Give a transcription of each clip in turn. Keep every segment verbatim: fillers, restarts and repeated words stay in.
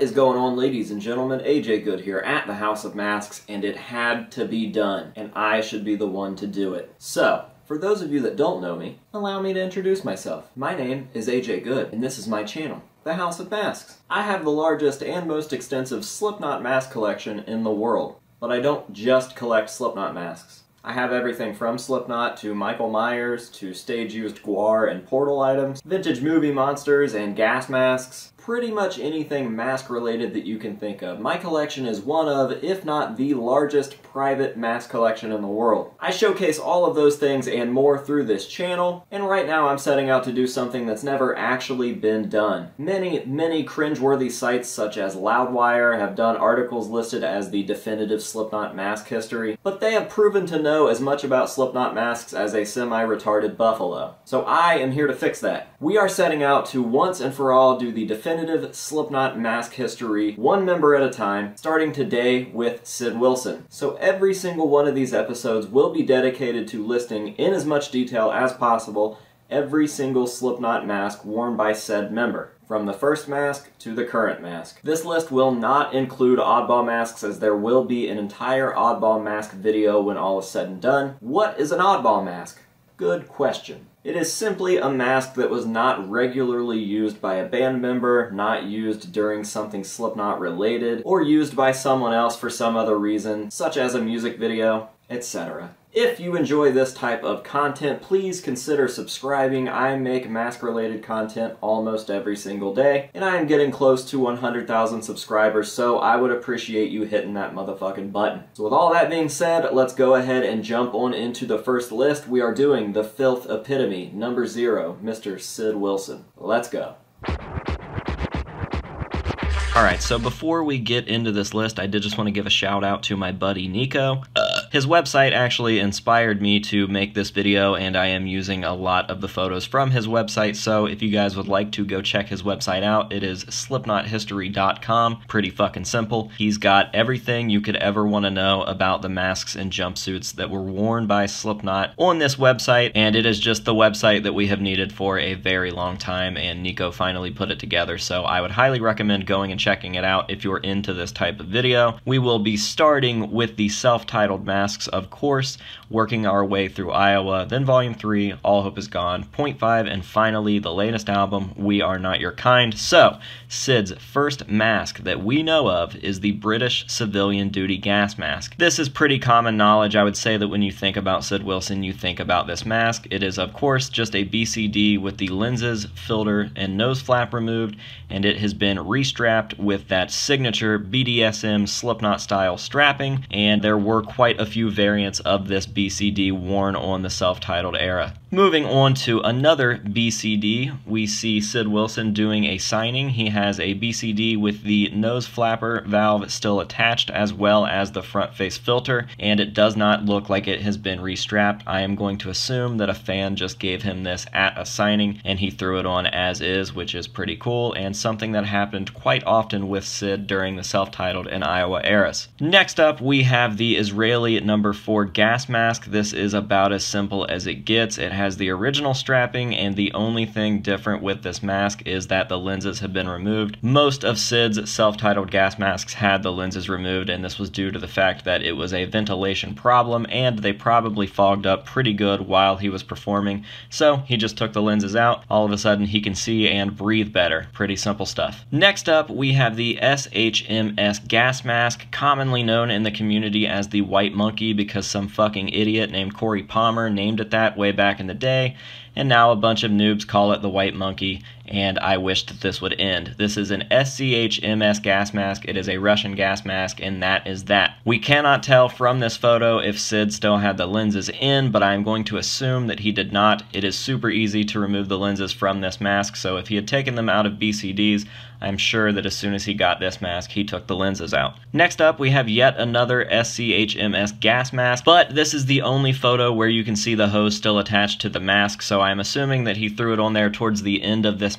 What is going on, ladies and gentlemen? A J Good here at the House of Masks, and it had to be done, and I should be the one to do it. So, for those of you that don't know me, allow me to introduce myself. My name is A J Good, and this is my channel, the House of Masks. I have the largest and most extensive Slipknot mask collection in the world, but I don't just collect Slipknot masks. I have everything from Slipknot to Michael Myers to stage-used Gwar and Portal items, vintage movie monsters and gas masks, pretty much anything mask-related that you can think of. My collection is one of, if not the largest private mask collection in the world. I showcase all of those things and more through this channel, and right now I'm setting out to do something that's never actually been done. Many, many cringeworthy sites such as Loudwire have done articles listed as the definitive Slipknot mask history, but they have proven to know as much about Slipknot masks as a semi-retarded buffalo. So I am here to fix that. We are setting out to once and for all do the definitive Slipknot mask history, one member at a time, starting today with Sid Wilson. So every single one of these episodes will be dedicated to listing in as much detail as possible every single Slipknot mask worn by said member, from the first mask to the current mask. This list will not include oddball masks, as there will be an entire oddball mask video when all is said and done. What is an oddball mask? Good question. It is simply a mask that was not regularly used by a band member, not used during something Slipknot related, or used by someone else for some other reason, such as a music video, et cetera. If you enjoy this type of content, please consider subscribing. I make mask-related content almost every single day, and I am getting close to one hundred thousand subscribers, so I would appreciate you hitting that motherfucking button. So with all that being said, let's go ahead and jump on into the first list. We are doing the Filth Epitome, number zero, Mister Sid Wilson. Let's go. Alright, so before we get into this list, I did just want to give a shout out to my buddy Nico. Uh, his website actually inspired me to make this video, and I am using a lot of the photos from his website, so if you guys would like to go check his website out, it is slipknot history dot com. Pretty fucking simple. He's got everything you could ever want to know about the masks and jumpsuits that were worn by Slipknot on this website, and it is just the website that we have needed for a very long time, and Nico finally put it together, so I would highly recommend going and checking it out if you're into this type of video. We will be starting with the self-titled masks, of course, working our way through Iowa, then Volume three, All Hope Is Gone, Point five, and finally the latest album, We Are Not Your Kind. So, Sid's first mask that we know of is the British Civilian Duty Gas Mask. This is pretty common knowledge. I would say that when you think about Sid Wilson, you think about this mask. It is, of course, just a B C D with the lenses, filter, and nose flap removed, and it has been restrapped with that signature B D S M Slipknot style strapping, and there were quite a few variants of this B C D worn on the self-titled era. Moving on to another B C D, we see Sid Wilson doing a signing. He has a B C D with the nose flapper valve still attached, as well as the front face filter, and it does not look like it has been restrapped. I am going to assume that a fan just gave him this at a signing and he threw it on as is, which is pretty cool, and something that happened quite often with Sid during the self-titled and Iowa eras. Next up, we have the Israeli number four gas mask. This is about as simple as it gets. It has the original strapping, and the only thing different with this mask is that the lenses have been removed. Most of Sid's self-titled gas masks had the lenses removed, and this was due to the fact that it was a ventilation problem, and they probably fogged up pretty good while he was performing, so he just took the lenses out. All of a sudden, he can see and breathe better. Pretty simple stuff. Next up, we have the S H M S gas mask, commonly known in the community as the White Monkey because some fucking idiot named Corey Palmer named it that way back in the day, and now a bunch of noobs call it the White Monkey, and I wish that this would end. This is an S C H M S gas mask. It is a Russian gas mask, and that is that. We cannot tell from this photo if Sid still had the lenses in, but I'm going to assume that he did not. It is super easy to remove the lenses from this mask, so if he had taken them out of B C Ds, I'm sure that as soon as he got this mask, he took the lenses out. Next up, we have yet another S C H M S gas mask, but this is the only photo where you can see the hose still attached to the mask, so I'm assuming that he threw it on there towards the end of this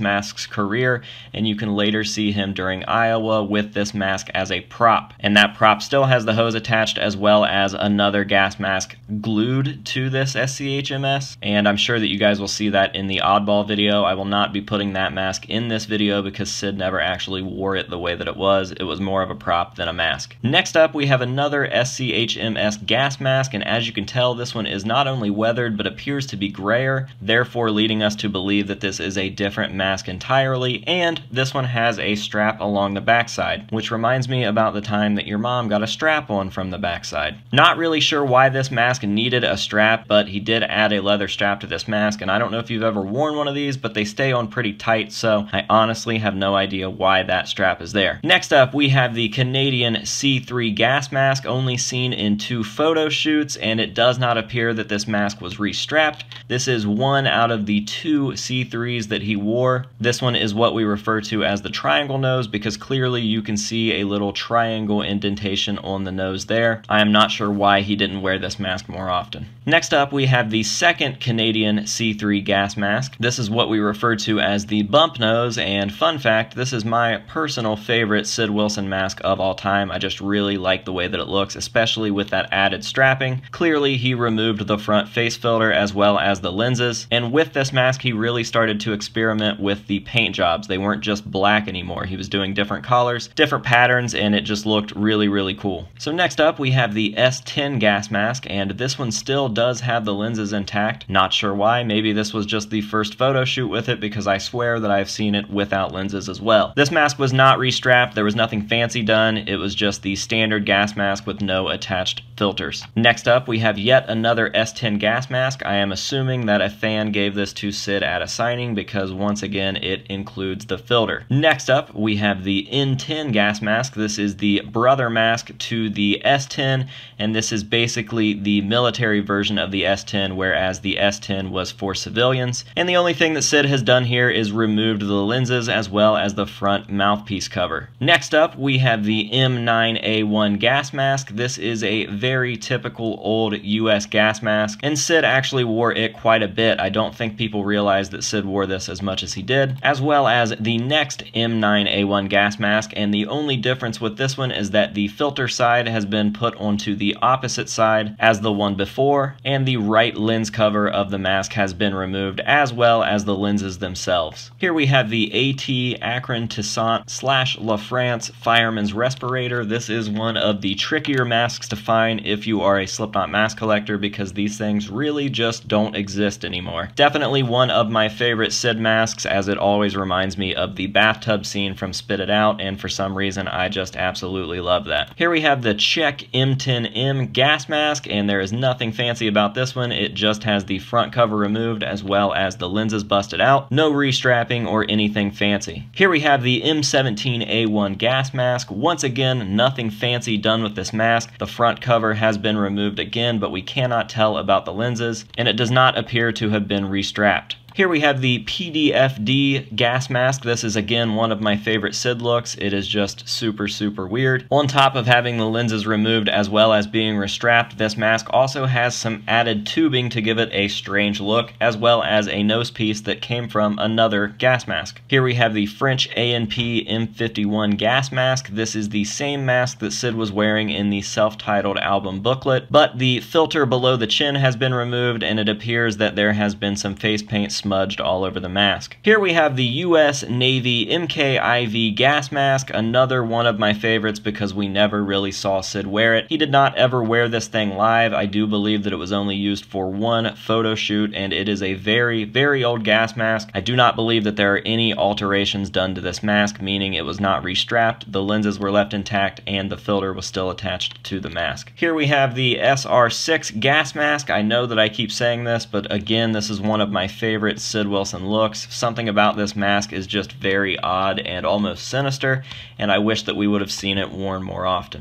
mask's career, and you can later see him during Iowa with this mask as a prop. And that prop still has the hose attached as well as another gas mask glued to this S C H M S, and I'm sure that you guys will see that in the oddball video. I will not be putting that mask in this video because Sid never actually wore it the way that it was. It was more of a prop than a mask. Next up, we have another S C H M S gas mask, and as you can tell, this one is not only weathered but appears to be grayer, therefore leading us to believe that this is a different mask entirely, and this one has a strap along the backside, which reminds me about the time that your mom got a strap on from the backside. Not really sure why this mask needed a strap, but he did add a leather strap to this mask, and I don't know if you've ever worn one of these, but they stay on pretty tight, so I honestly have no idea why that strap is there. Next up, we have the Canadian C three gas mask, only seen in two photo shoots, and it does not appear that this mask was restrapped. This is one out of the two C threes that he wore. This one is what we refer to as the triangle nose because clearly you can see a little triangle indentation on the nose there. I am not sure why he didn't wear this mask more often. Next up, we have the second Canadian C three gas mask. This is what we refer to as the bump nose, and fun fact, this is my personal favorite Sid Wilson mask of all time. I just really like the way that it looks, especially with that added strapping. Clearly, he removed the front face filter as well as the lenses, and with this mask, he really started to experiment with the paint jobs. They weren't just black anymore. He was doing different colors, different patterns, and it just looked really, really cool. So next up, we have the S ten gas mask, and this one still does have the lenses intact. Not sure why. Maybe this was just the first photo shoot with it because I swear that I've seen it without lenses as well. This mask was not restrapped. There was nothing fancy done. It was just the standard gas mask with no attached filters. Next up, we have yet another S ten gas mask. I am assuming that a fan gave this to Sid at a signing because once again, it includes the filter. Next up, we have the N ten gas mask. This is the brother mask to the S ten, and this is basically the military version of the S ten, whereas the S ten was for civilians. And the only thing that Sid has done here is removed the lenses as well as the front mouthpiece cover. Next up, we have the M nine A one gas mask. This is a very typical old U S gas mask, and Sid actually wore it quite a bit. I don't think people realize that Sid wore this as much as he did, as well as the next M nine A one gas mask, and the only difference with this one is that the filter side has been put onto the opposite side as the one before, and the right lens cover of the mask has been removed as well as the lenses themselves. Here we have the AT Akron Tissot slash La France Fireman's Respirator. This is one of the trickier masks to find if you are a Slipknot mask collector because these things really just don't exist anymore. Definitely one of my favorite Sid masks as it always reminds me of the bathtub scene from Spit It Out, and for some reason I just absolutely love that. Here we have the Czech M ten M gas mask, and there is nothing fancy about this one. It just has the front cover removed as well as the lenses busted out. No restrapping or anything fancy. Here we have the M seventeen A one gas mask. Once again, nothing fancy done with this mask. The front cover has been removed again, but we cannot tell about the lenses, and it does not appear to have been restrapped. Here we have the P D F D gas mask. This is again one of my favorite Sid looks. It is just super, super weird. On top of having the lenses removed as well as being restrapped, this mask also has some added tubing to give it a strange look, as well as a nose piece that came from another gas mask. Here we have the French A N P M fifty-one gas mask. This is the same mask that Sid was wearing in the self-titled album booklet, but the filter below the chin has been removed, and it appears that there has been some face paint smudged all over the mask. Here we have the U S Navy M K I V gas mask, another one of my favorites because we never really saw Sid wear it. He did not ever wear this thing live. I do believe that it was only used for one photo shoot, and it is a very, very old gas mask. I do not believe that there are any alterations done to this mask, meaning it was not restrapped, the lenses were left intact, and the filter was still attached to the mask. Here we have the S R six gas mask. I know that I keep saying this, but again, this is one of my favorite Sid Wilson looks. Something about this mask is just very odd and almost sinister, and I wish that we would have seen it worn more often.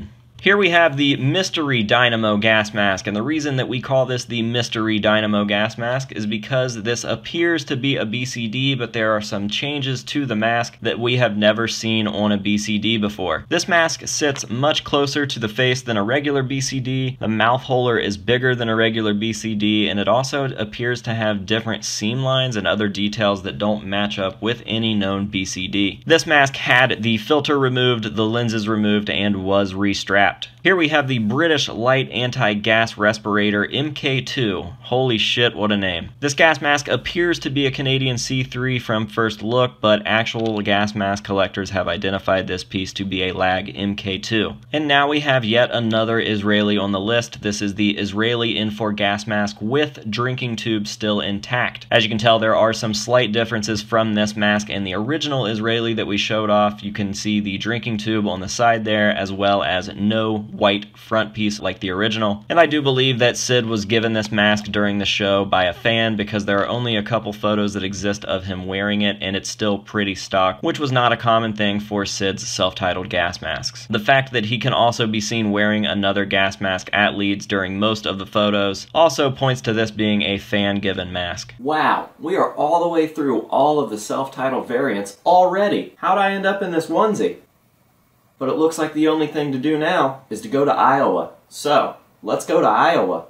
Here we have the Mystery Dynamo gas mask, and the reason that we call this the Mystery Dynamo gas mask is because this appears to be a B C D, but there are some changes to the mask that we have never seen on a B C D before. This mask sits much closer to the face than a regular B C D, the mouth holder is bigger than a regular B C D, and it also appears to have different seam lines and other details that don't match up with any known B C D. This mask had the filter removed, the lenses removed, and was restrapped. Here we have the British Light Anti-Gas Respirator M K two. Holy shit, what a name. This gas mask appears to be a Canadian C three from first look, but actual gas mask collectors have identified this piece to be a Lag M K two. And now we have yet another Israeli on the list. This is the Israeli Infor gas mask with drinking tube still intact. As you can tell, there are some slight differences from this mask and the original Israeli that we showed off. You can see the drinking tube on the side there, as well as no white front piece like the original. And I do believe that Sid was given this mask during the show by a fan, because there are only a couple photos that exist of him wearing it, and it's still pretty stock, which was not a common thing for Sid's self-titled gas masks. The fact that he can also be seen wearing another gas mask at Leeds during most of the photos also points to this being a fan-given mask. Wow, we are all the way through all of the self-titled variants already. How'd I end up in this onesie? But it looks like the only thing to do now is to go to Iowa. So, let's go to Iowa.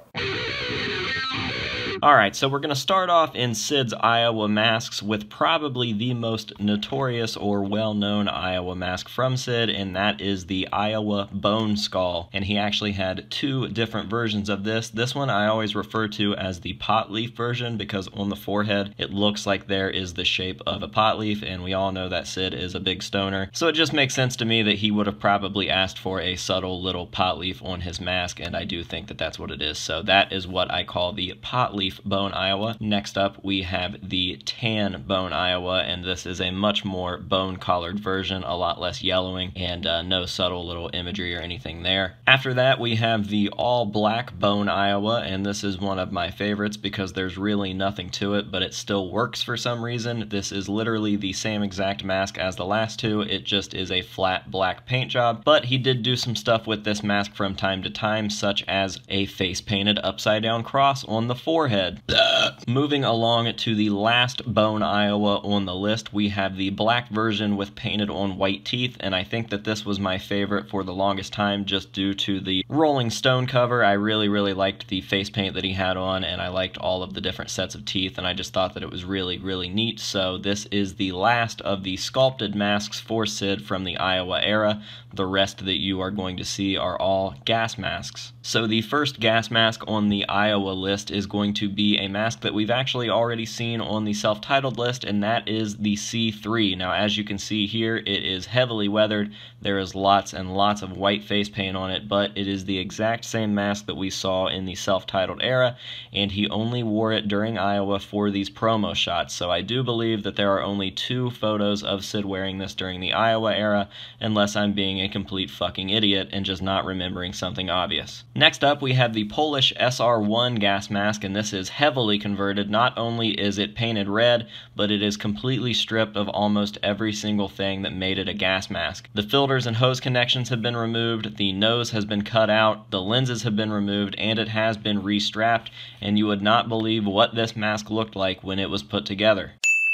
Alright, so we're going to start off in Sid's Iowa masks with probably the most notorious or well-known Iowa mask from Sid, and that is the Iowa Bone Skull. And he actually had two different versions of this. This one I always refer to as the pot leaf version, because on the forehead it looks like there is the shape of a pot leaf, and we all know that Sid is a big stoner. So it just makes sense to me that he would have probably asked for a subtle little pot leaf on his mask, and I do think that that's what it is. So that is what I call the pot leaf Bone Iowa. Next up we have the Tan Bone Iowa, and this is a much more bone collared version, a lot less yellowing, and uh, no subtle little imagery or anything there. After that we have the All Black Bone Iowa, and this is one of my favorites because there's really nothing to it, but it still works for some reason. This is literally the same exact mask as the last two, it just is a flat black paint job, but he did do some stuff with this mask from time to time, such as a face painted upside down cross on the forehead. Moving along to the last Bone Iowa on the list, we have the black version with painted on white teeth, and I think that this was my favorite for the longest time just due to the Rolling Stone cover. I really, really liked the face paint that he had on, and I liked all of the different sets of teeth, and I just thought that it was really, really neat. So this is the last of the sculpted masks for Sid from the Iowa era. The rest that you are going to see are all gas masks. So the first gas mask on the Iowa list is going to be a mask that we've actually already seen on the self-titled list, and that is the C three. Now, as you can see here, it is heavily weathered. There is lots and lots of white face paint on it, but it is the exact same mask that we saw in the self-titled era, and he only wore it during Iowa for these promo shots. So I do believe that there are only two photos of Sid wearing this during the Iowa era, unless I'm being a complete fucking idiot and just not remembering something obvious. Next up, we have the Polish S R one gas mask, and this is heavily converted. Not only is it painted red, but it is completely stripped of almost every single thing that made it a gas mask. The filters and hose connections have been removed, the nose has been cut out, the lenses have been removed, and it has been restrapped, and you would not believe what this mask looked like when it was put together.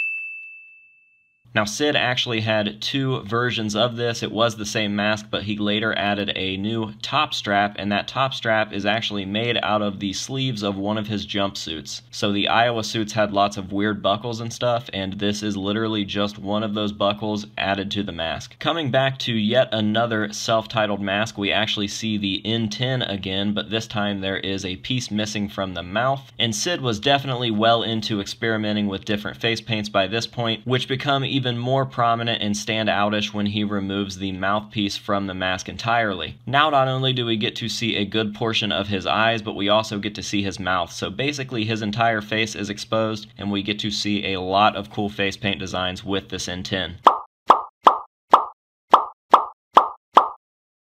Now, Sid actually had two versions of this. It was the same mask, but he later added a new top strap, and that top strap is actually made out of the sleeves of one of his jumpsuits. So the Iowa suits had lots of weird buckles and stuff, and this is literally just one of those buckles added to the mask. Coming back to yet another self-titled mask, we actually see the N ten again, but this time there is a piece missing from the mouth, and Sid was definitely well into experimenting with different face paints by this point, which become even even more prominent and stand outish when he removes the mouthpiece from the mask entirely. Now not only do we get to see a good portion of his eyes, but we also get to see his mouth. So basically his entire face is exposed, and we get to see a lot of cool face paint designs with this N ten.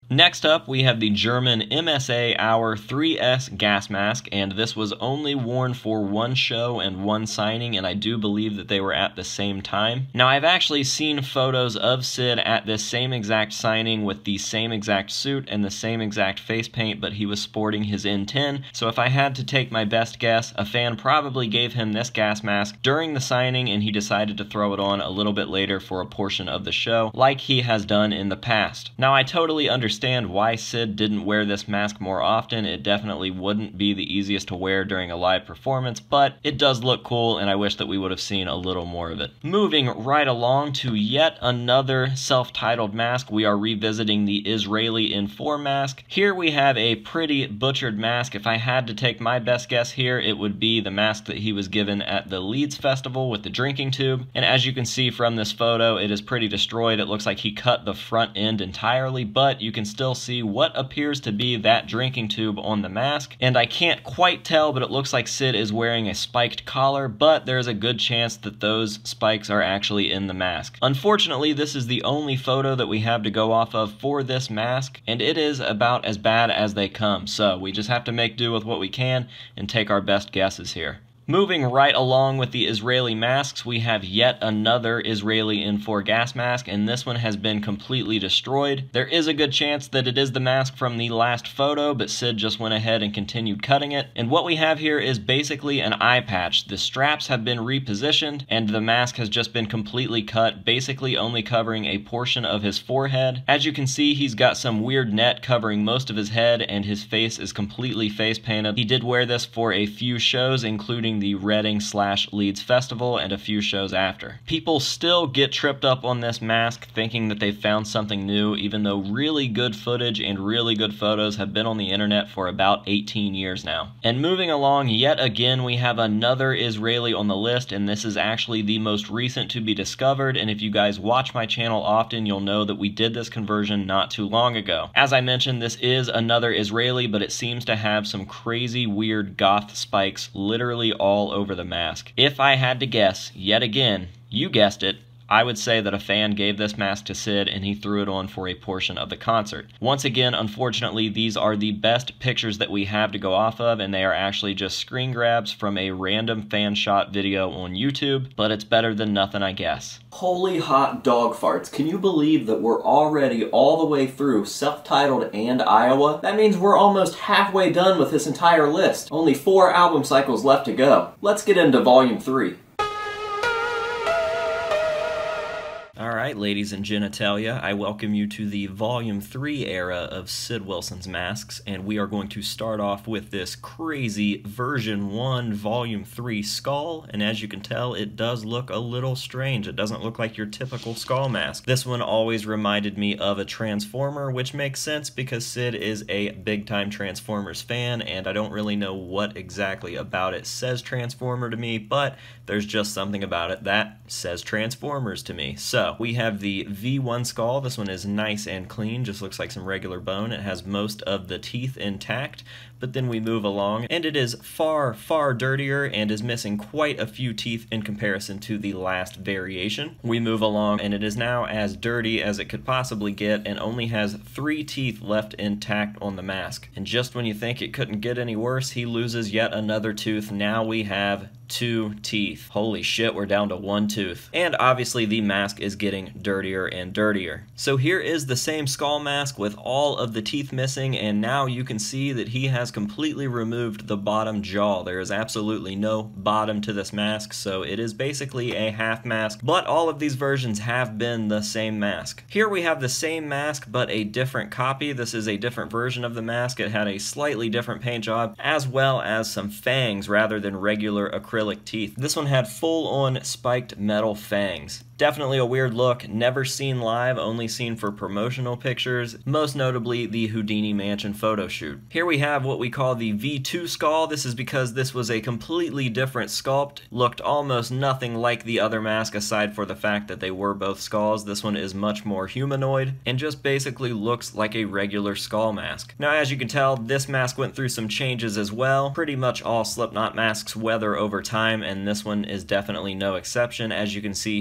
Next up, we have the German M S A Hour three S gas mask, and this was only worn for one show and one signing, and I do believe that they were at the same time. Now, I've actually seen photos of Sid at this same exact signing with the same exact suit and the same exact face paint, but he was sporting his N ten, so if I had to take my best guess, a fan probably gave him this gas mask during the signing, and he decided to throw it on a little bit later for a portion of the show, like he has done in the past. Now, I totally understand understand why Sid didn't wear this mask more often. It definitely wouldn't be the easiest to wear during a live performance, but it does look cool, and I wish that we would have seen a little more of it. Moving right along to yet another self-titled mask, we are revisiting the Israeli Infor mask. Here we have a pretty butchered mask. If I had to take my best guess here, it would be the mask that he was given at the Leeds Festival with the drinking tube, and as you can see from this photo, it is pretty destroyed. It looks like he cut the front end entirely, but you can still see what appears to be that drinking tube on the mask, and I can't quite tell, but it looks like Sid is wearing a spiked collar, but there's a good chance that those spikes are actually in the mask. Unfortunately, this is the only photo that we have to go off of for this mask, and it is about as bad as they come, so we just have to make do with what we can and take our best guesses here. Moving right along with the Israeli masks, we have yet another Israeli Infor gas mask, and this one has been completely destroyed. There is a good chance that it is the mask from the last photo, but Sid just went ahead and continued cutting it. And what we have here is basically an eye patch. The straps have been repositioned, and the mask has just been completely cut, basically only covering a portion of his forehead. As you can see, he's got some weird net covering most of his head, and his face is completely face painted. He did wear this for a few shows, including the Reading slash Leeds Festival and a few shows after. People still get tripped up on this mask thinking that they found something new, even though really good footage and really good photos have been on the internet for about eighteen years now. And moving along, yet again, we have another Israeli on the list, and this is actually the most recent to be discovered, and if you guys watch my channel often, you'll know that we did this conversion not too long ago. As I mentioned, this is another Israeli, but it seems to have some crazy weird goth spikes literally all all over the mask. If I had to guess, yet again, you guessed it, I would say that a fan gave this mask to Sid and he threw it on for a portion of the concert. Once again, unfortunately, these are the best pictures that we have to go off of, and they are actually just screen grabs from a random fan shot video on YouTube, but it's better than nothing, I guess. Holy hot dog farts. Can you believe that we're already all the way through self-titled and Iowa? That means we're almost halfway done with this entire list. Only four album cycles left to go. Let's get into volume three. Alright, ladies and genitalia, I welcome you to the Volume three era of Sid Wilson's masks, and we are going to start off with this crazy version one Volume three skull, and as you can tell, it does look a little strange. It doesn't look like your typical skull mask. This one always reminded me of a Transformer, which makes sense because Sid is a big-time Transformers fan, and I don't really know what exactly about it says Transformer to me, but there's just something about it that says Transformers to me. So, we have the V one skull. This one is nice and clean, just looks like some regular bone. It has most of the teeth intact, but then we move along, and it is far, far dirtier and is missing quite a few teeth in comparison to the last variation. We move along, and it is now as dirty as it could possibly get and only has three teeth left intact on the mask. And just when you think it couldn't get any worse, he loses yet another tooth. Now we have two teeth. Holy shit, we're down to one tooth. And obviously the mask is getting dirtier and dirtier. So here is the same skull mask with all of the teeth missing, and now you can see that he has completely removed the bottom jaw. There is absolutely no bottom to this mask, so it is basically a half mask, but all of these versions have been the same mask. Here we have the same mask, but a different copy. This is a different version of the mask. It had a slightly different paint job, as well as some fangs rather than regular acrylic acrylic teeth. This one had full-on spiked metal fangs. Definitely a weird look, never seen live, only seen for promotional pictures, most notably the Houdini Mansion photo shoot. Here we have what we call the V two skull. This is because this was a completely different sculpt, looked almost nothing like the other mask aside for the fact that they were both skulls. This one is much more humanoid and just basically looks like a regular skull mask. Now as you can tell, this mask went through some changes as well. Pretty much all Slipknot masks weather over time, and this one is definitely no exception. As you can see here,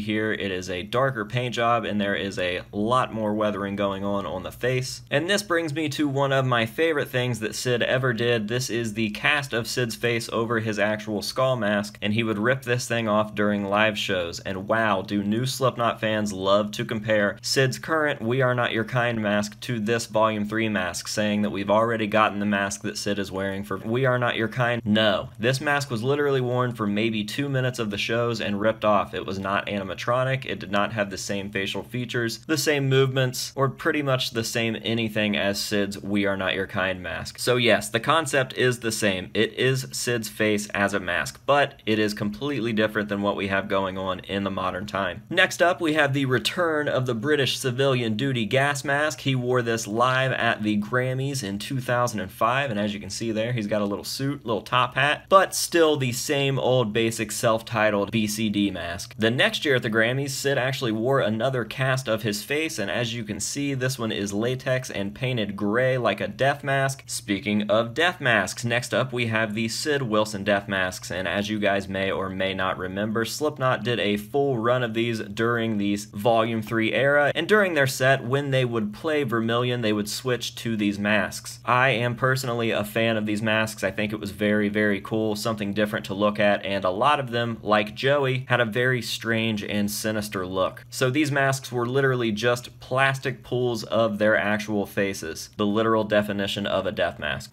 it is a darker paint job and there is a lot more weathering going on on the face. And this brings me to one of my favorite things that Sid ever did. This is the cast of Sid's face over his actual skull mask, and he would rip this thing off during live shows. And wow, do new Slipknot fans love to compare Sid's current We Are Not Your Kind mask to this Volume three mask, saying that we've already gotten the mask that Sid is wearing for We Are Not Your Kind. No, this mask was literally worn for maybe two minutes of the shows and ripped off. It was not animatronic, it did not have the same facial features, the same movements, or pretty much the same anything as Sid's We Are Not Your Kind mask. So yes, the concept is the same. It is Sid's face as a mask, but it is completely different than what we have going on in the modern time. Next up, we have the return of the British civilian duty gas mask. He wore this live at the Grammys in two thousand five, and as you can see there, he's got a little suit, little top hat, but still the same old basic self-titled B C D mask. The next year at the Grammys, Sid actually wore another cast of his face, and as you can see, this one is latex and painted gray like a death mask. Speaking of death masks, next up we have the Sid Wilson death masks, and as you guys may or may not remember, Slipknot did a full run of these during the Volume three era, and during their set, when they would play Vermilion, they would switch to these masks. I am personally a fan of these masks. I think it was very, very cool, something different to look at, and a lot of them, like Joey, had a very strange and sinister look. So these masks were literally just plastic pools of their actual faces, the literal definition of a death mask.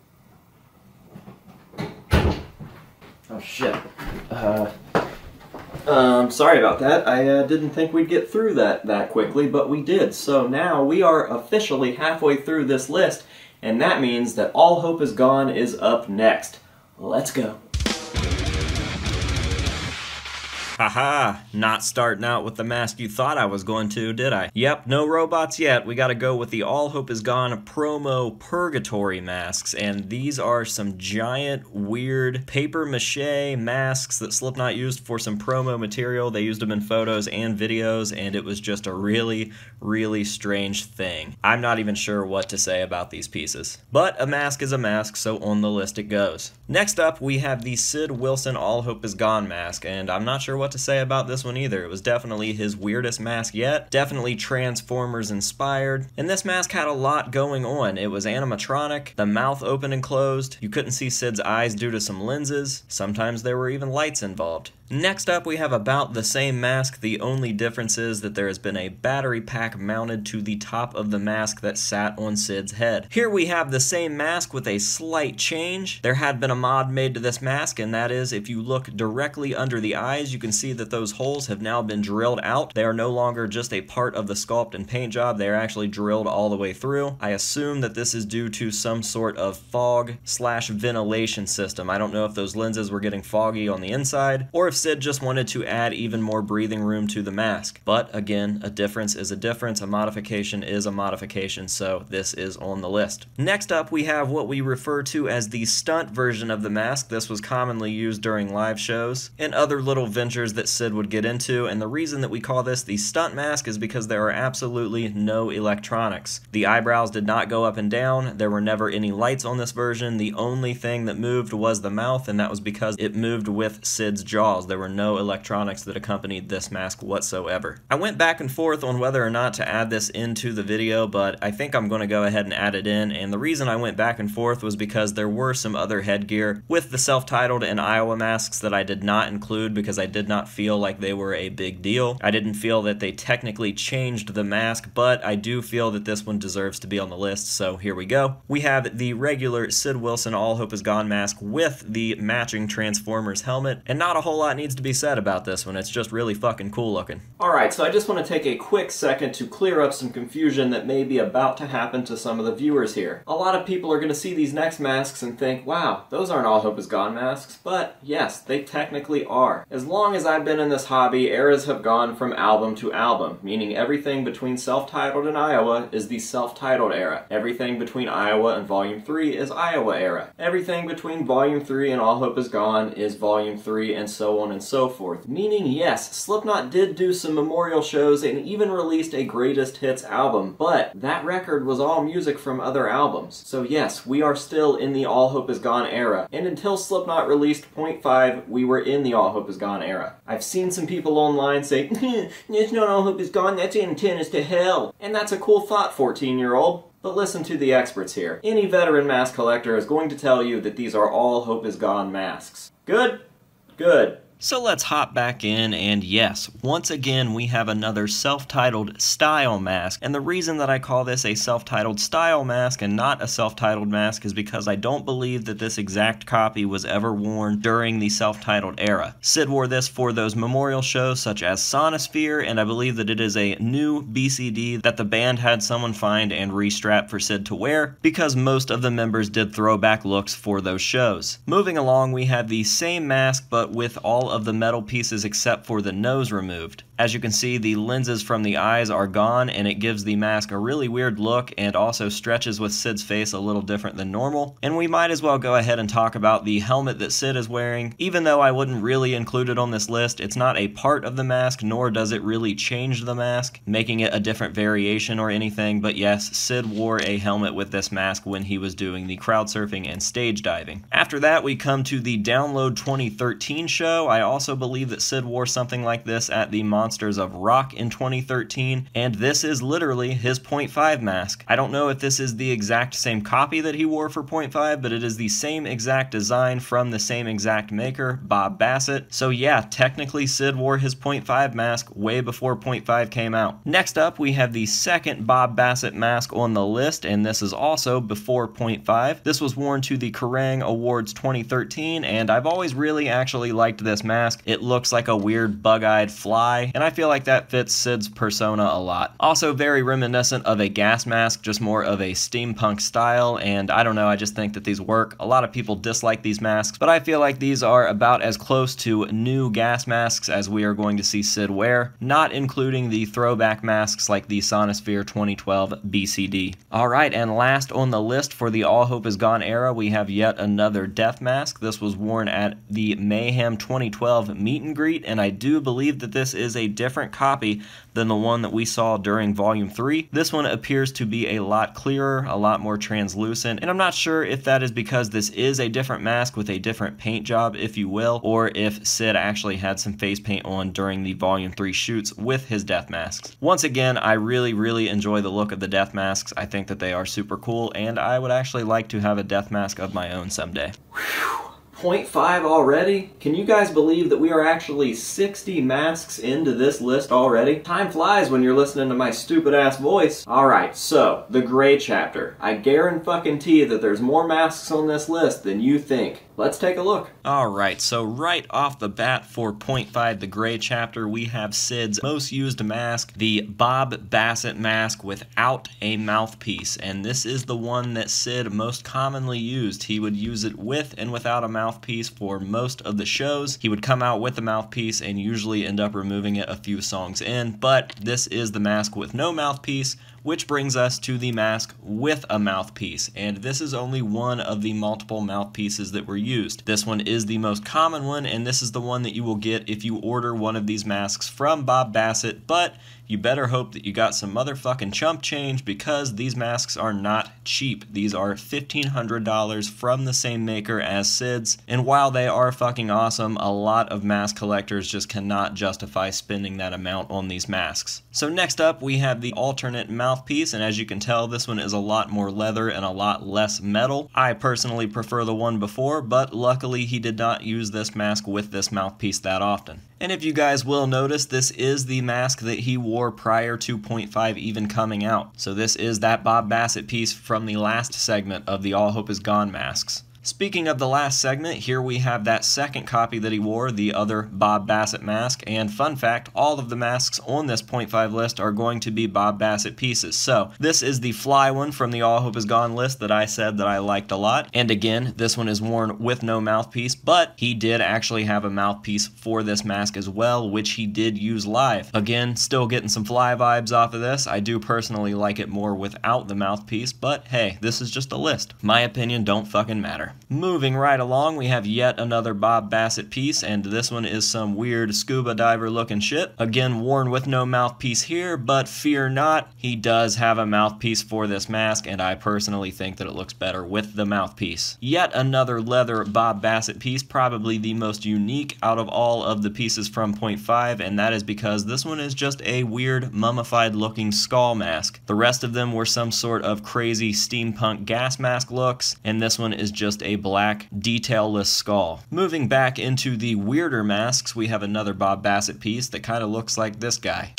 Oh shit. Uh, um, sorry about that. I uh, didn't think we'd get through that that quickly, but we did. So now we are officially halfway through this list, and that means that All Hope Is Gone is up next. Let's go. Haha, not starting out with the mask you thought I was going to, did I? Yep, no robots yet. We gotta go with the All Hope Is Gone promo Purgatory masks, and these are some giant, weird paper mache masks that Slipknot used for some promo material. They used them in photos and videos, and it was just a really, really strange thing. I'm not even sure what to say about these pieces. But a mask is a mask, so on the list it goes. Next up, we have the Sid Wilson All Hope Is Gone mask, and I'm not sure what to say about this one either. It was definitely his weirdest mask yet, definitely Transformers inspired, and this mask had a lot going on. It was animatronic, the mouth open and closed, you couldn't see Sid's eyes due to some lenses, sometimes there were even lights involved. Next up, we have about the same mask. The only difference is that there has been a battery pack mounted to the top of the mask that sat on Sid's head. Here we have the same mask with a slight change. There had been a mod made to this mask, and that is if you look directly under the eyes, you can see that those holes have now been drilled out. They are no longer just a part of the sculpt and paint job. They are actually drilled all the way through. I assume that this is due to some sort of fog slash ventilation system. I don't know if those lenses were getting foggy on the inside, or if Sid just wanted to add even more breathing room to the mask. But again, a difference is a difference, a modification is a modification, so this is on the list. Next up, we have what we refer to as the stunt version of the mask. This was commonly used during live shows and other little ventures that Sid would get into, and the reason that we call this the stunt mask is because there are absolutely no electronics. The eyebrows did not go up and down, there were never any lights on this version, the only thing that moved was the mouth, and that was because it moved with Sid's jaws. There were no electronics that accompanied this mask whatsoever. I went back and forth on whether or not to add this into the video, but I think I'm going to go ahead and add it in, and the reason I went back and forth was because there were some other headgear with the self-titled and Iowa masks that I did not include because I did not feel like they were a big deal. I didn't feel that they technically changed the mask, but I do feel that this one deserves to be on the list, so here we go. We have the regular Sid Wilson All Hope Is Gone mask with the matching Transformers helmet, and not a whole lot needs to be said about this one. It's just really fucking cool looking. Alright, so I just want to take a quick second to clear up some confusion that may be about to happen to some of the viewers here. A lot of people are going to see these next masks and think, wow, those aren't All Hope Is Gone masks, but yes, they technically are. As long as I've been in this hobby, eras have gone from album to album, meaning everything between self-titled and Iowa is the self-titled era. Everything between Iowa and Volume three is Iowa era. Everything between Volume three and All Hope Is Gone is Volume three, and so on and so forth. Meaning, yes, Slipknot did do some memorial shows and even released a greatest hits album, but that record was all music from other albums. So yes, we are still in the All Hope Is Gone era, and until Slipknot released point five, we were in the All Hope Is Gone era. I've seen some people online say, "It's not All Hope Is Gone, that's Antennas to Hell." And that's a cool thought, fourteen year old. But listen to the experts here. Any veteran mask collector is going to tell you that these are All Hope Is Gone masks. Good? Good. So let's hop back in, and yes, once again we have another self-titled style mask, and the reason that I call this a self-titled style mask and not a self-titled mask is because I don't believe that this exact copy was ever worn during the self-titled era. Sid wore this for those memorial shows such as Sonosphere, and I believe that it is a new B C D that the band had someone find and restrap for Sid to wear, because most of the members did throwback looks for those shows. Moving along, we have the same mask but with all of the metal pieces except for the nose removed. As you can see, the lenses from the eyes are gone, and it gives the mask a really weird look and also stretches with Sid's face a little different than normal. And we might as well go ahead and talk about the helmet that Sid is wearing. Even though I wouldn't really include it on this list, it's not a part of the mask, nor does it really change the mask, making it a different variation or anything. But yes, Sid wore a helmet with this mask when he was doing the crowd surfing and stage diving. After that, we come to the Download twenty thirteen show. I also believe that Sid wore something like this at the Monsters of Rock in twenty thirteen, and this is literally his point five mask. I don't know if this is the exact same copy that he wore for point five, but it is the same exact design from the same exact maker, Bob Bassett. So yeah, technically Sid wore his point five mask way before point five came out. Next up, we have the second Bob Bassett mask on the list, and this is also before point five. This was worn to the Kerrang Awards twenty thirteen, and I've always really actually liked this mask. It looks like a weird bug-eyed fly, and I feel like that fits Sid's persona a lot. Also very reminiscent of a gas mask, just more of a steampunk style, and I don't know, I just think that these work. A lot of people dislike these masks, but I feel like these are about as close to new gas masks as we are going to see Sid wear, not including the throwback masks like the Sonosphere twenty twelve B C D. Alright, and last on the list for the All Hope Is Gone era, we have yet another death mask. This was worn at the Mayhem twenty twelve meet and greet, and I do believe that this is a different copy than the one that we saw during Volume three. This one appears to be a lot clearer, a lot more translucent, and I'm not sure if that is because this is a different mask with a different paint job, if you will, or if Sid actually had some face paint on during the Volume three shoots with his death masks. Once again, I really, really enjoy the look of the death masks. I think that they are super cool, and I would actually like to have a death mask of my own someday. Whew. point five already? Can you guys believe that we are actually sixty masks into this list already? Time flies when you're listening to my stupid ass voice. Alright, so, the Gray chapter. I guarantee that there's more masks on this list than you think. Let's take a look. Alright, so right off the bat for point five, the Gray chapter, we have Sid's most used mask, the Bob Bassett mask without a mouthpiece. And this is the one that Sid most commonly used. He would use it with and without a mouthpiece for most of the shows. He would come out with a mouthpiece and usually end up removing it a few songs in, but this is the mask with no mouthpiece, which brings us to the mask with a mouthpiece, and this is only one of the multiple mouthpieces that were used. This one is the most common one, and this is the one that you will get if you order one of these masks from Bob Bassett, but you better hope that you got some motherfucking chump change, because these masks are not cheap. These are fifteen hundred dollars from the same maker as Sid's, and while they are fucking awesome, a lot of mask collectors just cannot justify spending that amount on these masks. So next up, we have the alternate mouthpiece, and as you can tell, this one is a lot more leather and a lot less metal. I personally prefer the one before, but luckily he did not use this mask with this mouthpiece that often. And if you guys will notice, this is the mask that he wore prior to point five even coming out. So this is that Bob Bassett piece from the last segment of the All Hope Is Gone masks. Speaking of the last segment, here we have that second copy that he wore, the other Bob Bassett mask, and fun fact, all of the masks on this point five list are going to be Bob Bassett pieces. So, this is the fly one from the All Hope Is Gone list that I said that I liked a lot, and again, this one is worn with no mouthpiece, but he did actually have a mouthpiece for this mask as well, which he did use live. Again, still getting some fly vibes off of this. I do personally like it more without the mouthpiece, but hey, this is just a list. My opinion don't fucking matter. there. Moving right along, we have yet another Bob Bassett piece, and this one is some weird scuba diver looking shit. Again, worn with no mouthpiece here, but fear not, he does have a mouthpiece for this mask, and I personally think that it looks better with the mouthpiece. Yet another leather Bob Bassett piece, probably the most unique out of all of the pieces from point five, and that is because this one is just a weird mummified looking skull mask. The rest of them were some sort of crazy steampunk gas mask looks, and this one is just a black detailless skull. Moving back into the weirder masks, we have another Bob Bassett piece that kind of looks like this guy.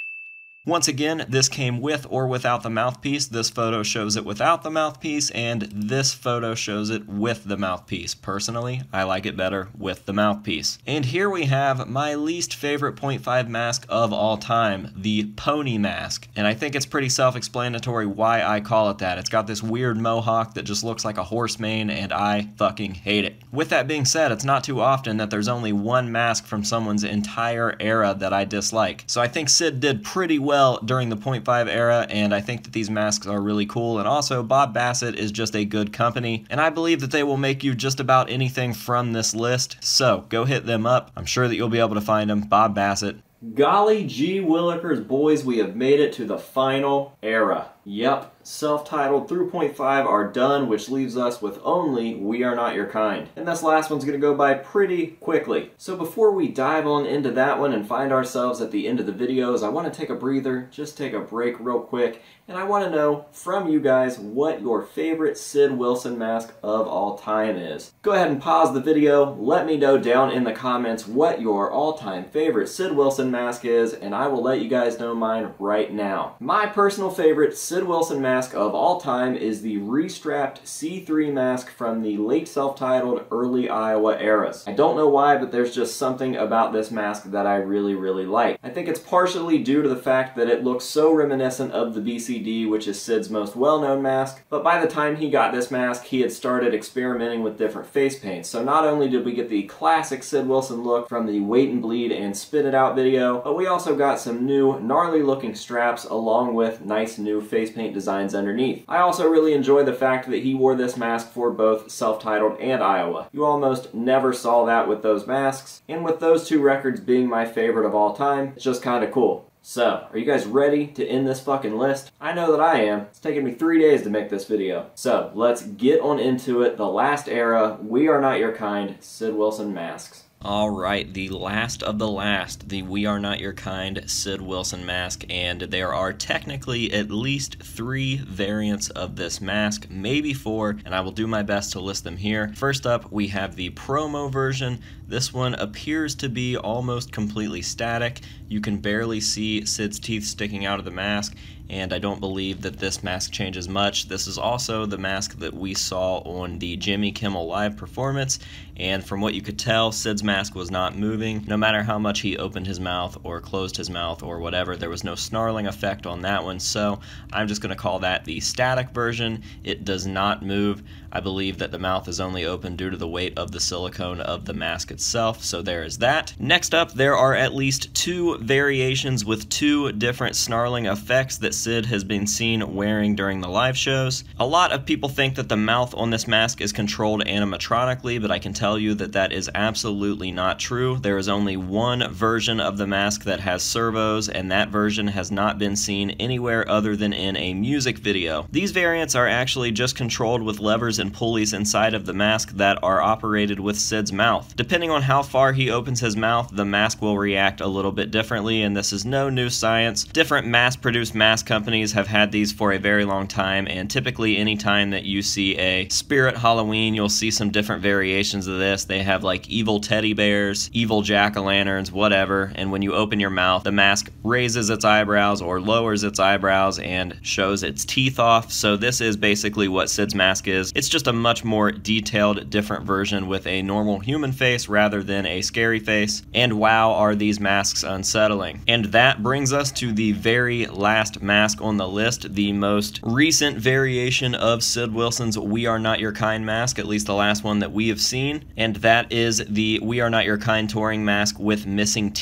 Once again, this came with or without the mouthpiece. This photo shows it without the mouthpiece, and this photo shows it with the mouthpiece. Personally, I like it better with the mouthpiece. And here we have my least favorite point five mask of all time, the pony mask. And I think it's pretty self-explanatory why I call it that. It's got this weird mohawk that just looks like a horse mane, and I fucking hate it. With that being said, it's not too often that there's only one mask from someone's entire era that I dislike. So I think Sid did pretty well during the point five era, and I think that these masks are really cool, and also Bob Bassett is just a good company, and I believe that they will make you just about anything from this list, so go hit them up. I'm sure that you'll be able to find them. Bob Bassett. Golly gee willikers, boys, we have made it to the final era. Yep, self-titled through point five are done, which leaves us with only We Are Not Your Kind. And this last one's going to go by pretty quickly. So before we dive on into that one and find ourselves at the end of the videos, I want to take a breather, just take a break real quick, and I want to know from you guys what your favorite Sid Wilson mask of all time is. Go ahead and pause the video, let me know down in the comments what your all-time favorite Sid Wilson mask is, and I will let you guys know mine right now. My personal favorite Sid Wilson mask of all time is the restrapped C three mask from the late self-titled early Iowa eras. I don't know why, but there's just something about this mask that I really, really like. I think it's partially due to the fact that it looks so reminiscent of the B C D, which is Sid's most well-known mask, but by the time he got this mask, he had started experimenting with different face paints. So not only did we get the classic Sid Wilson look from the Wait and Bleed and Spit It Out video, but we also got some new, gnarly looking straps along with nice new face paint designs underneath. I also really enjoy the fact that he wore this mask for both self-titled and Iowa. You almost never saw that with those masks, and with those two records being my favorite of all time, it's just kinda cool. So, are you guys ready to end this fucking list? I know that I am. It's taken me three days to make this video. So, let's get on into it. The last era, We Are Not Your Kind, Sid Wilson masks. Alright, the last of the last, the We Are Not Your Kind Sid Wilson mask, and there are technically at least three variants of this mask, maybe four, and I will do my best to list them here. First up, we have the promo version. This one appears to be almost completely static. You can barely see Sid's teeth sticking out of the mask, and I don't believe that this mask changes much. This is also the mask that we saw on the Jimmy Kimmel Live performance, and from what you could tell, Sid's mask was not moving. No matter how much he opened his mouth or closed his mouth or whatever, there was no snarling effect on that one, so I'm just going to call that the static version. It does not move. I believe that the mouth is only open due to the weight of the silicone of the mask itself, so there is that. Next up, there are at least two variations with two different snarling effects that Sid has been seen wearing during the live shows. A lot of people think that the mouth on this mask is controlled animatronically, but I can tell you that that is absolutely not true. There is only one version of the mask that has servos, and that version has not been seen anywhere other than in a music video. These variants are actually just controlled with levers and pulleys inside of the mask that are operated with Sid's mouth. Depending on how far he opens his mouth, the mask will react a little bit differently, and this is no new science. Different mass-produced mask companies have had these for a very long time, and typically any time that you see a Spirit Halloween, you'll see some different variations of this. They have like evil teddy bears, evil jack-o'-lanterns, whatever, and when you open your mouth, the mask raises its eyebrows or lowers its eyebrows and shows its teeth off. So this is basically what Sid's mask is. It's just a much more detailed, different version with a normal human face rather than a scary face. And wow, are these masks unsettling. And that brings us to the very last mask on the list, the most recent variation of Sid Wilson's We Are Not Your Kind mask, at least the last one that we have seen, and that is the We Are Not Your Kind touring mask with missing teeth.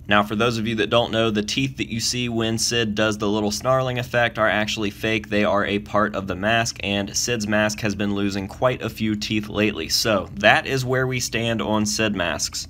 Now, for those of you that don't know, the teeth that you see when Sid does the little snarling effect are actually fake. They are a part of the mask, and Sid's mask has been losing quite a few teeth lately. So, that is where we stand on Sid masks.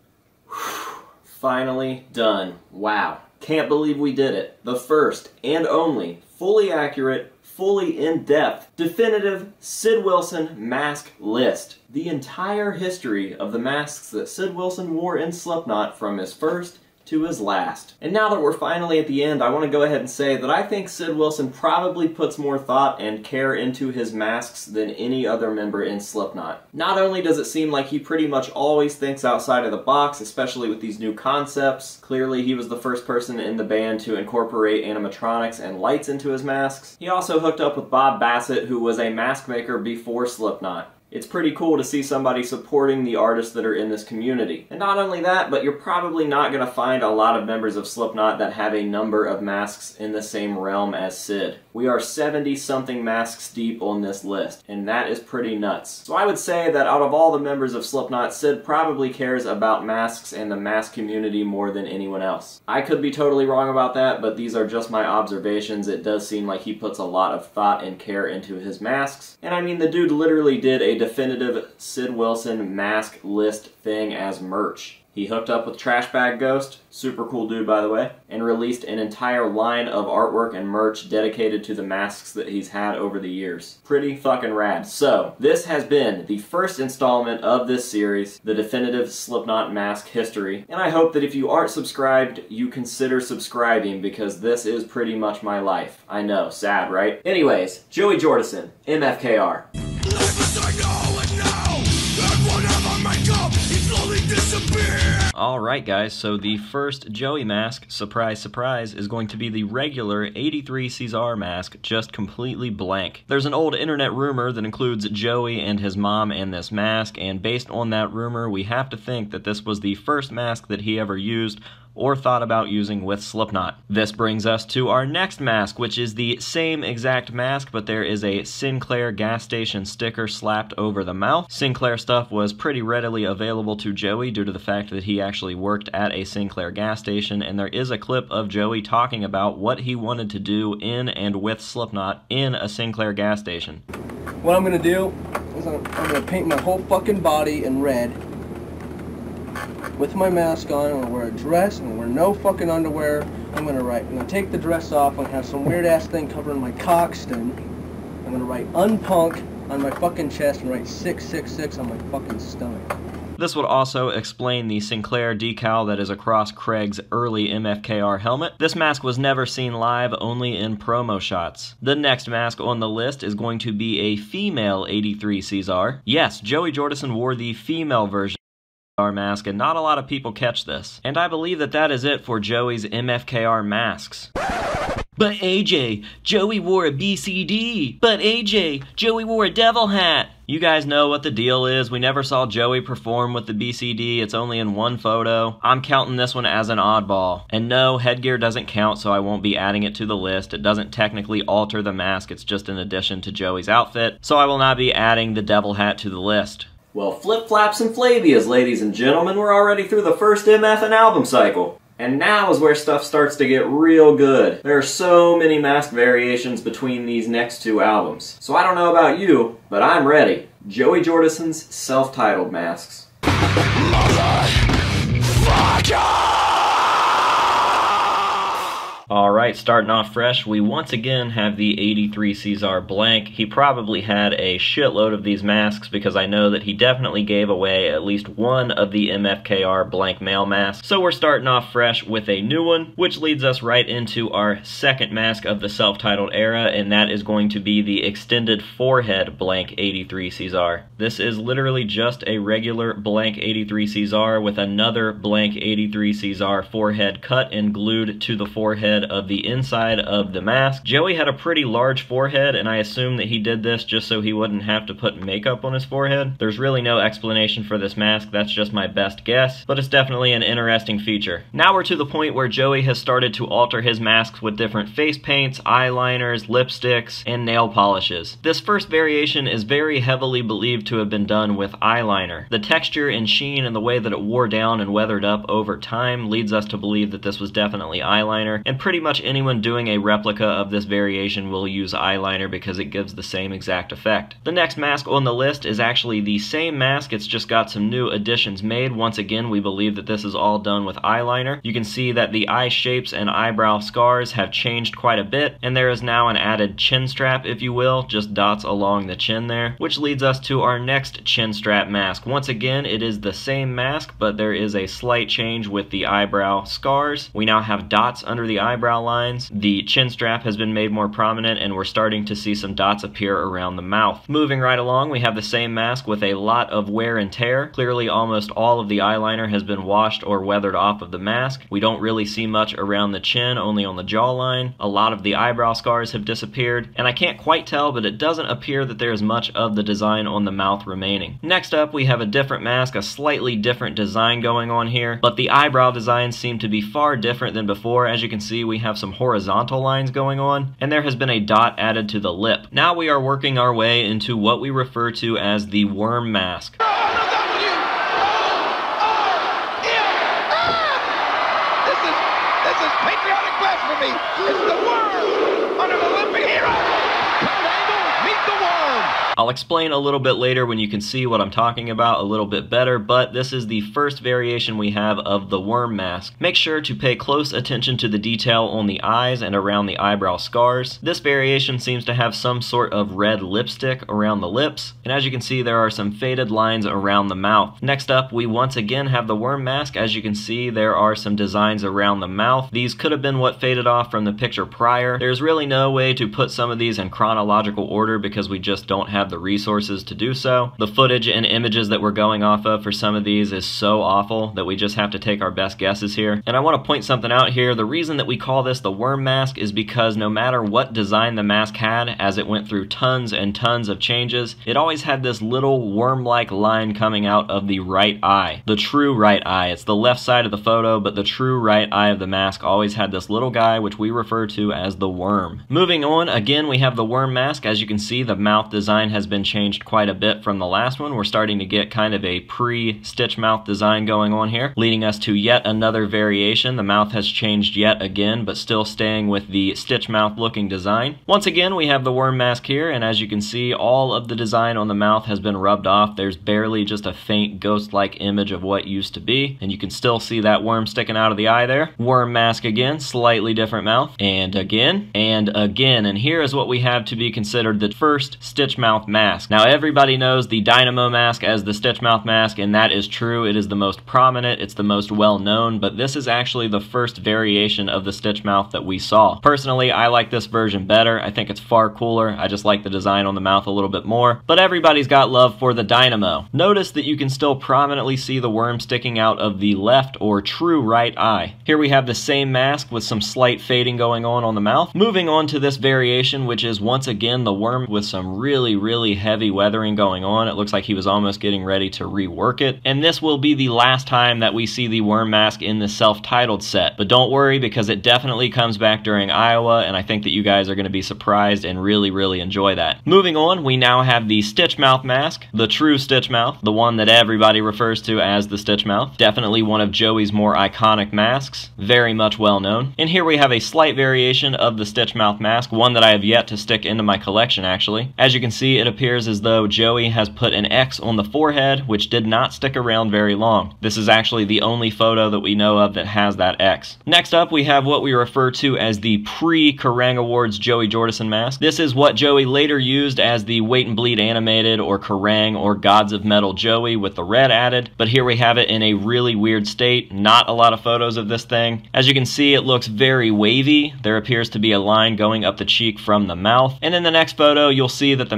Finally done. Wow. Can't believe we did it. The first and only fully accurate, fully in-depth, definitive Sid Wilson mask list. The entire history of the masks that Sid Wilson wore in Slipknot from his first to his last. And now that we're finally at the end, I want to go ahead and say that I think Sid Wilson probably puts more thought and care into his masks than any other member in Slipknot. Not only does it seem like he pretty much always thinks outside of the box, especially with these new concepts. Clearly he was the first person in the band to incorporate animatronics and lights into his masks. He also hooked up with Bob Bassett, who was a mask maker before Slipknot. It's pretty cool to see somebody supporting the artists that are in this community. And not only that, but you're probably not going to find a lot of members of Slipknot that have a number of masks in the same realm as Sid. We are seventy something masks deep on this list, and that is pretty nuts. So I would say that out of all the members of Slipknot, Sid probably cares about masks and the mask community more than anyone else. I could be totally wrong about that, but these are just my observations. It does seem like he puts a lot of thought and care into his masks. And I mean, the dude literally did a definitive Sid Wilson mask list thing as merch. He hooked up with Trash Bag Ghost, super cool dude by the way, and released an entire line of artwork and merch dedicated to the masks that he's had over the years. Pretty fucking rad. So, this has been the first installment of this series, the definitive Slipknot mask history, and I hope that if you aren't subscribed, you consider subscribing because this is pretty much my life. I know, sad, right? Anyways, Joey Jordison, M F K R. Alright guys, so the first Joey mask, surprise surprise, is going to be the regular eighty-three Caesar mask, just completely blank. There's an old internet rumor that includes Joey and his mom in this mask, and based on that rumor, we have to think that this was the first mask that he ever used or thought about using with Slipknot. This brings us to our next mask, which is the same exact mask, but there is a Sinclair gas station sticker slapped over the mouth. Sinclair stuff was pretty readily available to Joey due to the fact that he actually worked at a Sinclair gas station, and there is a clip of Joey talking about what he wanted to do in and with Slipknot in a Sinclair gas station. What I'm gonna do is I'm, I'm gonna paint my whole fucking body in red. With my mask on, I'm gonna wear a dress, I'm gonna wear no fucking underwear. I'm gonna write, I'm gonna take the dress off, I'm gonna have some weird ass thing covering my cockston. I'm gonna write unpunk on my fucking chest and write six six six on my fucking stomach. This would also explain the Sinclair decal that is across Craig's early M F K R helmet. This mask was never seen live, only in promo shots. The next mask on the list is going to be a female eighty-three Caesar. Yes, Joey Jordison wore the female version of our mask, and not a lot of people catch this. And I believe that that is it for Joey's M F K R masks. But A J, Joey wore a B C D. But A J, Joey wore a devil hat. You guys know what the deal is. We never saw Joey perform with the B C D. It's only in one photo. I'm counting this one as an oddball. And no, headgear doesn't count, so I won't be adding it to the list. It doesn't technically alter the mask. It's just an addition to Joey's outfit. So I will not be adding the devil hat to the list. Well, flip-flaps and flabias, ladies and gentlemen. We're already through the first M F and album cycle. And now is where stuff starts to get real good. There are so many mask variations between these next two albums. So I don't know about you, but I'm ready. Joey Jordison's self-titled masks. Alright, starting off fresh, we once again have the eighty-three Caesar blank. He probably had a shitload of these masks because I know that he definitely gave away at least one of the M F K R blank male masks. So we're starting off fresh with a new one, which leads us right into our second mask of the self-titled era, and that is going to be the extended forehead blank eighty-three Caesar. This is literally just a regular blank eighty-three Caesar with another blank eighty-three Caesar forehead cut and glued to the forehead of the the inside of the mask. Joey had a pretty large forehead, and I assume that he did this just so he wouldn't have to put makeup on his forehead. There's really no explanation for this mask, that's just my best guess, but it's definitely an interesting feature. Now we're to the point where Joey has started to alter his masks with different face paints, eyeliners, lipsticks, and nail polishes. This first variation is very heavily believed to have been done with eyeliner. The texture and sheen and the way that it wore down and weathered up over time leads us to believe that this was definitely eyeliner, and pretty much anyone doing a replica of this variation will use eyeliner because it gives the same exact effect. The next mask on the list is actually the same mask, it's just got some new additions made. Once again, we believe that this is all done with eyeliner. You can see that the eye shapes and eyebrow scars have changed quite a bit, and there is now an added chin strap, if you will, just dots along the chin there, which leads us to our next chin strap mask. Once again, it is the same mask, but there is a slight change with the eyebrow scars. We now have dots under the eyebrow lines. The chin strap has been made more prominent, and we're starting to see some dots appear around the mouth. Moving right along, we have the same mask with a lot of wear and tear. Clearly, almost all of the eyeliner has been washed or weathered off of the mask. We don't really see much around the chin, only on the jawline. A lot of the eyebrow scars have disappeared, and I can't quite tell, but it doesn't appear that there is much of the design on the mouth remaining. Next up, we have a different mask, a slightly different design going on here, but the eyebrow designs seem to be far different than before. As you can see, we have some horizontal lines going on, and there has been a dot added to the lip. Now we are working our way into what we refer to as the worm mask. Patriotic blasphemy. It's the worm on an Olympic hero. Kurt Angle, meet the worm. I'll explain a little bit later when you can see what I'm talking about a little bit better, but this is the first variation we have of the worm mask. Make sure to pay close attention to the detail on the eyes and around the eyebrow scars. This variation seems to have some sort of red lipstick around the lips, and as you can see, there are some faded lines around the mouth. Next up, we once again have the worm mask. As you can see, there are some designs around the mouth. These could have been what faded off from the picture prior. There's really no way to put some of these in chronological order because we just don't have the resources to do so. The footage and images that we're going off of for some of these is so awful that we just have to take our best guesses here. And I want to point something out here. The reason that we call this the worm mask is because no matter what design the mask had, as it went through tons and tons of changes, it always had this little worm-like line coming out of the right eye. The true right eye. It's the left side of the photo, but the true right eye of the mask always had this little guy, which we refer to as the worm. Moving on, again, we have the worm mask. As you can see, the mouth design has been changed quite a bit from the last one. We're starting to get kind of a pre-stitch mouth design going on here, leading us to yet another variation. The mouth has changed yet again, but still staying with the stitch mouth looking design. Once again, we have the worm mask here, and as you can see, all of the design on the mouth has been rubbed off. There's barely just a faint ghost-like image of what used to be, and you can still see that worm sticking out of the eye there. Worm mask again, slightly different mouth, and again, and again, and here is what we have to be considered the first stitch mouth mask. Now everybody knows the Dynamo mask as the stitch mouth mask, and that is true. It is the most prominent, it's the most well known, but this is actually the first variation of the stitch mouth that we saw. Personally, I like this version better. I think it's far cooler. I just like the design on the mouth a little bit more, but everybody's got love for the Dynamo. Notice that you can still prominently see the worm sticking out of the left or true right eye. Here we have the same mask with some slight fading going on on the mouth. Moving on to this variation, which is once again the worm with some really, really heavy weathering going on. It looks like he was almost getting ready to rework it. And this will be the last time that we see the worm mask in the self-titled set. But don't worry, because it definitely comes back during Iowa, and I think that you guys are going to be surprised and really, really enjoy that. Moving on, we now have the stitch mouth mask, the true stitch mouth, the one that everybody refers to as the stitch mouth. Definitely one of Joey's more iconic masks, very much well known. And here we have a slight variation of the stitch mouth mask, one that I have yet to stick into my collection actually. As you can see, it appears as though Joey has put an X on the forehead, which did not stick around very long. This is actually the only photo that we know of that has that X. Next up, we have what we refer to as the pre-Kerrang Awards Joey Jordison mask. This is what Joey later used as the Wait and Bleed animated or Kerrang or Gods of Metal Joey with the red added, but here we have it in a really weird state. Not a lot of photos of this thing. As you can see, it looks very wavy. There appears to be a line going up the cheek from the mouth, and in the next photo, you'll see that the mask has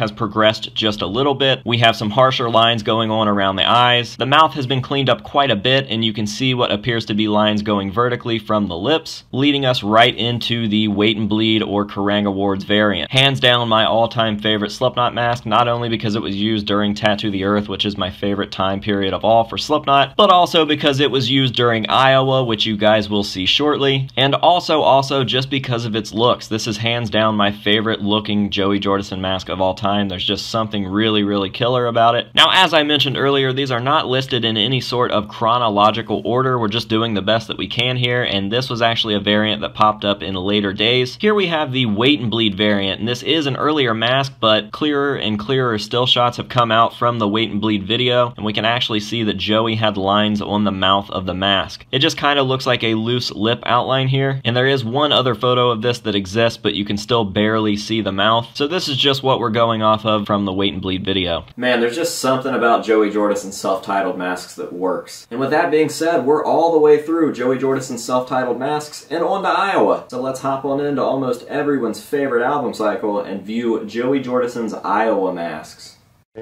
has progressed just a little bit. We have some harsher lines going on around the eyes. The mouth has been cleaned up quite a bit, and you can see what appears to be lines going vertically from the lips, leading us right into the Wait and Bleed or Kerrang Awards variant. Hands down my all-time favorite Slipknot mask, not only because it was used during Tattoo the Earth, which is my favorite time period of all for Slipknot, but also because it was used during Iowa, which you guys will see shortly, and also also just because of its looks. This is hands down my favorite looking Joey Jordison mask of all time. There's just something really, really killer about it. Now, as I mentioned earlier, these are not listed in any sort of chronological order. We're just doing the best that we can here, and this was actually a variant that popped up in later days. Here we have the Wait and Bleed variant, and this is an earlier mask, but clearer and clearer still shots have come out from the Wait and Bleed video, and we can actually see that Joey had lines on the mouth of the mask. It just kind of looks like a loose lip outline here, and there is one other photo of this that exists, but you can still barely see the mouth. So this is just what we're going off of from the Wait and Bleed video. Man, there's just something about Joey Jordison's self-titled masks that works. And with that being said, we're all the way through Joey Jordison's self-titled masks and on to Iowa. So let's hop on into almost everyone's favorite album cycle and view Joey Jordison's Iowa masks.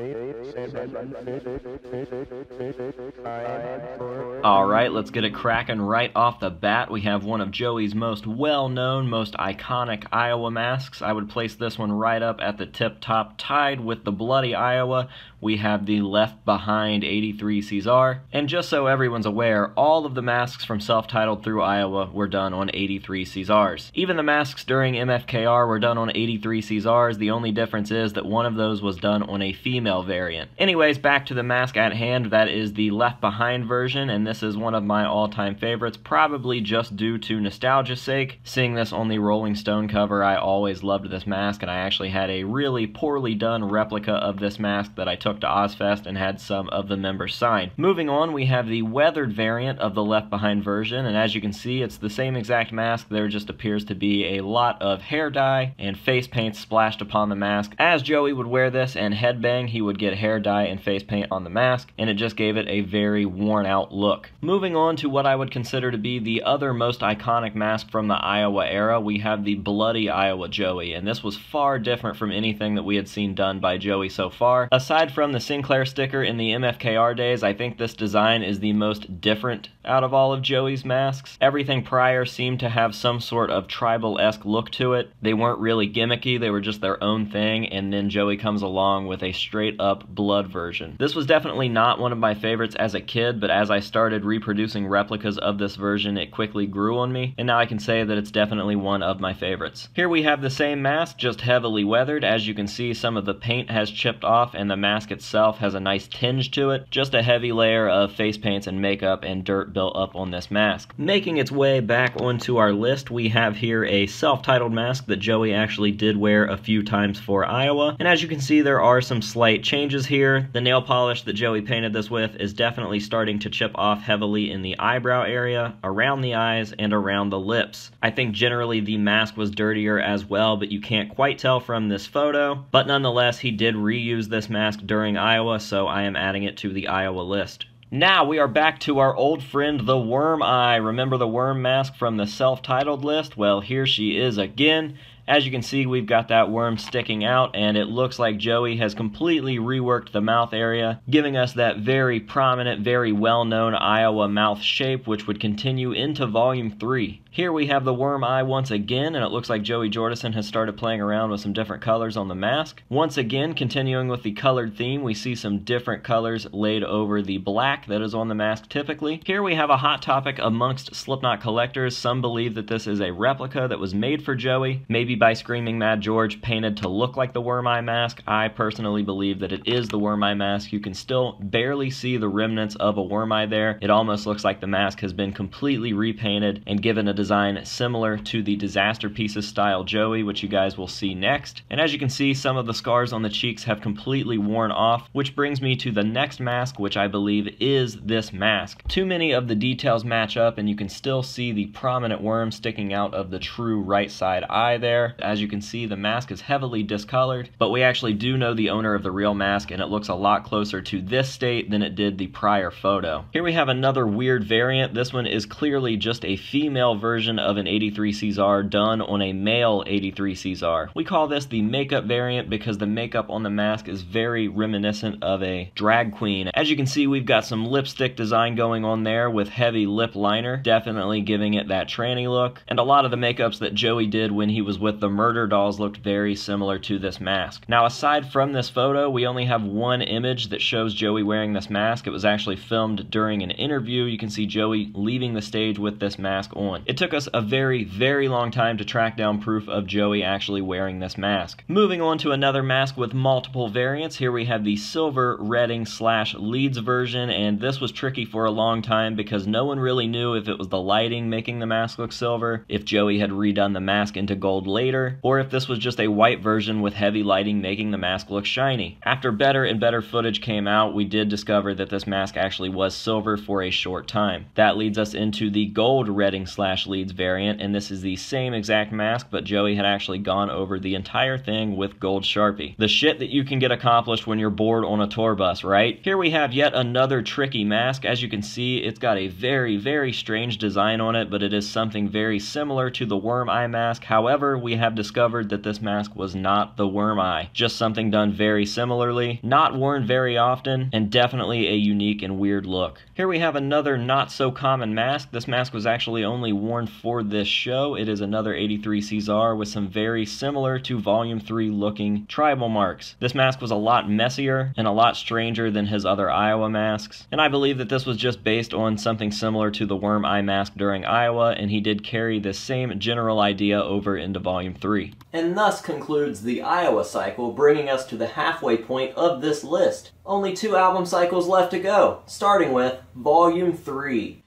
Alright, let's get it cracking right off the bat. We have one of Joey's most well-known, most iconic Iowa masks. I would place this one right up at the tip-top, tied with the Bloody Iowa. We have the Left Behind eighty-three Caesar. And just so everyone's aware, all of the masks from self-titled through Iowa were done on eighty-three Caesars. Even the masks during M F K R were done on eighty-three Caesars. The only difference is that one of those was done on a female variant. Anyways, back to the mask at hand. That is the Left Behind version, and this is one of my all-time favorites, probably just due to nostalgia's sake. Seeing this on the Rolling Stone cover, I always loved this mask, and I actually had a really poorly done replica of this mask that I took to Ozfest and had some of the members sign. Moving on, we have the weathered variant of the Left Behind version, and as you can see, it's the same exact mask. There just appears to be a lot of hair dye and face paint splashed upon the mask. As Joey would wear this and headbang, he would get hair dye and face paint on the mask, and it just gave it a very worn out look. Moving on to what I would consider to be the other most iconic mask from the Iowa era, we have the Bloody Iowa Joey, and this was far different from anything that we had seen done by Joey so far. Aside from the Sinclair sticker in the M F K R days, I think this design is the most different out of all of Joey's masks. Everything prior seemed to have some sort of tribal-esque look to it. They weren't really gimmicky, they were just their own thing, and then Joey comes along with a straight-up blood version. This was definitely not one of my favorites as a kid, but as I started reproducing replicas of this version, it quickly grew on me, and now I can say that it's definitely one of my favorites. Here we have the same mask, just heavily weathered. As you can see, some of the paint has chipped off, and the mask itself has a nice tinge to it. Just a heavy layer of face paints and makeup and dirt built up on this mask. Making its way back onto our list, we have here a self-titled mask that Joey actually did wear a few times for Iowa, and as you can see, there are some slight changes here. The nail polish that Joey painted this with is definitely starting to chip off heavily in the eyebrow area, around the eyes, and around the lips. I think generally the mask was dirtier as well, but you can't quite tell from this photo, but nonetheless, he did reuse this mask during Iowa, so I am adding it to the Iowa list. Now we are back to our old friend the Worm Eye. Remember the worm mask from the self-titled list? Well, here she is again. As you can see, we've got that worm sticking out, and it looks like Joey has completely reworked the mouth area, giving us that very prominent, very well-known Iowa mouth shape, which would continue into Volume three. Here we have the worm eye once again, and it looks like Joey Jordison has started playing around with some different colors on the mask. Once again, continuing with the colored theme, we see some different colors laid over the black that is on the mask typically. Here we have a hot topic amongst Slipknot collectors. Some believe that this is a replica that was made for Joey, maybe by Screaming Mad George, painted to look like the Worm Eye mask. I personally believe that it is the Worm Eye mask. You can still barely see the remnants of a worm eye there. It almost looks like the mask has been completely repainted and given a design similar to the Disaster Pieces style Joey, which you guys will see next. And as you can see, some of the scars on the cheeks have completely worn off, which brings me to the next mask, which I believe is this mask. Too many of the details match up, and you can still see the prominent worm sticking out of the true right side eye there. there. As you can see, the mask is heavily discolored, but we actually do know the owner of the real mask, and it looks a lot closer to this state than it did the prior photo. Here we have another weird variant. This one is clearly just a female version of an eighty-three Caesar done on a male eighty-three Caesar. We call this the makeup variant because the makeup on the mask is very reminiscent of a drag queen. As you can see, we've got some lipstick design going on there with heavy lip liner, definitely giving it that tranny look. And a lot of the makeups that Joey did when he was with the Murder Dolls looked very similar to this mask. Now, aside from this photo, we only have one image that shows Joey wearing this mask. It was actually filmed during an interview. You can see Joey leaving the stage with this mask on. It took us a very, very long time to track down proof of Joey actually wearing this mask. Moving on to another mask with multiple variants. Here we have the Silver Redding slash Leeds version, and this was tricky for a long time because no one really knew if it was the lighting making the mask look silver, if Joey had redone the mask into gold later, or if this was just a white version with heavy lighting making the mask look shiny. After better and better footage came out, we did discover that this mask actually was silver for a short time. That leads us into the Gold Redding slash Leeds variant, and this is the same exact mask, but Joey had actually gone over the entire thing with gold Sharpie. The shit that you can get accomplished when you're bored on a tour bus, right? Here we have yet another tricky mask. As you can see, it's got a very, very strange design on it, but it is something very similar to the Worm Eye mask. However, we have discovered that this mask was not the Worm Eye, just something done very similarly, not worn very often, and definitely a unique and weird look. Here we have another not so common mask. This mask was actually only worn for this show. It is another eighty-three Caesar with some very similar to Volume three looking tribal marks. This mask was a lot messier and a lot stranger than his other Iowa masks, and I believe that this was just based on something similar to the Worm Eye mask during Iowa, and he did carry the same general idea over into Volume three. And thus concludes the Iowa cycle, bringing us to the halfway point of this list. Only two album cycles left to go, starting with Volume three.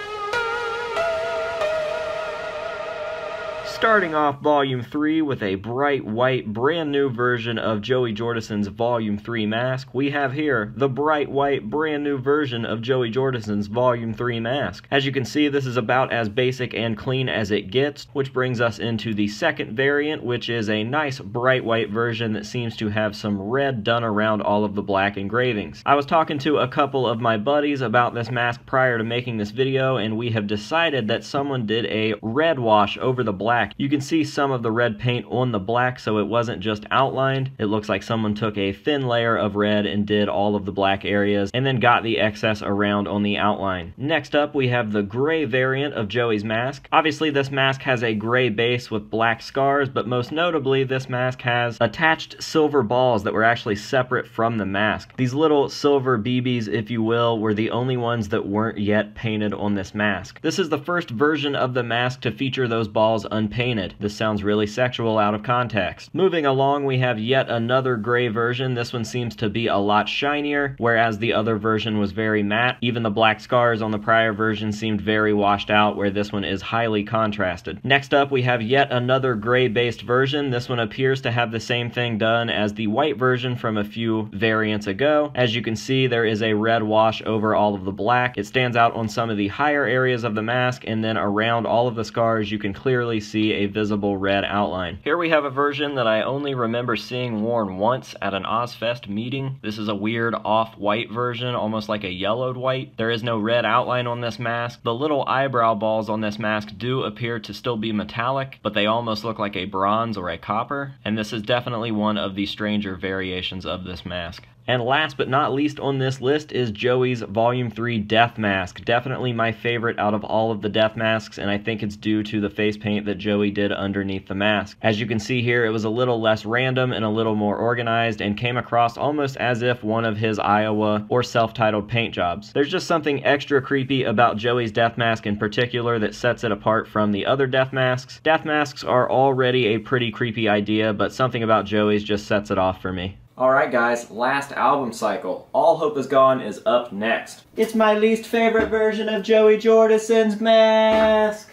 Starting off Volume three with a bright white brand new version of Joey Jordison's Volume three mask, we have here the bright white brand new version of Joey Jordison's Volume three mask. As you can see, this is about as basic and clean as it gets, which brings us into the second variant, which is a nice bright white version that seems to have some red done around all of the black engravings. I was talking to a couple of my buddies about this mask prior to making this video, and we have decided that someone did a red wash over the black. You can see some of the red paint on the black, so it wasn't just outlined. It looks like someone took a thin layer of red and did all of the black areas and then got the excess around on the outline. Next up, we have the gray variant of Joey's mask. Obviously, this mask has a gray base with black scars, but most notably, this mask has attached silver balls that were actually separate from the mask. These little silver B Bs, if you will, were the only ones that weren't yet painted on this mask. This is the first version of the mask to feature those balls unpainted. This sounds really sexual out of context. Moving along, we have yet another gray version. This one seems to be a lot shinier, whereas the other version was very matte. Even the black scars on the prior version seemed very washed out, where this one is highly contrasted. Next up, we have yet another gray-based version. This one appears to have the same thing done as the white version from a few variants ago. As you can see, there is a red wash over all of the black. It stands out on some of the higher areas of the mask, and then around all of the scars, you can clearly see a visible red outline. Here we have a version that I only remember seeing worn once at an Ozfest meeting. This is a weird off-white version, almost like a yellowed white. There is no red outline on this mask. The little eyebrow balls on this mask do appear to still be metallic, but they almost look like a bronze or a copper, and this is definitely one of the stranger variations of this mask. And last but not least on this list is Joey's Volume three Death Mask. Definitely my favorite out of all of the death masks, and I think it's due to the face paint that Joey did underneath the mask. As you can see here, it was a little less random and a little more organized, and came across almost as if one of his Iowa or self-titled paint jobs. There's just something extra creepy about Joey's death mask in particular that sets it apart from the other death masks. Death masks are already a pretty creepy idea, but something about Joey's just sets it off for me. Alright guys, last album cycle. All Hope Is Gone is up next. It's my least favorite version of Joey Jordison's mask.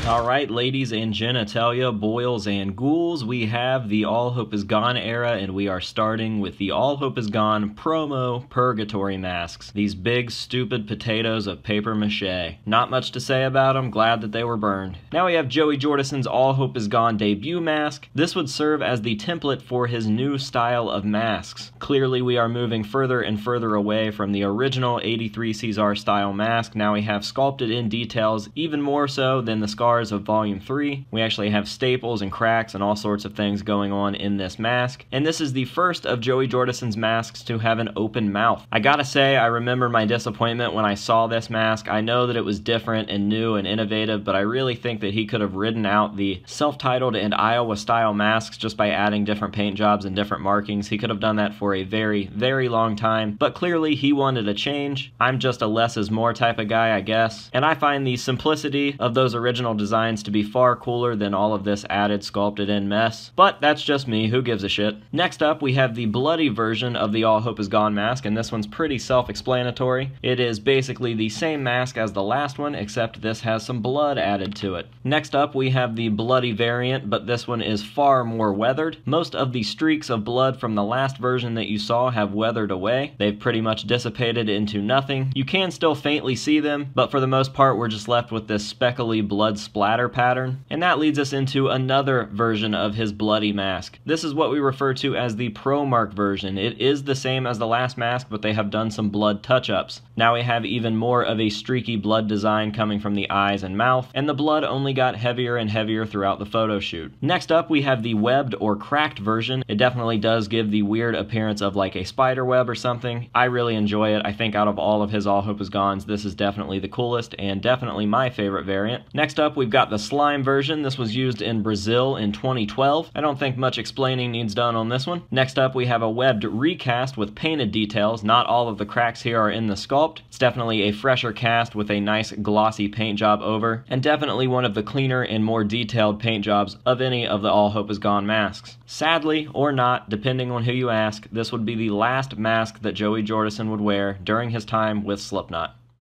Alright, ladies and genitalia, boils and ghouls, we have the All Hope Is Gone era, and we are starting with the All Hope Is Gone promo purgatory masks. These big, stupid potatoes of paper mache. Not much to say about them, glad that they were burned. Now we have Joey Jordison's All Hope Is Gone debut mask. This would serve as the template for his new style of masks. Clearly we are moving further and further away from the original eighty-three Caesar style mask. Now we have sculpted in details, even more so than the scars of Volume three. We actually have staples and cracks and all sorts of things going on in this mask. And this is the first of Joey Jordison's masks to have an open mouth. I gotta say, I remember my disappointment when I saw this mask. I know that it was different and new and innovative, but I really think that he could have ridden out the self-titled and Iowa style masks just by adding different paint jobs and different markings. He could have done that for a very, very long time, but clearly he wanted a change. I'm just a less is more type of guy, I guess. And I find the simplicity of those original designs to be far cooler than all of this added sculpted in mess. But that's just me, who gives a shit. Next up we have the bloody version of the All Hope Is Gone mask, and this one's pretty self-explanatory. It is basically the same mask as the last one, except this has some blood added to it. Next up we have the bloody variant, but this one is far more weathered. Most of the streaks of blood from the last version that you saw have weathered away. They've pretty much dissipated into nothing. You can still faintly see them, but for the most part we're just left with this speckly blood splatter pattern. And that leads us into another version of his bloody mask. This is what we refer to as the Pro Mark version. It is the same as the last mask, but they have done some blood touch-ups. Now we have even more of a streaky blood design coming from the eyes and mouth, and the blood only got heavier and heavier throughout the photo shoot. Next up we have the webbed or cracked version. It definitely does give the weird appearance of like a spider web or something. I really enjoy it. I think out of all of his All Hope Is Gones, this is definitely the coolest and definitely my favorite variant. Next up we've got the slime version. This was used in Brazil in twenty twelve. I don't think much explaining needs done on this one. Next up we have a webbed recast with painted details. Not all of the cracks here are in the sculpt. It's definitely a fresher cast with a nice glossy paint job over, and definitely one of the cleaner and more detailed paint jobs of any of the All Hope Is Gone masks. Sadly, or not, depending on who you ask, this would be the last mask that Joey Jordison would wear during his time with Slipknot.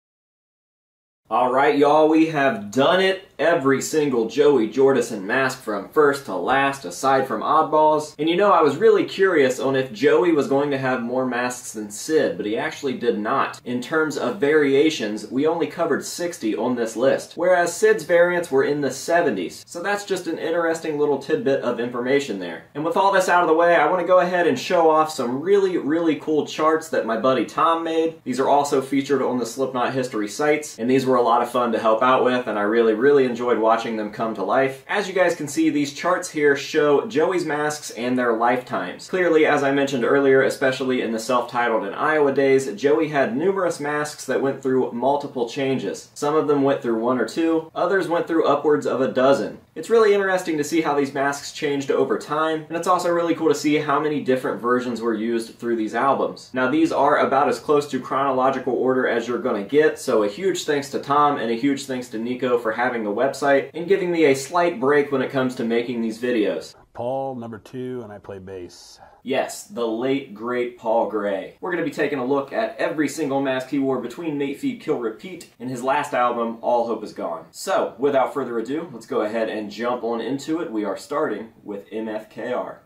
Alright y'all, we have done it. Every single Joey Jordison mask from first to last, aside from oddballs. And you know, I was really curious on if Joey was going to have more masks than Sid, but he actually did not. In terms of variations, we only covered sixty on this list, whereas Sid's variants were in the seventies. So that's just an interesting little tidbit of information there. And with all this out of the way, I want to go ahead and show off some really, really cool charts that my buddy Tom made. These are also featured on the Slipknot history sites, and these were a lot of fun to help out with, and I really, really enjoyed watching them come to life. As you guys can see, these charts here show Joey's masks and their lifetimes. Clearly, as I mentioned earlier, especially in the self-titled and Iowa days, Joey had numerous masks that went through multiple changes. Some of them went through one or two, others went through upwards of a dozen. It's really interesting to see how these masks changed over time, and it's also really cool to see how many different versions were used through these albums. Now these are about as close to chronological order as you're gonna get, so a huge thanks to Tom and a huge thanks to Nico for having the website and giving me a slight break when it comes to making these videos. Paul, number two, and I play bass. Yes, the late, great Paul Gray. We're going to be taking a look at every single mask he wore between Mate Feed, Kill, Repeat and his last album, All Hope Is Gone. So, without further ado, let's go ahead and jump on into it. We are starting with M F K R.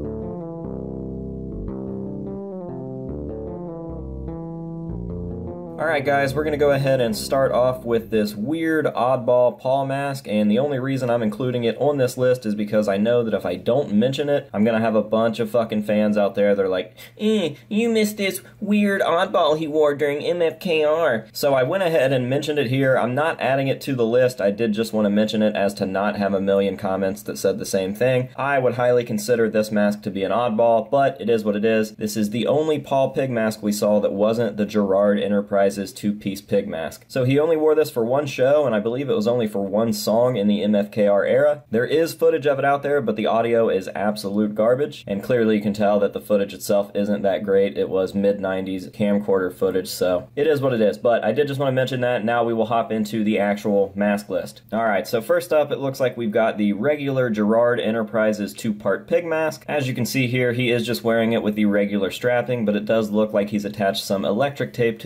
Alright guys, we're going to go ahead and start off with this weird oddball Paul mask, and the only reason I'm including it on this list is because I know that if I don't mention it, I'm going to have a bunch of fucking fans out there that are like, eh, you missed this weird oddball he wore during M F K R. So I went ahead and mentioned it here. I'm not adding it to the list. I did just want to mention it as to not have a million comments that said the same thing. I would highly consider this mask to be an oddball, but it is what it is. This is the only Paul Pig mask we saw that wasn't the Gerard Enterprises two-piece pig mask. So he only wore this for one show, and I believe it was only for one song in the M F K R era. There is footage of it out there, but the audio is absolute garbage, and clearly you can tell that the footage itself isn't that great. It was mid nineties camcorder footage, so it is what it is. But I did just want to mention that. Now we will hop into the actual mask list. Alright, so first up, it looks like we've got the regular Gerard Enterprises two-part pig mask. As you can see here, he is just wearing it with the regular strapping, but it does look like he's attached some electric tape to the edges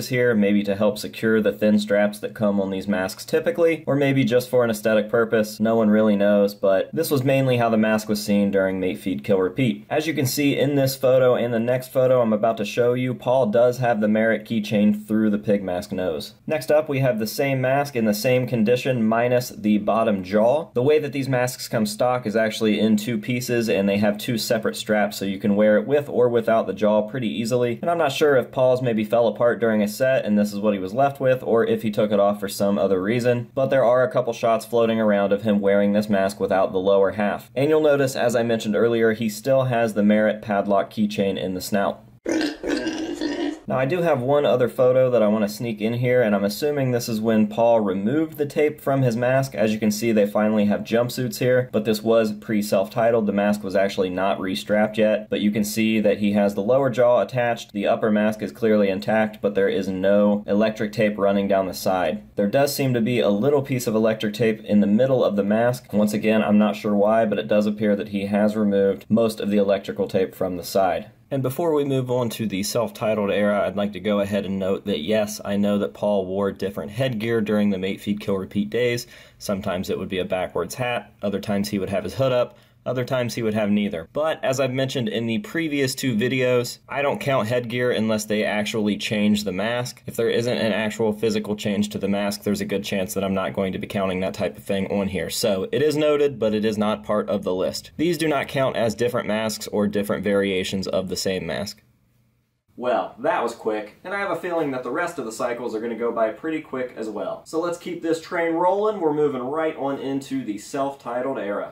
here, maybe to help secure the thin straps that come on these masks typically, or maybe just for an aesthetic purpose. No one really knows, but this was mainly how the mask was seen during Mate, Feed, Kill, Repeat. As you can see in this photo and the next photo I'm about to show you, Paul does have the Merit keychain through the pig mask nose. Next up, we have the same mask in the same condition minus the bottom jaw. The way that these masks come stock is actually in two pieces, and they have two separate straps, so you can wear it with or without the jaw pretty easily. And I'm not sure if Paul's maybe fell apart during a set and this is what he was left with, or if he took it off for some other reason, but there are a couple shots floating around of him wearing this mask without the lower half. And you'll notice, as I mentioned earlier, he still has the Merit padlock keychain in the snout. Now I do have one other photo that I want to sneak in here, and I'm assuming this is when Paul removed the tape from his mask. As you can see, they finally have jumpsuits here, but this was pre-self-titled. The mask was actually not restrapped yet, but you can see that he has the lower jaw attached. The upper mask is clearly intact, but there is no electric tape running down the side. There does seem to be a little piece of electric tape in the middle of the mask. Once again, I'm not sure why, but it does appear that he has removed most of the electrical tape from the side. And before we move on to the self-titled era, I'd like to go ahead and note that yes, I know that Paul wore different headgear during the Mate, Feed, Kill, Repeat days. Sometimes it would be a backwards hat, other times he would have his hood up, other times he would have neither. But as I've mentioned in the previous two videos, I don't count headgear unless they actually change the mask. If there isn't an actual physical change to the mask, there's a good chance that I'm not going to be counting that type of thing on here. So it is noted, but it is not part of the list. These do not count as different masks or different variations of the same mask. Well, that was quick, and I have a feeling that the rest of the cycles are going to go by pretty quick as well. So let's keep this train rolling. We're moving right on into the self-titled era.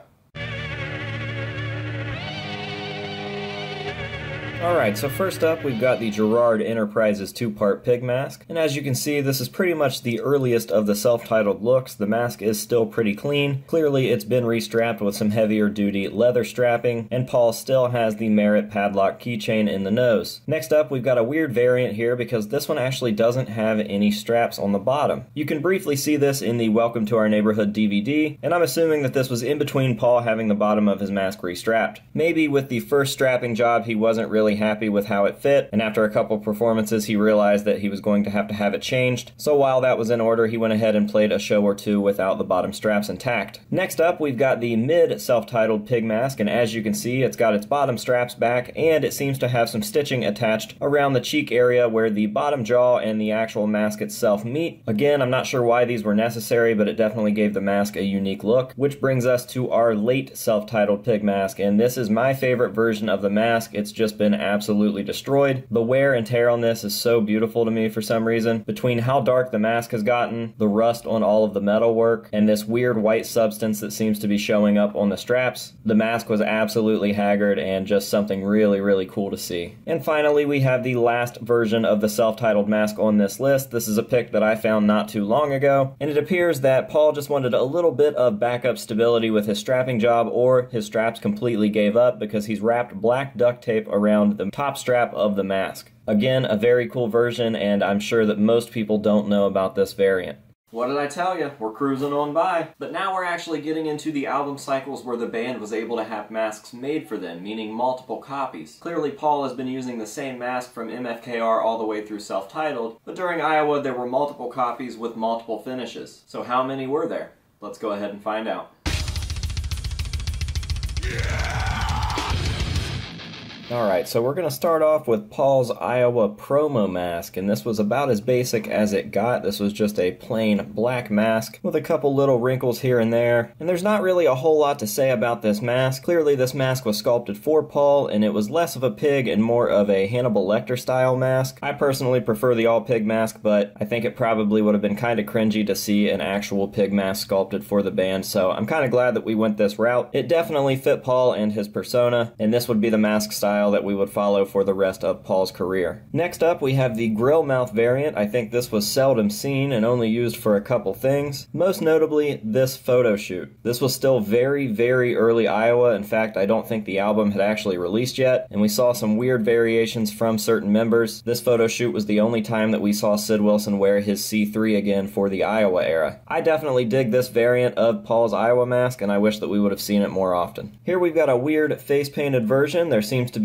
Alright, so first up we've got the Girard Enterprises two-part pig mask, and as you can see this is pretty much the earliest of the self-titled looks. The mask is still pretty clean. Clearly it's been restrapped with some heavier duty leather strapping, and Paul still has the Merit padlock keychain in the nose. Next up we've got a weird variant here because this one actually doesn't have any straps on the bottom. You can briefly see this in the Welcome to Our Neighborhood D V D, and I'm assuming that this was in between Paul having the bottom of his mask restrapped. Maybe with the first strapping job he wasn't really happy with how it fit, and after a couple performances he realized that he was going to have to have it changed, so while that was in order he went ahead and played a show or two without the bottom straps intact. Next up we've got the mid self-titled pig mask, and as you can see it's got its bottom straps back and it seems to have some stitching attached around the cheek area where the bottom jaw and the actual mask itself meet. Again, I'm not sure why these were necessary, but it definitely gave the mask a unique look, which brings us to our late self-titled pig mask, and this is my favorite version of the mask. It's just been absolutely destroyed. The wear and tear on this is so beautiful to me for some reason. Between how dark the mask has gotten, the rust on all of the metal work, and this weird white substance that seems to be showing up on the straps, the mask was absolutely haggard and just something really, really cool to see. And finally, we have the last version of the self-titled mask on this list. This is a pic that I found not too long ago, and it appears that Paul just wanted a little bit of backup stability with his strapping job, or his straps completely gave up because he's wrapped black duct tape around the top strap of the mask. Again, a very cool version, and I'm sure that most people don't know about this variant. What did I tell you? We're cruising on by. But now we're actually getting into the album cycles where the band was able to have masks made for them, meaning multiple copies. Clearly Paul has been using the same mask from M F K R all the way through self-titled, but during Iowa there were multiple copies with multiple finishes. So how many were there? Let's go ahead and find out. Alright, so we're going to start off with Paul's Iowa promo mask, and this was about as basic as it got. This was just a plain black mask with a couple little wrinkles here and there, and there's not really a whole lot to say about this mask. Clearly this mask was sculpted for Paul, and it was less of a pig and more of a Hannibal Lecter style mask. I personally prefer the all pig mask, but I think it probably would have been kind of cringy to see an actual pig mask sculpted for the band, so I'm kind of glad that we went this route. It definitely fit Paul and his persona, and this would be the mask style that we would follow for the rest of Paul's career. Next up we have the grill mouth variant. I think this was seldom seen and only used for a couple things, most notably this photo shoot. This was still very very early Iowa. In fact, I don't think the album had actually released yet, and we saw some weird variations from certain members. This photo shoot was the only time that we saw Sid Wilson wear his C three again for the Iowa era. I definitely dig this variant of Paul's Iowa mask, and I wish that we would have seen it more often. Here we've got a weird face painted version. There seems to be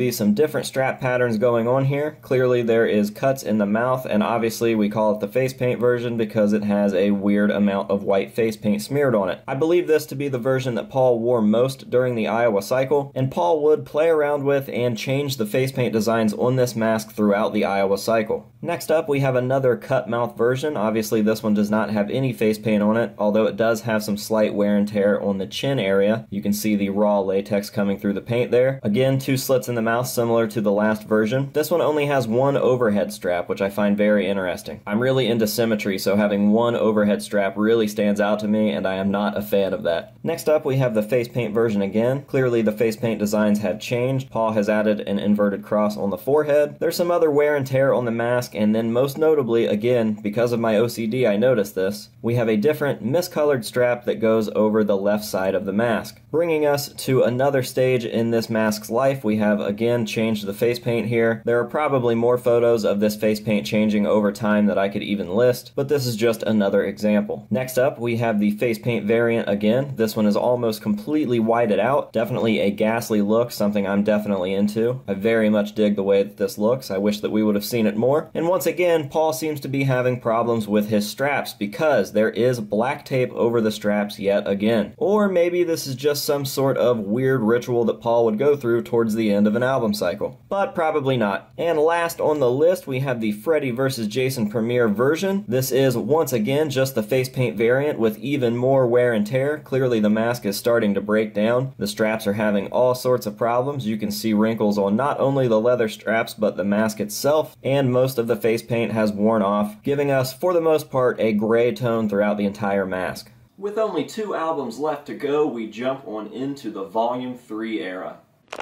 be some different strap patterns going on here. Clearly there is cuts in the mouth, and obviously we call it the face paint version because it has a weird amount of white face paint smeared on it. I believe this to be the version that Paul wore most during the Iowa cycle, and Paul would play around with and change the face paint designs on this mask throughout the Iowa cycle. Next up, we have another cut mouth version. Obviously this one does not have any face paint on it, although it does have some slight wear and tear on the chin area. You can see the raw latex coming through the paint there. Again, two slits in the mouth similar to the last version. This one only has one overhead strap, which I find very interesting. I'm really into symmetry, so having one overhead strap really stands out to me, and I am not a fan of that. Next up, we have the face paint version again. Clearly the face paint designs have changed. Paul has added an inverted cross on the forehead. There's some other wear and tear on the mask, and then most notably, again, because of my O C D I noticed this, we have a different miscolored strap that goes over the left side of the mask. Bringing us to another stage in this mask's life, we have again changed the face paint here. There are probably more photos of this face paint changing over time that I could even list, but this is just another example. Next up, we have the face paint variant again. This one is almost completely whited out. Definitely a ghastly look, something I'm definitely into. I very much dig the way that this looks. I wish that we would have seen it more. And once again, Paul seems to be having problems with his straps because there is black tape over the straps yet again. Or maybe this is just some sort of weird ritual that Paul would go through towards the end of an album cycle. But probably not. And last on the list, we have the Freddie versus. Jason Premiere version. This is once again just the face paint variant with even more wear and tear. Clearly the mask is starting to break down. The straps are having all sorts of problems. You can see wrinkles on not only the leather straps but the mask itself, and most of the face paint has worn off, giving us for the most part a gray tone throughout the entire mask. With only two albums left to go, we jump on into the Volume three era.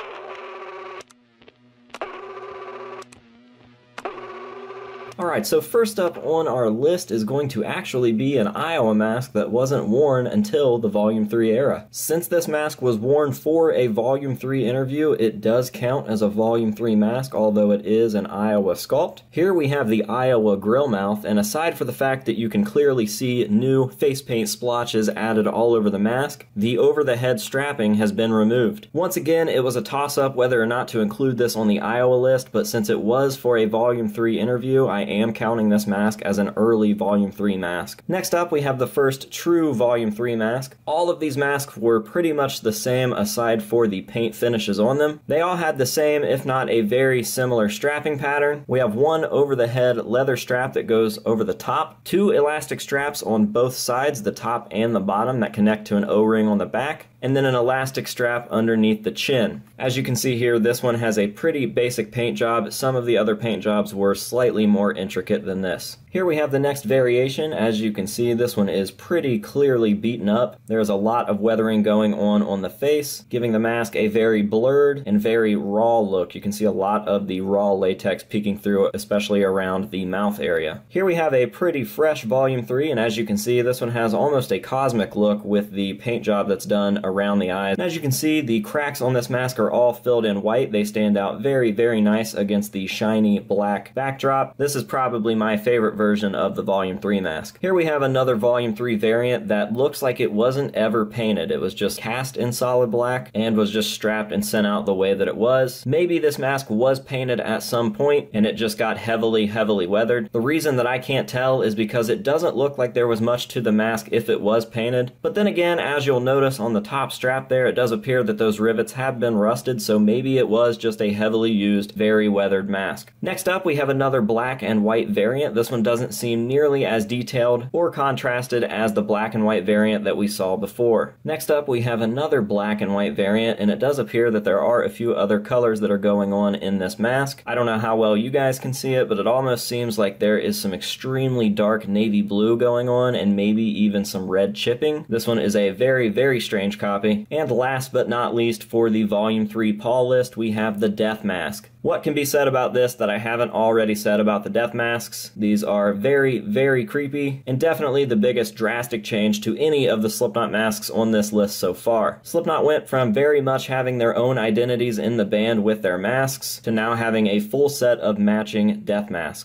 Alright, so first up on our list is going to actually be an Iowa mask that wasn't worn until the Volume three era. Since this mask was worn for a Volume three interview, it does count as a Volume three mask, although it is an Iowa sculpt. Here we have the Iowa grill mouth, and aside from the fact that you can clearly see new face paint splotches added all over the mask, the over-the-head strapping has been removed. Once again, it was a toss-up whether or not to include this on the Iowa list, but since it was for a Volume three interview, I am counting this mask as an early Volume three mask. Next up, we have the first true Volume three mask. All of these masks were pretty much the same aside for the paint finishes on them. They all had the same, if not a very similar strapping pattern. We have one over-the-head leather strap that goes over the top, two elastic straps on both sides, the top and the bottom, that connect to an O-ring on the back, and then an elastic strap underneath the chin. As you can see here, this one has a pretty basic paint job. Some of the other paint jobs were slightly more intricate than this. Here we have the next variation. As you can see, this one is pretty clearly beaten up. There's a lot of weathering going on on the face, giving the mask a very blurred and very raw look. You can see a lot of the raw latex peeking through, especially around the mouth area. Here we have a pretty fresh Volume three, and as you can see, this one has almost a cosmic look with the paint job that's done around the eyes. And as you can see, the cracks on this mask are all filled in white. They stand out very, very nice against the shiny black backdrop. This is probably my favorite version of the Volume three mask. Here we have another Volume three variant that looks like it wasn't ever painted. It was just cast in solid black and was just strapped and sent out the way that it was. Maybe this mask was painted at some point and it just got heavily, heavily weathered. The reason that I can't tell is because it doesn't look like there was much to the mask if it was painted. But then again, as you'll notice on the top strap there, it does appear that those rivets have been rusted, so maybe it was just a heavily used, very weathered mask. Next up, we have another black and white variant. This one doesn't seem nearly as detailed or contrasted as the black and white variant that we saw before. Next up, we have another black and white variant, and it does appear that there are a few other colors that are going on in this mask. I don't know how well you guys can see it, but it almost seems like there is some extremely dark navy blue going on and maybe even some red chipping. This one is a very, very strange copy. And last but not least, for the Volume three Paul list, we have the Death Mask. What can be said about this that I haven't already said about the Death Masks? These are very, very creepy, and definitely the biggest drastic change to any of the Slipknot masks on this list so far. Slipknot went from very much having their own identities in the band with their masks, to now having a full set of matching death masks.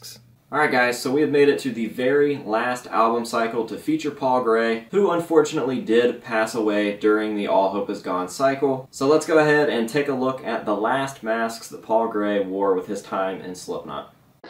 Alright guys, so we have made it to the very last album cycle to feature Paul Gray, who unfortunately did pass away during the All Hope Is Gone cycle. So let's go ahead and take a look at the last masks that Paul Gray wore with his time in Slipknot.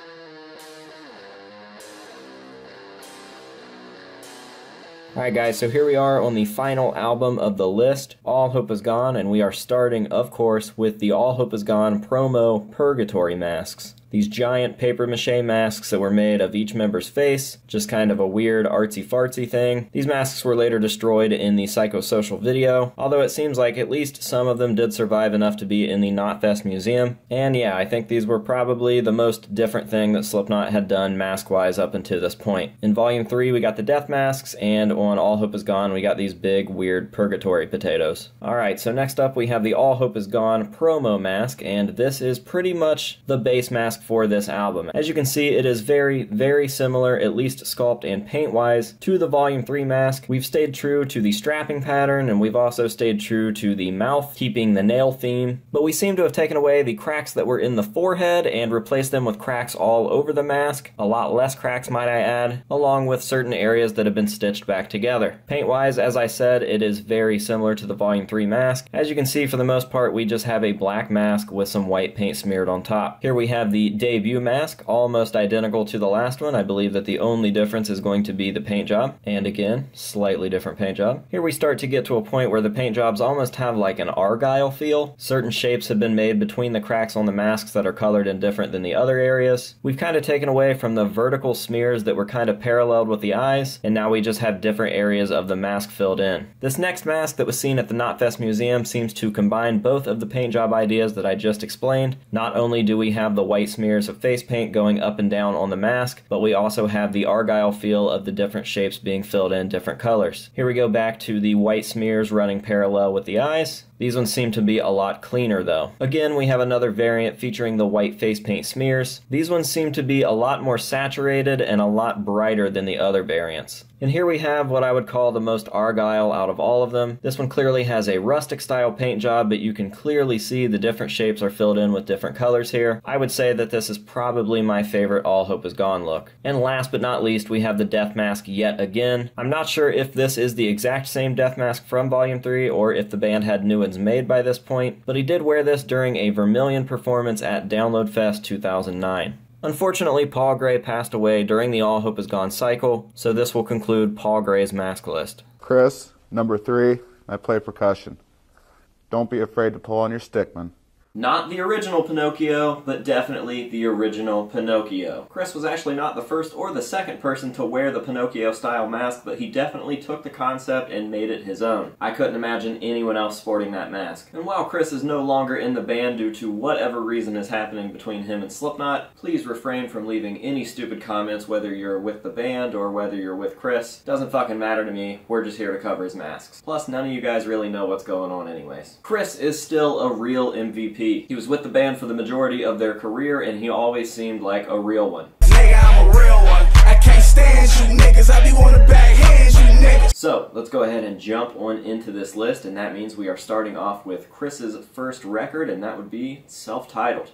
Alright guys, so here we are on the final album of the list, All Hope Is Gone, and we are starting, of course, with the All Hope Is Gone promo Purgatory masks. These giant papier-mâché masks that were made of each member's face, just kind of a weird artsy-fartsy thing. These masks were later destroyed in the Psychosocial video, although it seems like at least some of them did survive enough to be in the Knotfest Museum. And yeah, I think these were probably the most different thing that Slipknot had done mask-wise up until this point. In Volume three we got the death masks, and on All Hope Is Gone we got these big, weird purgatory potatoes. Alright, so next up we have the All Hope Is Gone promo mask, and this is pretty much the base mask for this album. As you can see, it is very, very similar, at least sculpt and paint-wise, to the Volume three mask. We've stayed true to the strapping pattern, and we've also stayed true to the mouth, keeping the nail theme, but we seem to have taken away the cracks that were in the forehead and replaced them with cracks all over the mask. A lot less cracks, might I add, along with certain areas that have been stitched back together. Paint-wise, as I said, it is very similar to the Volume three mask. As you can see, for the most part, we just have a black mask with some white paint smeared on top. Here we have the debut mask, almost identical to the last one. I believe that the only difference is going to be the paint job, and again, slightly different paint job. Here we start to get to a point where the paint jobs almost have like an argyle feel. Certain shapes have been made between the cracks on the masks that are colored in different than the other areas. We've kind of taken away from the vertical smears that were kind of paralleled with the eyes, and now we just have different areas of the mask filled in. This next mask that was seen at the Knotfest Museum seems to combine both of the paint job ideas that I just explained. Not only do we have the white smears of face paint going up and down on the mask, but we also have the argyle feel of the different shapes being filled in different colors. Here we go back to the white smears running parallel with the eyes. These ones seem to be a lot cleaner though. Again, we have another variant featuring the white face paint smears. These ones seem to be a lot more saturated and a lot brighter than the other variants. And here we have what I would call the most argyle out of all of them. This one clearly has a rustic style paint job, but you can clearly see the different shapes are filled in with different colors here. I would say that this is probably my favorite All Hope Is Gone look. And last but not least, we have the death mask yet again. I'm not sure if this is the exact same death mask from Volume three or if the band had new ones made by this point, but he did wear this during a Vermilion performance at Download Fest two thousand nine. Unfortunately, Paul Gray passed away during the All Hope Is Gone cycle, so this will conclude Paul Gray's mask list. Chris, number three, I play percussion. Don't be afraid to pull on your stickman. Not the original Pinocchio, but definitely the original Pinocchio. Chris was actually not the first or the second person to wear the Pinocchio-style mask, but he definitely took the concept and made it his own. I couldn't imagine anyone else sporting that mask. And while Chris is no longer in the band due to whatever reason is happening between him and Slipknot, please refrain from leaving any stupid comments whether you're with the band or whether you're with Chris. Doesn't fucking matter to me, we're just here to cover his masks. Plus, none of you guys really know what's going on anyways. Chris is still a real M V P. He was with the band for the majority of their career, and he always seemed like a real one. Nigga, I'm a real one. I can't stand you niggas. I be wanna backhand you niggas. So, let's go ahead and jump on into this list, and that means we are starting off with Chris's first record, and that would be self-titled.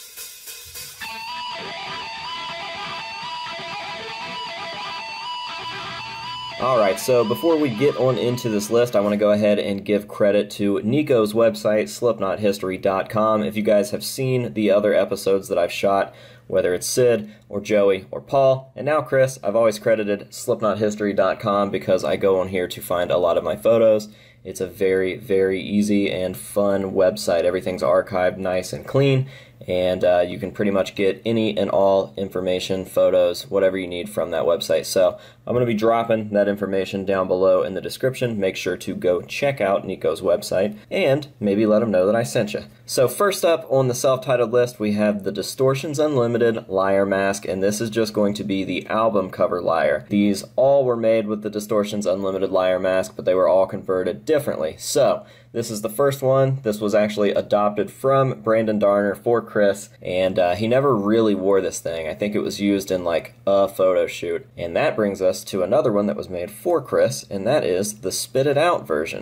Alright, so before we get on into this list, I want to go ahead and give credit to Nico's website, slipknot history dot com. If you guys have seen the other episodes that I've shot, whether it's Sid, or Joey, or Paul, and now Chris, I've always credited slipknot history dot com because I go on here to find a lot of my photos. It's a very, very easy and fun website. Everything's archived nice and clean, and uh, you can pretty much get any and all information, photos, whatever you need from that website. So I'm going to be dropping that information down below in the description. Make sure to go check out Nico's website and maybe let him know that I sent you. So first up on the self-titled list, we have the Distortions Unlimited Liar Mask, and this is just going to be the album cover Liar. These all were made with the Distortions Unlimited Liar Mask, but they were all converted differently. So this is the first one. This was actually adopted from Brandon Darner for Chris, and uh, he never really wore this thing. I think it was used in like a photo shoot. And that brings us to another one that was made for Chris, and that is the Spit It Out version.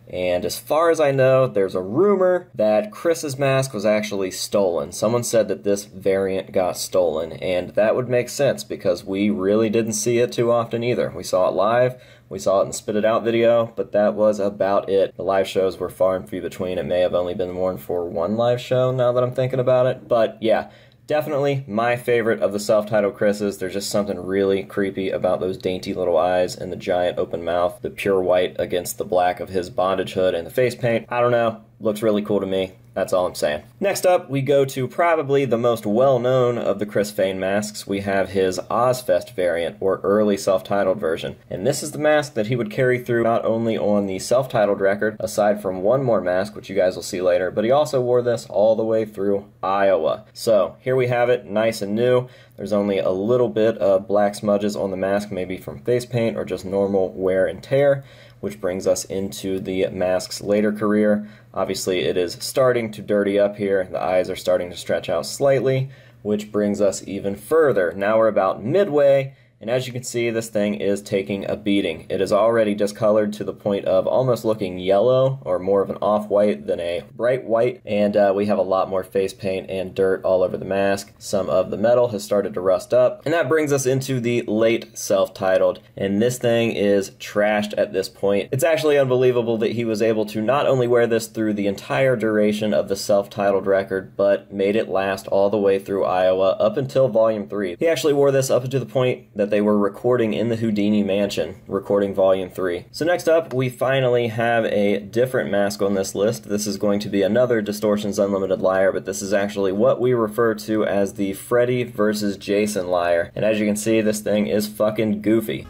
And as far as I know, there's a rumor that Chris's mask was actually stolen. Someone said that this variant got stolen, and that would make sense because we really didn't see it too often either. We saw it live, we saw it in the Spit It Out video, but that was about it. The live shows were far and few between. It may have only been worn for one live show now that I'm thinking about it, but yeah. Definitely my favorite of the self-titled Chris's. There's just something really creepy about those dainty little eyes and the giant open mouth, the pure white against the black of his bondage hood and the face paint. I don't know, looks really cool to me. That's all I'm saying. Next up, we go to probably the most well-known of the Chris Fane masks. We have his Ozfest variant, or early self-titled version. And this is the mask that he would carry through not only on the self-titled record, aside from one more mask, which you guys will see later, but he also wore this all the way through Iowa. So, here we have it, nice and new. There's only a little bit of black smudges on the mask, maybe from face paint or just normal wear and tear, which brings us into the mask's later career. Obviously, it is starting to dirty up here. The eyes are starting to stretch out slightly, which brings us even further. Now we're about midway, and as you can see, this thing is taking a beating. It is already discolored to the point of almost looking yellow, or more of an off-white than a bright white, and uh, we have a lot more face paint and dirt all over the mask. Some of the metal has started to rust up, and that brings us into the late self-titled, and this thing is trashed at this point. It's actually unbelievable that he was able to not only wear this through the entire duration of the self-titled record, but made it last all the way through Iowa up until Volume three. He actually wore this up to the point that they were recording in the Houdini Mansion, recording Volume three. So next up, we finally have a different mask on this list. This is going to be another Distortions Unlimited Liar, but this is actually what we refer to as the Freddy versus Jason Liar. And as you can see, this thing is fucking goofy.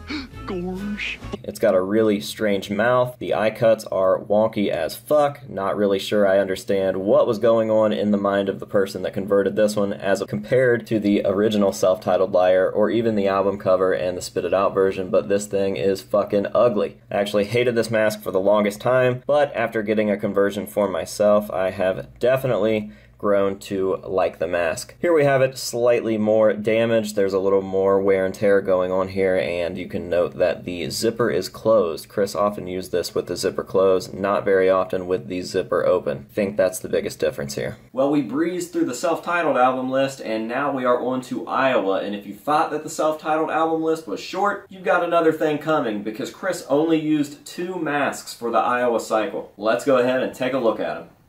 Gorge. It's got a really strange mouth. The eye cuts are wonky as fuck. Not really sure I understand what was going on in the mind of the person that converted this one as compared to the original self-titled Liar or even the album cover and the Spit It Out version, but this thing is fucking ugly. I actually hated this mask for the longest time, but after getting a conversion for myself, I have definitely grown to like the mask. Here we have it, slightly more damaged. There's a little more wear and tear going on here, and you can note that the zipper is closed. Chris often used this with the zipper closed, not very often with the zipper open. I think that's the biggest difference here. Well, we breezed through the self-titled album list, and now we are on to Iowa, and if you thought that the self-titled album list was short, you've got another thing coming, because Chris only used two masks for the Iowa cycle. Let's go ahead and take a look at them.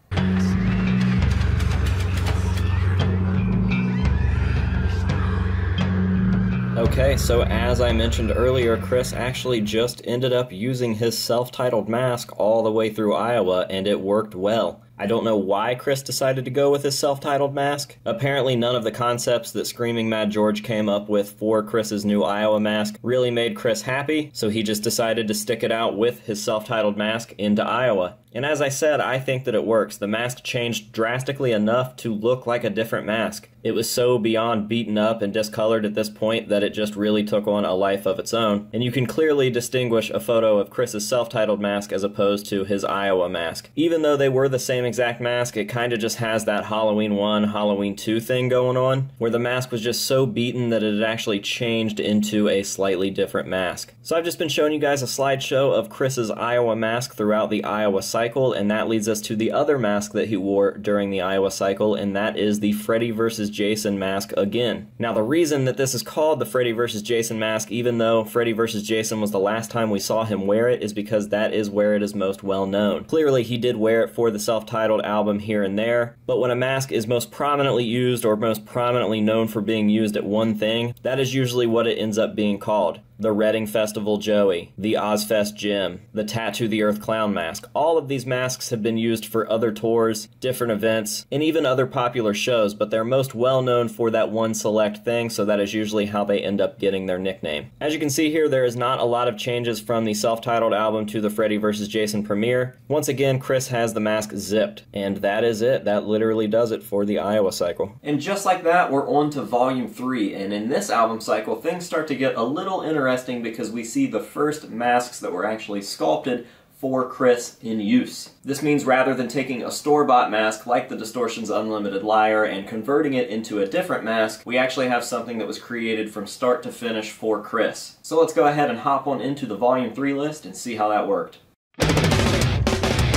Okay, so as I mentioned earlier, Chris actually just ended up using his self-titled mask all the way through Iowa, and it worked well. I don't know why Chris decided to go with his self-titled mask. Apparently none of the concepts that Screaming Mad George came up with for Chris's new Iowa mask really made Chris happy, so he just decided to stick it out with his self-titled mask into Iowa. And as I said, I think that it works. The mask changed drastically enough to look like a different mask. It was so beyond beaten up and discolored at this point that it just really took on a life of its own. And you can clearly distinguish a photo of Chris's self-titled mask as opposed to his Iowa mask. Even though they were the same exact mask, it kind of just has that Halloween one, Halloween two thing going on, where the mask was just so beaten that it had actually changed into a slightly different mask. So I've just been showing you guys a slideshow of Chris's Iowa mask throughout the Iowa cycle, and that leads us to the other mask that he wore during the Iowa cycle, and that is the Freddy versus Jason mask again. Now the reason that this is called the Freddy versus Jason mask, even though Freddy versus Jason was the last time we saw him wear it, is because that is where it is most well known. Clearly he did wear it for the self-titled album here and there, but when a mask is most prominently used or most prominently known for being used at one thing, that is usually what it ends up being called. The Reading Festival Joey, the Ozfest Jim, the Tattoo the Earth Clown mask. All of these masks have been used for other tours, different events, and even other popular shows, but they're most well known for that one select thing, so that is usually how they end up getting their nickname. As you can see here, there is not a lot of changes from the self-titled album to the Freddy versus Jason premiere. Once again, Chris has the mask zipped, and that is it. That literally does it for the Iowa cycle. And just like that, we're on to Volume three, and in this album cycle, things start to get a little interesting because we see the first masks that were actually sculpted for Chris in use. This means rather than taking a store-bought mask like the Distortions Unlimited Liar and converting it into a different mask, we actually have something that was created from start to finish for Chris. So let's go ahead and hop on into the Volume three list and see how that worked.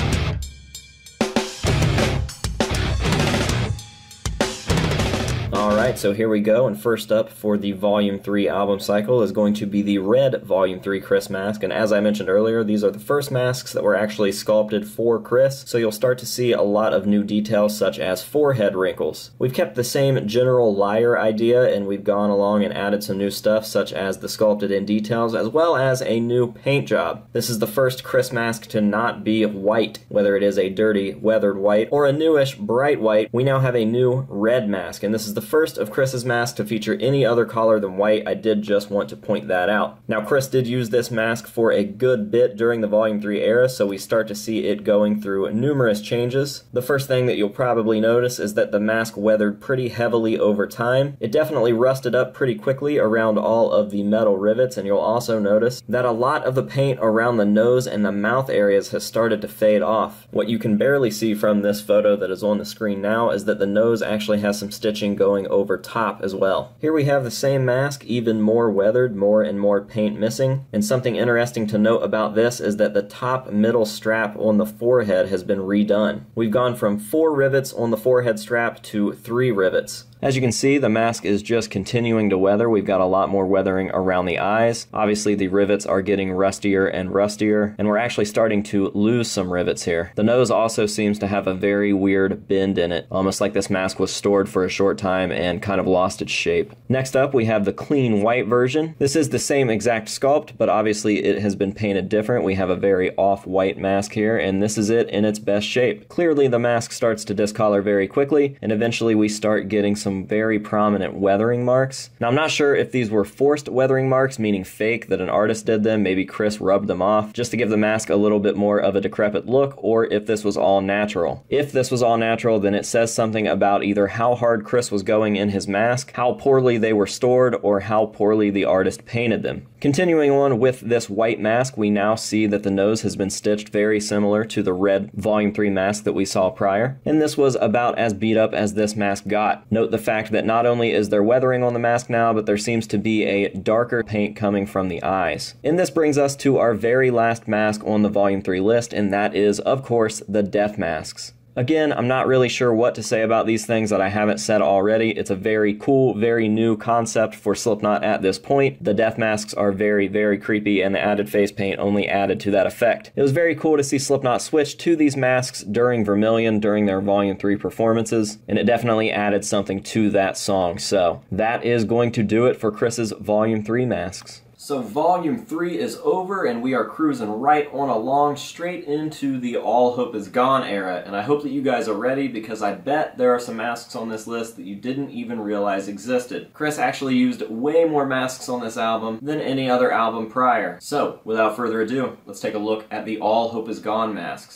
Alright, so here we go, and first up for the Volume three album cycle is going to be the Red Volume three Chris mask, and as I mentioned earlier, these are the first masks that were actually sculpted for Chris, so you'll start to see a lot of new details such as forehead wrinkles. We've kept the same general liar idea, and we've gone along and added some new stuff such as the sculpted in details, as well as a new paint job. This is the first Chris mask to not be white, whether it is a dirty, weathered white, or a newish, bright white. We now have a new red mask, and this is the first of Chris's masks to feature any other color than white. I did just want to point that out. Now, Chris did use this mask for a good bit during the Volume three era, so we start to see it going through numerous changes. The first thing that you'll probably notice is that the mask weathered pretty heavily over time. It definitely rusted up pretty quickly around all of the metal rivets, and you'll also notice that a lot of the paint around the nose and the mouth areas has started to fade off. What you can barely see from this photo that is on the screen now is that the nose actually has some stitching going over top as well. Here we have the same mask, even more weathered, more and more paint missing. And something interesting to note about this is that the top middle strap on the forehead has been redone. We've gone from four rivets on the forehead strap to three rivets. As you can see, the mask is just continuing to weather. We've got a lot more weathering around the eyes. Obviously, the rivets are getting rustier and rustier, and we're actually starting to lose some rivets here. The nose also seems to have a very weird bend in it, almost like this mask was stored for a short time and kind of lost its shape. Next up, we have the clean white version. This is the same exact sculpt, but obviously it has been painted different. We have a very off-white mask here, and this is it in its best shape. Clearly, the mask starts to discolor very quickly, and eventually we start getting some very prominent weathering marks. Now, I'm not sure if these were forced weathering marks, meaning fake, that an artist did them. Maybe Chris rubbed them off just to give the mask a little bit more of a decrepit look, or if this was all natural. If this was all natural, then it says something about either how hard Chris was going in his mask, how poorly they were stored, or how poorly the artist painted them. Continuing on with this white mask, we now see that the nose has been stitched very similar to the red Volume three mask that we saw prior, and this was about as beat up as this mask got. Note the fact that not only is there weathering on the mask now, but there seems to be a darker paint coming from the eyes. And this brings us to our very last mask on the Volume three list, and that is, of course, the death masks. Again, I'm not really sure what to say about these things that I haven't said already. It's a very cool, very new concept for Slipknot at this point. The death masks are very, very creepy, and the added face paint only added to that effect. It was very cool to see Slipknot switch to these masks during Vermilion, during their Volume three performances, and it definitely added something to that song. So that is going to do it for Chris's Volume three masks. So Volume three is over, and we are cruising right on along straight into the All Hope Is Gone era, and I hope that you guys are ready, because I bet there are some masks on this list that you didn't even realize existed. Chris actually used way more masks on this album than any other album prior. So, without further ado, let's take a look at the All Hope Is Gone masks.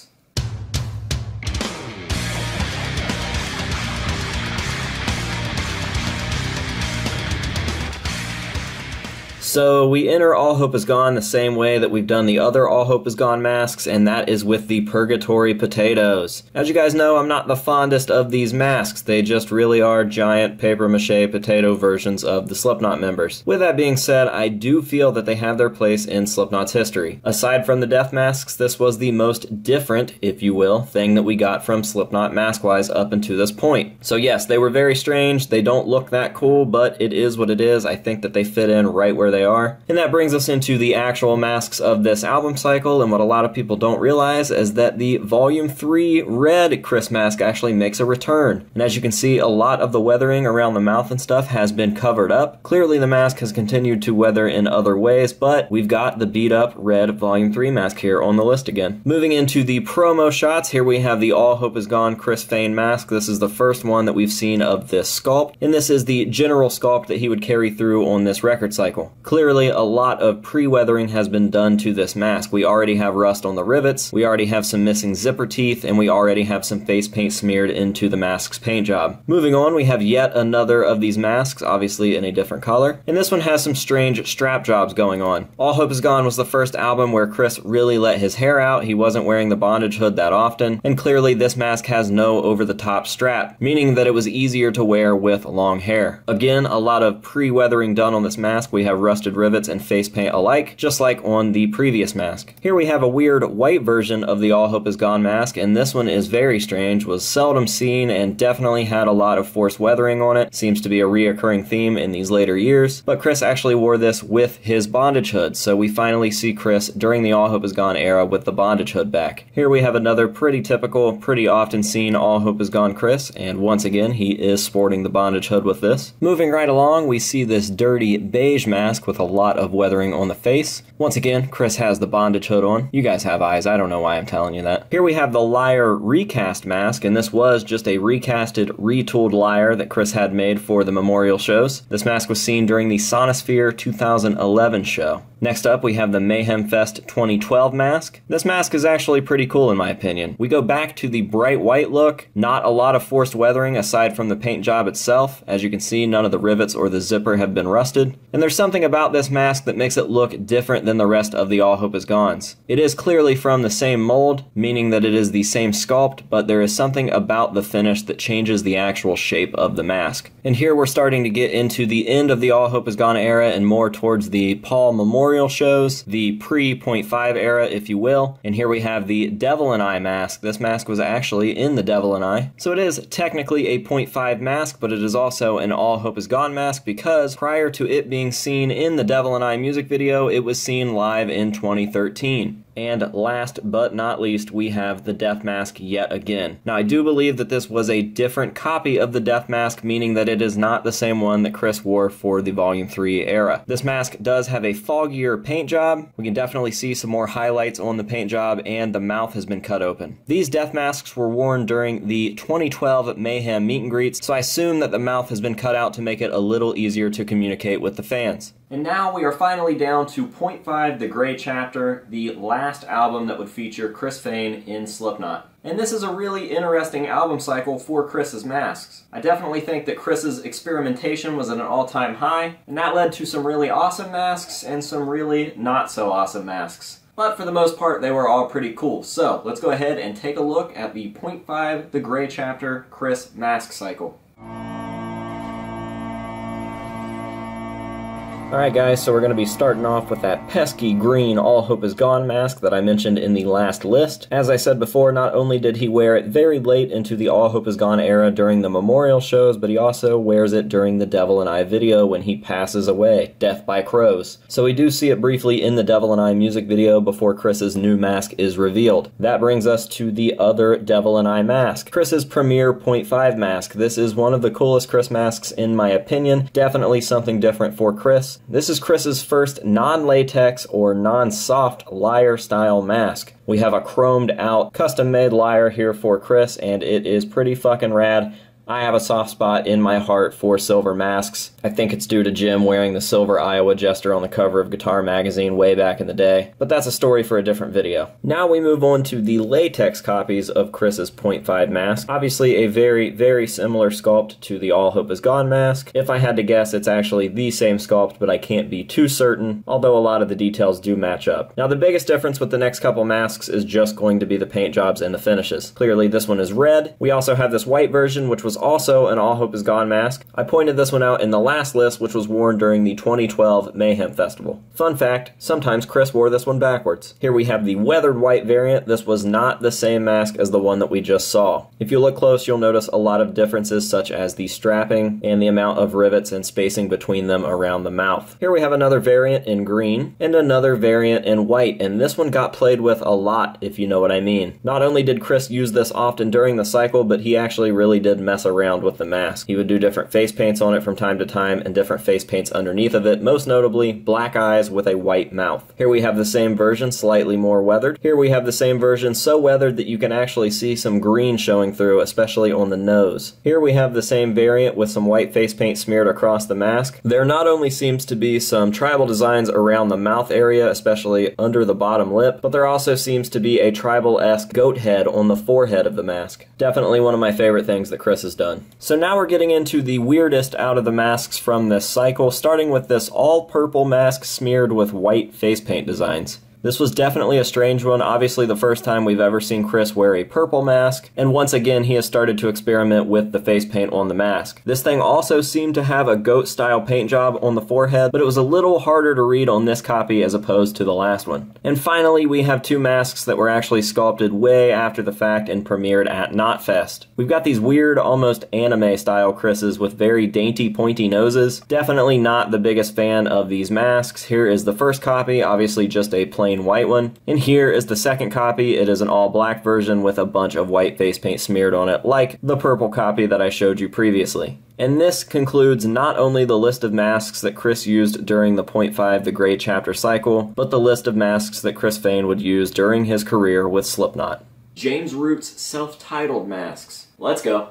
So we enter All Hope Is Gone the same way that we've done the other All Hope Is Gone masks, and that is with the Purgatory Potatoes. As you guys know, I'm not the fondest of these masks. They just really are giant papier-mâché potato versions of the Slipknot members. With that being said, I do feel that they have their place in Slipknot's history. Aside from the death masks, this was the most different, if you will, thing that we got from Slipknot mask-wise up until this point. So yes, they were very strange. They don't look that cool, but it is what it is. I think that they fit in right where they are. Are. And that brings us into the actual masks of this album cycle, and what a lot of people don't realize is that the Volume three red Chris mask actually makes a return. And as you can see, a lot of the weathering around the mouth and stuff has been covered up. Clearly the mask has continued to weather in other ways, but we've got the beat up red Volume three mask here on the list again. Moving into the promo shots, here we have the All Hope Is Gone Chris Fane mask. This is the first one that we've seen of this sculpt, and this is the general sculpt that he would carry through on this record cycle. Clearly, a lot of pre-weathering has been done to this mask. We already have rust on the rivets, we already have some missing zipper teeth, and we already have some face paint smeared into the mask's paint job. Moving on, we have yet another of these masks, obviously in a different color, and this one has some strange strap jobs going on. All Hope Is Gone was the first album where Chris really let his hair out. He wasn't wearing the bondage hood that often, and clearly this mask has no over-the-top strap, meaning that it was easier to wear with long hair. Again, a lot of pre-weathering done on this mask. We have rust rusted rivets and face paint alike, just like on the previous mask. Here we have a weird white version of the All Hope Is Gone mask, and this one is very strange, was seldom seen, and definitely had a lot of forced weathering on it. Seems to be a reoccurring theme in these later years, but Chris actually wore this with his bondage hood, so we finally see Chris during the All Hope Is Gone era with the bondage hood back. Here we have another pretty typical, pretty often seen All Hope Is Gone Chris, and once again he is sporting the bondage hood with this. Moving right along, we see this dirty beige mask with a lot of weathering on the face. Once again, Chris has the bondage hood on. You guys have eyes, I don't know why I'm telling you that. Here we have the Liar recast mask, and this was just a recasted, retooled Liar that Chris had made for the memorial shows. This mask was seen during the Sonosphere two thousand eleven show. Next up, we have the Mayhem Fest twenty twelve mask. This mask is actually pretty cool in my opinion. We go back to the bright white look, not a lot of forced weathering aside from the paint job itself. As you can see, none of the rivets or the zipper have been rusted. And there's something about this mask that makes it look different than the rest of the All Hope Is Gone's. It is clearly from the same mold, meaning that it is the same sculpt, but there is something about the finish that changes the actual shape of the mask. And here we're starting to get into the end of the All Hope Is Gone era and more towards the Paul Memorial shows, the pre-point five era, if you will. And here we have the Devil and I mask. This mask was actually in the Devil and I. So it is technically a point five mask, but it is also an All Hope Is Gone mask because prior to it being seen in the Devil and I music video, it was seen live in twenty thirteen. And last but not least, we have the Death Mask yet again. Now, I do believe that this was a different copy of the Death Mask, meaning that it is not the same one that Chris wore for the Volume three era. This mask does have a foggier paint job. We can definitely see some more highlights on the paint job, and the mouth has been cut open. These Death Masks were worn during the twenty twelve Mayhem meet and greets, so I assume that the mouth has been cut out to make it a little easier to communicate with the fans. And now we are finally down to point five, The Gray Chapter, the last album that would feature Chris Fehn in Slipknot. And this is a really interesting album cycle for Chris's masks. I definitely think that Chris's experimentation was at an all-time high, and that led to some really awesome masks and some really not so awesome masks. But for the most part, they were all pretty cool. So let's go ahead and take a look at the point five, The Gray Chapter Chris mask cycle. Alright guys, so we're going to be starting off with that pesky green All Hope Is Gone mask that I mentioned in the last list. As I said before, not only did he wear it very late into the All Hope Is Gone era during the memorial shows, but he also wears it during the Devil and I video when he passes away, death by crows. So we do see it briefly in the Devil and I music video before Chris's new mask is revealed. That brings us to the other Devil and I mask, Chris's premier point five mask. This is one of the coolest Chris masks in my opinion, definitely something different for Chris. This is Chris's first non-latex or non-soft Liar style mask. We have a chromed out, custom made Liar here for Chris, and it is pretty fucking rad. I have a soft spot in my heart for silver masks. I think it's due to Jim wearing the silver Iowa Jester on the cover of Guitar Magazine way back in the day, but that's a story for a different video. Now we move on to the latex copies of Chris's point five mask. Obviously a very, very similar sculpt to the All Hope Is Gone mask. If I had to guess, it's actually the same sculpt, but I can't be too certain, although a lot of the details do match up. Now the biggest difference with the next couple masks is just going to be the paint jobs and the finishes. Clearly this one is red. We also have this white version, which was also an All Hope Is Gone mask. I pointed this one out in the last list, which was worn during the twenty twelve Mayhem Festival. Fun fact, sometimes Chris wore this one backwards. Here we have the weathered white variant. This was not the same mask as the one that we just saw. If you look close, you'll notice a lot of differences such as the strapping and the amount of rivets and spacing between them around the mouth. Here we have another variant in green and another variant in white, and this one got played with a lot, if you know what I mean. Not only did Chris use this often during the cycle, but he actually really did mess around with the mask. He would do different face paints on it from time to time and different face paints underneath of it, most notably black eyes with a white mouth. Here we have the same version, slightly more weathered. Here we have the same version so weathered that you can actually see some green showing through, especially on the nose. Here we have the same variant with some white face paint smeared across the mask. There not only seems to be some tribal designs around the mouth area, especially under the bottom lip, but there also seems to be a tribal-esque goat head on the forehead of the mask. Definitely one of my favorite things that Chris has done. So now we're getting into the weirdest out of the masks from this cycle, starting with this all-purple mask smeared with white face paint designs. This was definitely a strange one, obviously the first time we've ever seen Chris wear a purple mask, and once again he has started to experiment with the face paint on the mask. This thing also seemed to have a goat-style paint job on the forehead, but it was a little harder to read on this copy as opposed to the last one. And finally, we have two masks that were actually sculpted way after the fact and premiered at Knotfest. We've got these weird, almost anime-style Chris's with very dainty, pointy noses. Definitely not the biggest fan of these masks. Here is the first copy, obviously just a plain white one. And here is the second copy. It is an all-black version with a bunch of white face paint smeared on it, like the purple copy that I showed you previously. And this concludes not only the list of masks that Chris used during the point five The Gray Chapter cycle, but the list of masks that Chris Fane would use during his career with Slipknot. James Root's self-titled masks. Let's go.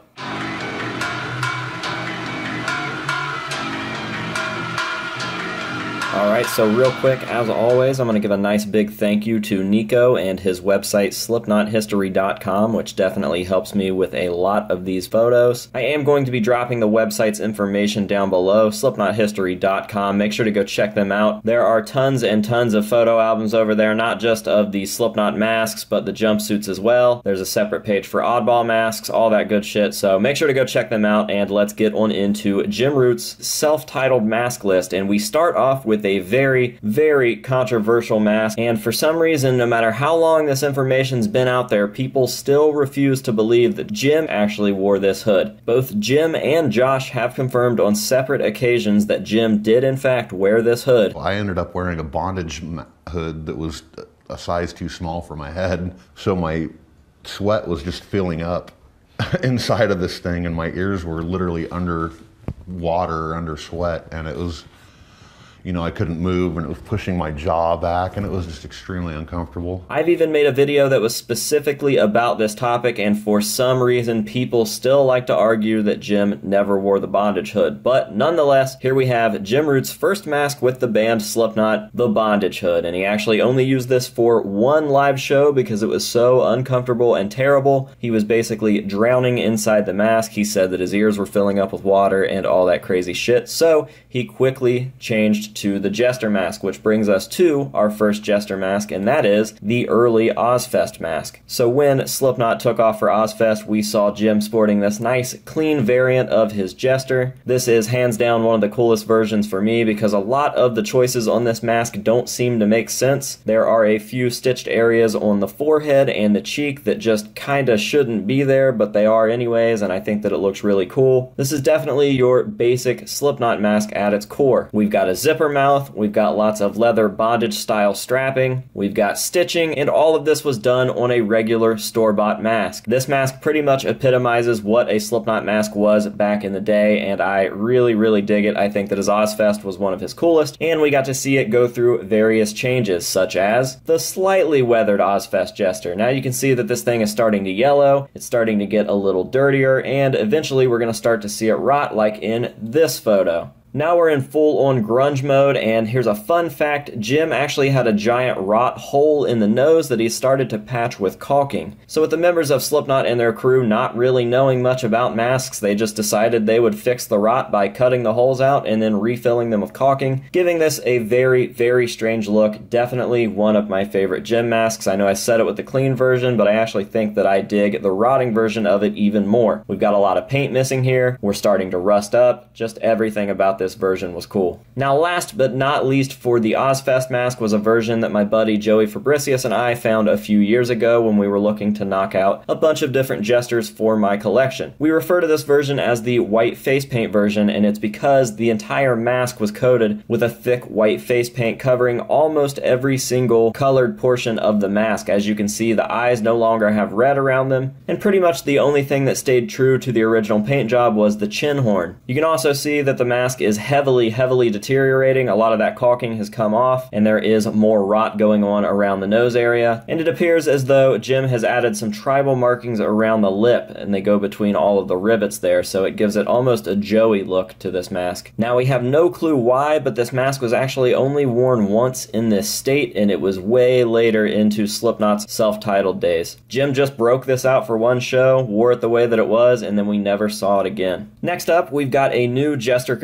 Alright, so real quick, as always, I'm going to give a nice big thank you to Nico and his website slipknot history dot com, which definitely helps me with a lot of these photos. I am going to be dropping the website's information down below, slipknot history dot com. Make sure to go check them out. There are tons and tons of photo albums over there, not just of the Slipknot masks, but the jumpsuits as well. There's a separate page for oddball masks, all that good shit, so make sure to go check them out, and let's get on into Jim Root's self-titled mask list, and we start off with a very, very controversial mask, and for some reason, no matter how long this information's been out there, people still refuse to believe that Jim actually wore this hood. Both Jim and Josh have confirmed on separate occasions that Jim did in fact wear this hood. I ended up wearing a bondage hood that was a size too small for my head, so my sweat was just filling up inside of this thing, and my ears were literally under water, under sweat, and it was, you know, I couldn't move, and it was pushing my jaw back, and it was just extremely uncomfortable. I've even made a video that was specifically about this topic, and for some reason people still like to argue that Jim never wore the bondage hood. But nonetheless, here we have Jim Root's first mask with the band Slipknot, the bondage hood, and he actually only used this for one live show because it was so uncomfortable and terrible. He was basically drowning inside the mask. He said that his ears were filling up with water and all that crazy shit, so he quickly changed to the Jester mask, which brings us to our first Jester mask, and that is the early Ozzfest mask. So when Slipknot took off for Ozzfest, we saw Jim sporting this nice, clean variant of his Jester. This is hands down one of the coolest versions for me because a lot of the choices on this mask don't seem to make sense. There are a few stitched areas on the forehead and the cheek that just kinda shouldn't be there, but they are anyways, and I think that it looks really cool. This is definitely your basic Slipknot mask at its core. We've got a zipper mouth, we've got lots of leather bondage style strapping, we've got stitching, and all of this was done on a regular store-bought mask. This mask pretty much epitomizes what a Slipknot mask was back in the day, and I really, really dig it. I think that his Ozzfest was one of his coolest, and we got to see it go through various changes, such as the slightly weathered Ozzfest Jester. Now you can see that this thing is starting to yellow, it's starting to get a little dirtier, and eventually we're going to start to see it rot like in this photo. Now we're in full-on grunge mode, and here's a fun fact. Jim actually had a giant rot hole in the nose that he started to patch with caulking. So with the members of Slipknot and their crew not really knowing much about masks, they just decided they would fix the rot by cutting the holes out and then refilling them with caulking, giving this a very, very strange look. Definitely one of my favorite Jim masks. I know I said it with the clean version, but I actually think that I dig the rotting version of it even more. We've got a lot of paint missing here. We're starting to rust up. Just everything about this This version was cool. Now last but not least for the Ozzfest mask was a version that my buddy Joey Fabricius and I found a few years ago when we were looking to knock out a bunch of different Jesters for my collection. We refer to this version as the white face paint version, and it's because the entire mask was coated with a thick white face paint covering almost every single colored portion of the mask. As you can see, the eyes no longer have red around them, and pretty much the only thing that stayed true to the original paint job was the chin horn. You can also see that the mask is heavily, heavily deteriorating. A lot of that caulking has come off, and there is more rot going on around the nose area. And it appears as though Jim has added some tribal markings around the lip, and they go between all of the rivets there, so it gives it almost a Joey look to this mask. Now, we have no clue why, but this mask was actually only worn once in this state, and it was way later into Slipknot's self-titled days. Jim just broke this out for one show, wore it the way that it was, and then we never saw it again. Next up, we've got a new Jester conversion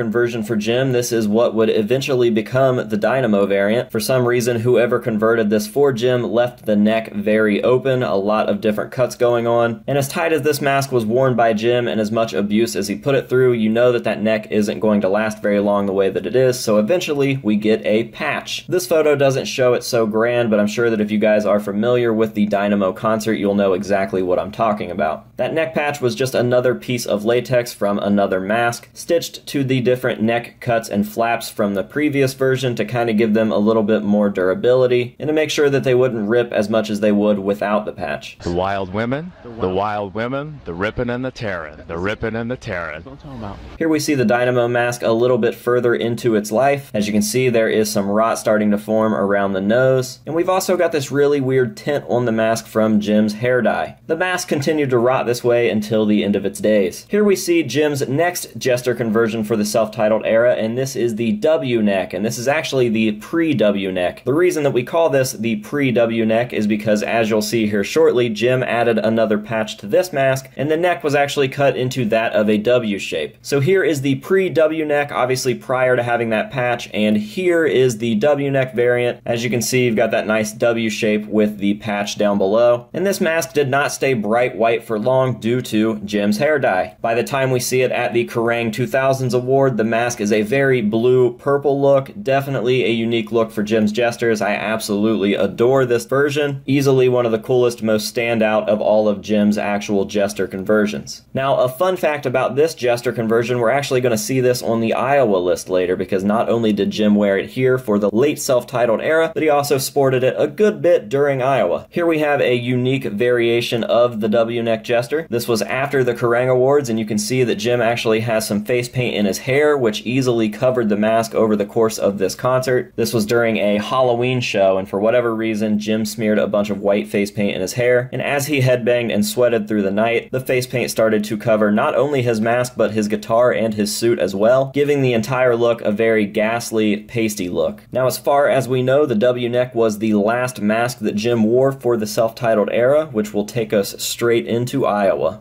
version for Jim. This is what would eventually become the Dynamo variant. For some reason, whoever converted this for Jim left the neck very open, a lot of different cuts going on. And as tight as this mask was worn by Jim and as much abuse as he put it through, you know that that neck isn't going to last very long the way that it is, so eventually we get a patch. This photo doesn't show it so grand, but I'm sure that if you guys are familiar with the Dynamo concert, you'll know exactly what I'm talking about. That neck patch was just another piece of latex from another mask, stitched to the different neck cuts and flaps from the previous version to kind of give them a little bit more durability, and to make sure that they wouldn't rip as much as they would without the patch. The wild women, the wild women, the ripping and the tearing, the ripping and the tearing. Here we see the Dynamo mask a little bit further into its life. As you can see, there is some rot starting to form around the nose, and we've also got this really weird tint on the mask from Jim's hair dye. The mask continued to rot this way until the end of its days. Here we see Jim's next Jester conversion for the self-titled era, and this is the W neck, and this is actually the pre-W neck. The reason that we call this the pre-W neck is because, as you'll see here shortly, Jim added another patch to this mask, and the neck was actually cut into that of a W shape. So here is the pre-W neck, obviously prior to having that patch, and here is the W neck variant. As you can see, you've got that nice W shape with the patch down below. And this mask did not stay bright white for long due to Jim's hair dye. By the time we see it at the Kerrang two thousands award, the mask is a very blue-purple look, definitely a unique look for Jim's Jesters. I absolutely adore this version. Easily one of the coolest, most standout of all of Jim's actual Jester conversions. Now, a fun fact about this Jester conversion, we're actually going to see this on the Iowa list later, because not only did Jim wear it here for the late self-titled era, but he also sported it a good bit during Iowa. Here we have a unique variation of the W-neck Jester. This was after the Kerrang Awards, and you can see that Jim actually has some face paint in his hair, which easily covered the mask over the course of this concert. This was during a Halloween show, and for whatever reason, Jim smeared a bunch of white face paint in his hair, and as he headbanged and sweated through the night, the face paint started to cover not only his mask, but his guitar and his suit as well, giving the entire look a very ghastly, pasty look. Now, as far as we know, the W-neck was the last mask that Jim wore for the self-titled era, which will take us straight into Iowa.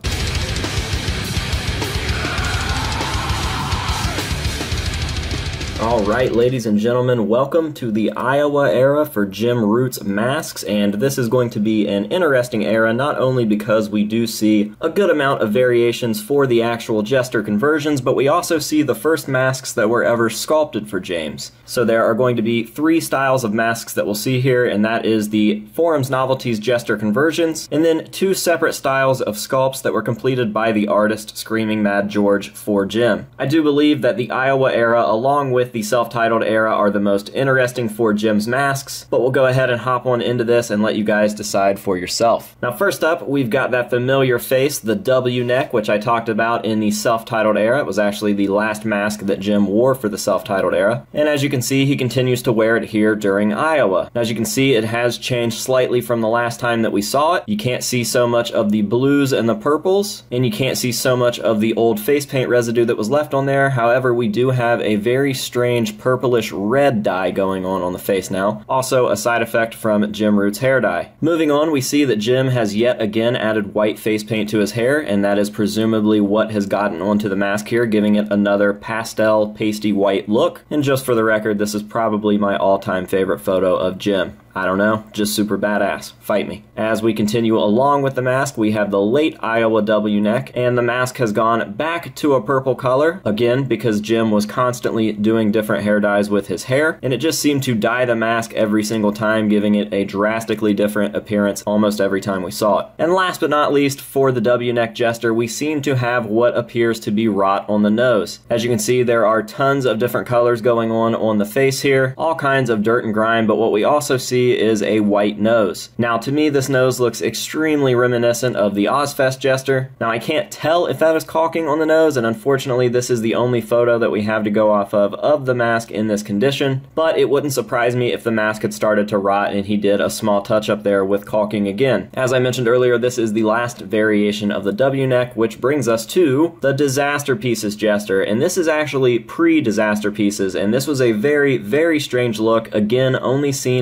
Alright, ladies and gentlemen, welcome to the Iowa era for Jim Root's masks, and this is going to be an interesting era, not only because we do see a good amount of variations for the actual Jester conversions, but we also see the first masks that were ever sculpted for James. So there are going to be three styles of masks that we'll see here, and that is the Forum's Novelties Jester conversions, and then two separate styles of sculpts that were completed by the artist Screaming Mad George for Jim. I do believe that the Iowa era, along with the self-titled era, are the most interesting for Jim's masks, but we'll go ahead and hop on into this and let you guys decide for yourself. Now, first up, we've got that familiar face, the W neck, which I talked about in the self-titled era. It was actually the last mask that Jim wore for the self-titled era, and as you can see, he continues to wear it here during Iowa. Now, as you can see, it has changed slightly from the last time that we saw it. You can't see so much of the blues and the purples, and you can't see so much of the old face paint residue that was left on there. However, we do have a very strange purplish red dye going on on the face now, also a side effect from Jim Root's hair dye. Moving on, we see that Jim has yet again added white face paint to his hair, and that is presumably what has gotten onto the mask here, giving it another pastel, pasty white look. And just for the record, this is probably my all-time favorite photo of Jim. I don't know, just super badass. Fight me. As we continue along with the mask, we have the late Iowa W neck, and the mask has gone back to a purple color, again, because Jim was constantly doing different hair dyes with his hair, and it just seemed to dye the mask every single time, giving it a drastically different appearance almost every time we saw it. And last but not least, for the W neck Jester, we seem to have what appears to be rot on the nose. As you can see, there are tons of different colors going on on the face here, all kinds of dirt and grime, but what we also see is a white nose. Now, to me, this nose looks extremely reminiscent of the Ozfest Jester. Now, I can't tell if that is caulking on the nose, and unfortunately, this is the only photo that we have to go off of of the mask in this condition, but it wouldn't surprise me if the mask had started to rot and he did a small touch up there with caulking again. As I mentioned earlier, this is the last variation of the W neck, which brings us to the Disaster Pieces Jester, and this is actually pre-Disaster Pieces, and this was a very, very strange look, again, only seen in one or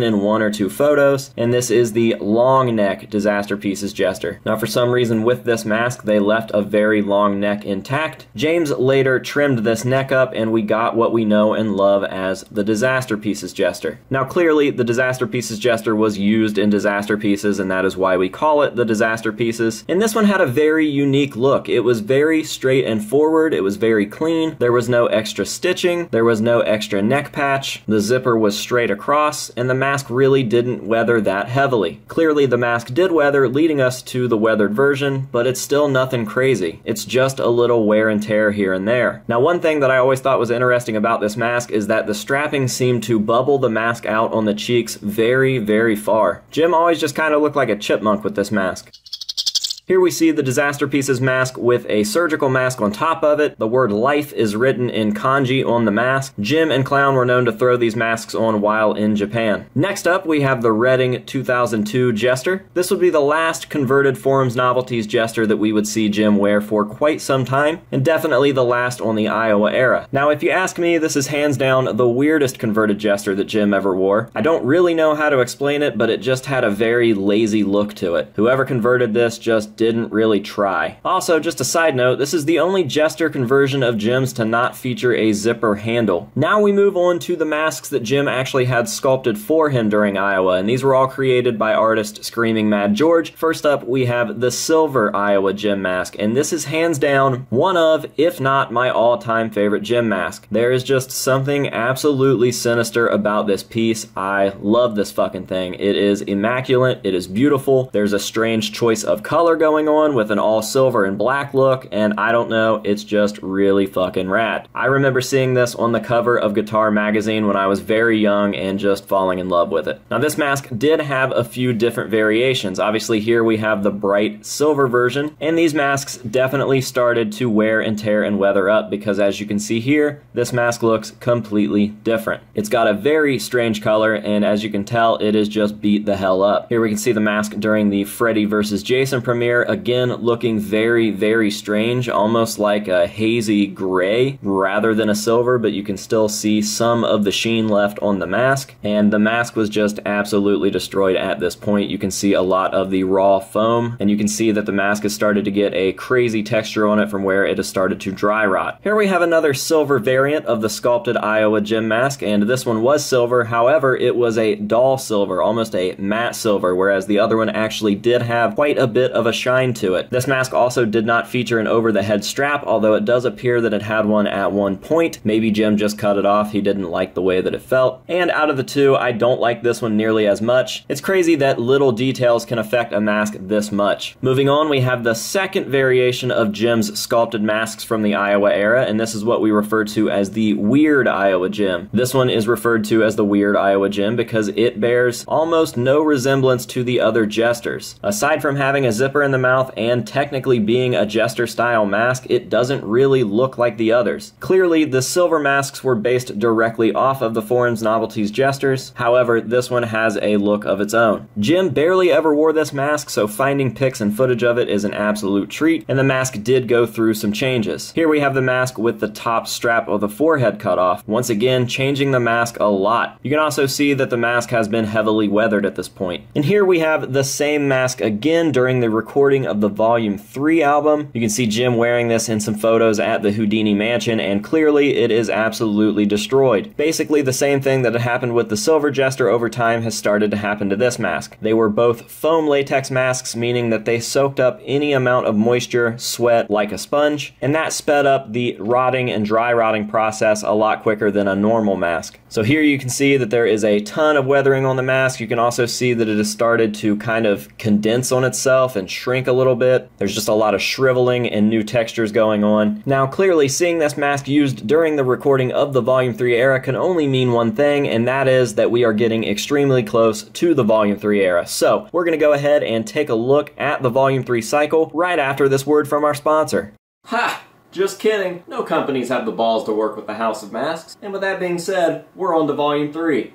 or two photos, and this is the long neck Disaster Pieces Jester. Now for some reason with this mask, they left a very long neck intact. James later trimmed this neck up, and we got what we know and love as the Disaster Pieces Jester. Now clearly, the Disaster Pieces Jester was used in Disaster Pieces, and that is why we call it the Disaster Pieces. And this one had a very unique look. It was very straight and forward, it was very clean, there was no extra stitching, there was no extra neck patch, the zipper was straight across, and the mask really didn't weather that heavily. Clearly the mask did weather, leading us to the weathered version, but it's still nothing crazy. It's just a little wear and tear here and there. Now one thing that I always thought was interesting about this mask is that the strapping seemed to bubble the mask out on the cheeks very, very far. Jim always just kind of looked like a chipmunk with this mask. Here we see the Disaster Pieces mask with a surgical mask on top of it. The word life is written in kanji on the mask. Jim and Clown were known to throw these masks on while in Japan. Next up, we have the Reading two thousand two Jester. This would be the last converted Forums Novelties Jester that we would see Jim wear for quite some time, and definitely the last on the Iowa era. Now, if you ask me, this is hands down the weirdest converted Jester that Jim ever wore. I don't really know how to explain it, but it just had a very lazy look to it. Whoever converted this just didn't really try. Also, just a side note, this is the only Jester conversion of Jim's to not feature a zipper handle. Now we move on to the masks that Jim actually had sculpted for him during Iowa, and these were all created by artist Screaming Mad George. First up, we have the silver Iowa Jim mask, and this is hands down one of, if not my all-time favorite Jim mask. There is just something absolutely sinister about this piece. I love this fucking thing. It is immaculate, it is beautiful, there's a strange choice of color going going on with an all silver and black look, and I don't know, it's just really fucking rad. I remember seeing this on the cover of Guitar magazine when I was very young and just falling in love with it. Now this mask did have a few different variations. Obviously here we have the bright silver version, and these masks definitely started to wear and tear and weather up because as you can see here, this mask looks completely different. It's got a very strange color, and as you can tell, it is just beat the hell up. Here we can see the mask during the Freddy versus Jason premiere, again looking very, very strange, almost like a hazy gray rather than a silver, but you can still see some of the sheen left on the mask, and the mask was just absolutely destroyed at this point. You can see a lot of the raw foam, and you can see that the mask has started to get a crazy texture on it from where it has started to dry rot. Here we have another silver variant of the sculpted Iowa Jim mask, and this one was silver, however it was a dull silver, almost a matte silver, whereas the other one actually did have quite a bit of a shine to it. This mask also did not feature an over-the-head strap, although it does appear that it had one at one point. Maybe Jim just cut it off, he didn't like the way that it felt. And out of the two, I don't like this one nearly as much. It's crazy that little details can affect a mask this much. Moving on, we have the second variation of Jim's sculpted masks from the Iowa era, and this is what we refer to as the Weird Iowa Jim. This one is referred to as the Weird Iowa Jim because it bears almost no resemblance to the other Jesters. Aside from having a zipper in the mouth and technically being a Jester style mask, it doesn't really look like the others. Clearly, the silver masks were based directly off of the Forums Novelties Jesters, however, this one has a look of its own. Jim barely ever wore this mask, so finding pics and footage of it is an absolute treat, and the mask did go through some changes. Here we have the mask with the top strap of the forehead cut off, once again changing the mask a lot. You can also see that the mask has been heavily weathered at this point. And here we have the same mask again during the recording of the Volume three album. You can see Jim wearing this in some photos at the Houdini Mansion, and clearly it is absolutely destroyed. Basically the same thing that had happened with the Silver Jester over time has started to happen to this mask. They were both foam latex masks, meaning that they soaked up any amount of moisture, sweat, like a sponge, and that sped up the rotting and dry rotting process a lot quicker than a normal mask. So here you can see that there is a ton of weathering on the mask. You can also see that it has started to kind of condense on itself and shrink a little bit. There's just a lot of shriveling and new textures going on. Now clearly seeing this mask used during the recording of the Volume three era can only mean one thing, and that is that we are getting extremely close to the Volume three era. So we're going to go ahead and take a look at the Volume three cycle right after this word from our sponsor. Ha! Just kidding. No companies have the balls to work with the House of Masks. And with that being said, we're on to Volume three.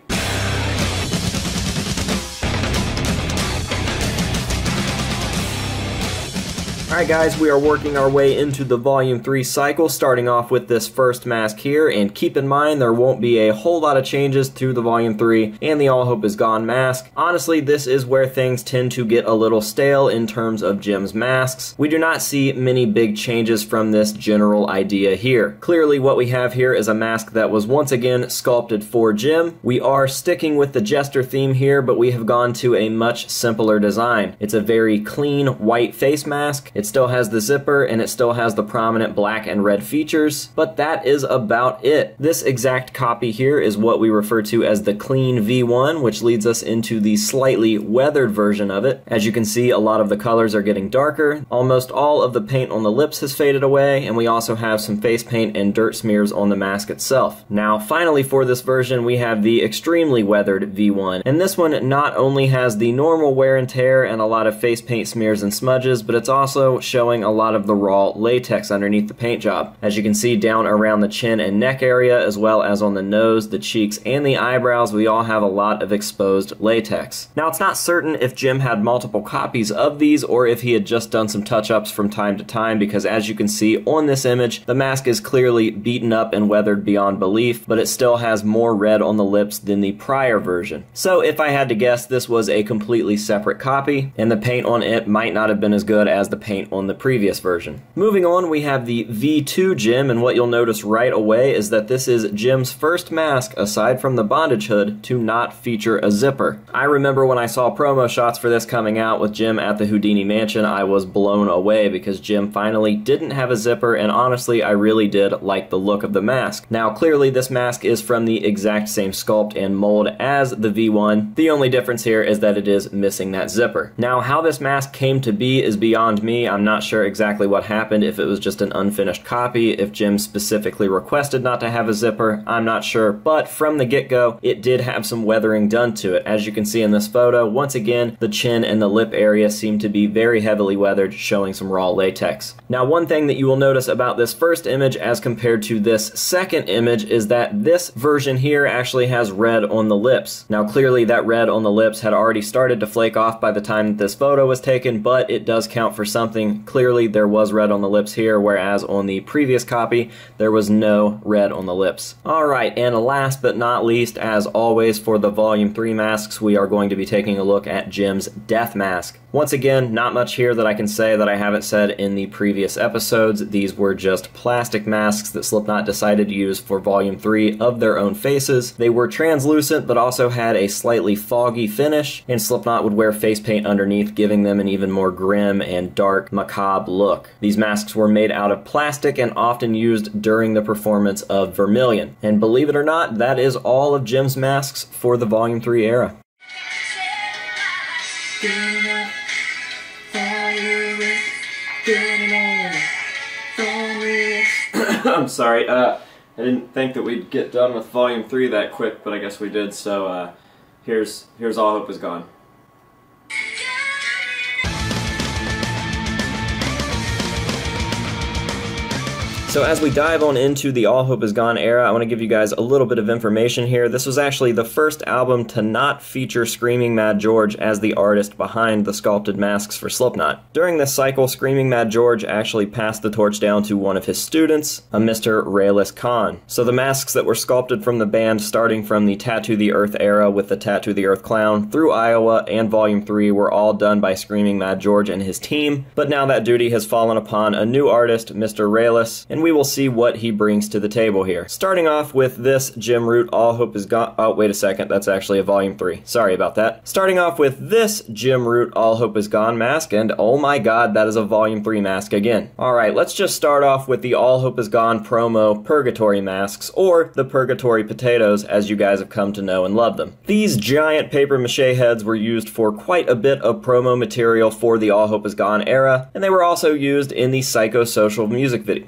Alright guys, we are working our way into the Volume three cycle, starting off with this first mask here, and keep in mind there won't be a whole lot of changes to the Volume three and the All Hope Is Gone mask. Honestly, this is where things tend to get a little stale in terms of Jim's masks. We do not see many big changes from this general idea here. Clearly what we have here is a mask that was once again sculpted for Jim. We are sticking with the Jester theme here, but we have gone to a much simpler design. It's a very clean white face mask. It still has the zipper and it still has the prominent black and red features, but that is about it. This exact copy here is what we refer to as the clean V one, which leads us into the slightly weathered version of it. As you can see, a lot of the colors are getting darker. Almost all of the paint on the lips has faded away, and we also have some face paint and dirt smears on the mask itself. Now, finally for this version, we have the extremely weathered V one, and this one not only has the normal wear and tear and a lot of face paint smears and smudges, but it's also showing a lot of the raw latex underneath the paint job. As you can see down around the chin and neck area, as well as on the nose, the cheeks, and the eyebrows, we all have a lot of exposed latex. Now, it's not certain if Jim had multiple copies of these or if he had just done some touch-ups from time to time, because as you can see on this image, the mask is clearly beaten up and weathered beyond belief, but it still has more red on the lips than the prior version. So if I had to guess, this was a completely separate copy, and the paint on it might not have been as good as the paint on the previous version. Moving on, we have the V two Jim, and what you'll notice right away is that this is Jim's first mask, aside from the bondage hood, to not feature a zipper. I remember when I saw promo shots for this coming out with Jim at the Houdini Mansion, I was blown away because Jim finally didn't have a zipper, and honestly, I really did like the look of the mask. Now, clearly this mask is from the exact same sculpt and mold as the V one. The only difference here is that it is missing that zipper. Now, how this mask came to be is beyond me. I'm not sure exactly what happened, if it was just an unfinished copy, if Jim specifically requested not to have a zipper, I'm not sure, but from the get-go, it did have some weathering done to it. As you can see in this photo, once again, the chin and the lip area seem to be very heavily weathered, showing some raw latex. Now, one thing that you will notice about this first image as compared to this second image is that this version here actually has red on the lips. Now, clearly that red on the lips had already started to flake off by the time that this photo was taken, but it does count for something. Clearly there was red on the lips here, whereas on the previous copy, there was no red on the lips. Alright, and last but not least, as always for the Volume three masks, we are going to be taking a look at Jim's death mask. Once again, not much here that I can say that I haven't said in the previous episodes. These were just plastic masks that Slipknot decided to use for Volume three of their own faces. They were translucent, but also had a slightly foggy finish, and Slipknot would wear face paint underneath, giving them an even more grim and dark, macabre look. These masks were made out of plastic and often used during the performance of Vermilion. And believe it or not, that is all of Jim's masks for the Volume three era. I'm sorry, uh, I didn't think that we'd get done with Volume three that quick, but I guess we did, so uh, here's, here's All Hope Is Gone. So as we dive on into the All Hope Is Gone era, I want to give you guys a little bit of information here. This was actually the first album to not feature Screaming Mad George as the artist behind the sculpted masks for Slipknot. During this cycle, Screaming Mad George actually passed the torch down to one of his students, a Mister Rayless Khan. So the masks that were sculpted from the band starting from the Tattoo the Earth era with the Tattoo the Earth clown through Iowa and Volume three were all done by Screaming Mad George and his team, but now that duty has fallen upon a new artist, Mister Rayless, and we will see what he brings to the table here. Starting off with this Jim Root All Hope Is Gone. Oh, wait a second, that's actually a Volume three. Sorry about that. Starting off with this Jim Root All Hope Is Gone mask, and oh my god, that is a Volume three mask again. Alright, let's just start off with the All Hope Is Gone promo Purgatory masks, or the Purgatory Potatoes, as you guys have come to know and love them. These giant paper mache heads were used for quite a bit of promo material for the All Hope Is Gone era, and they were also used in the Psychosocial music video. And they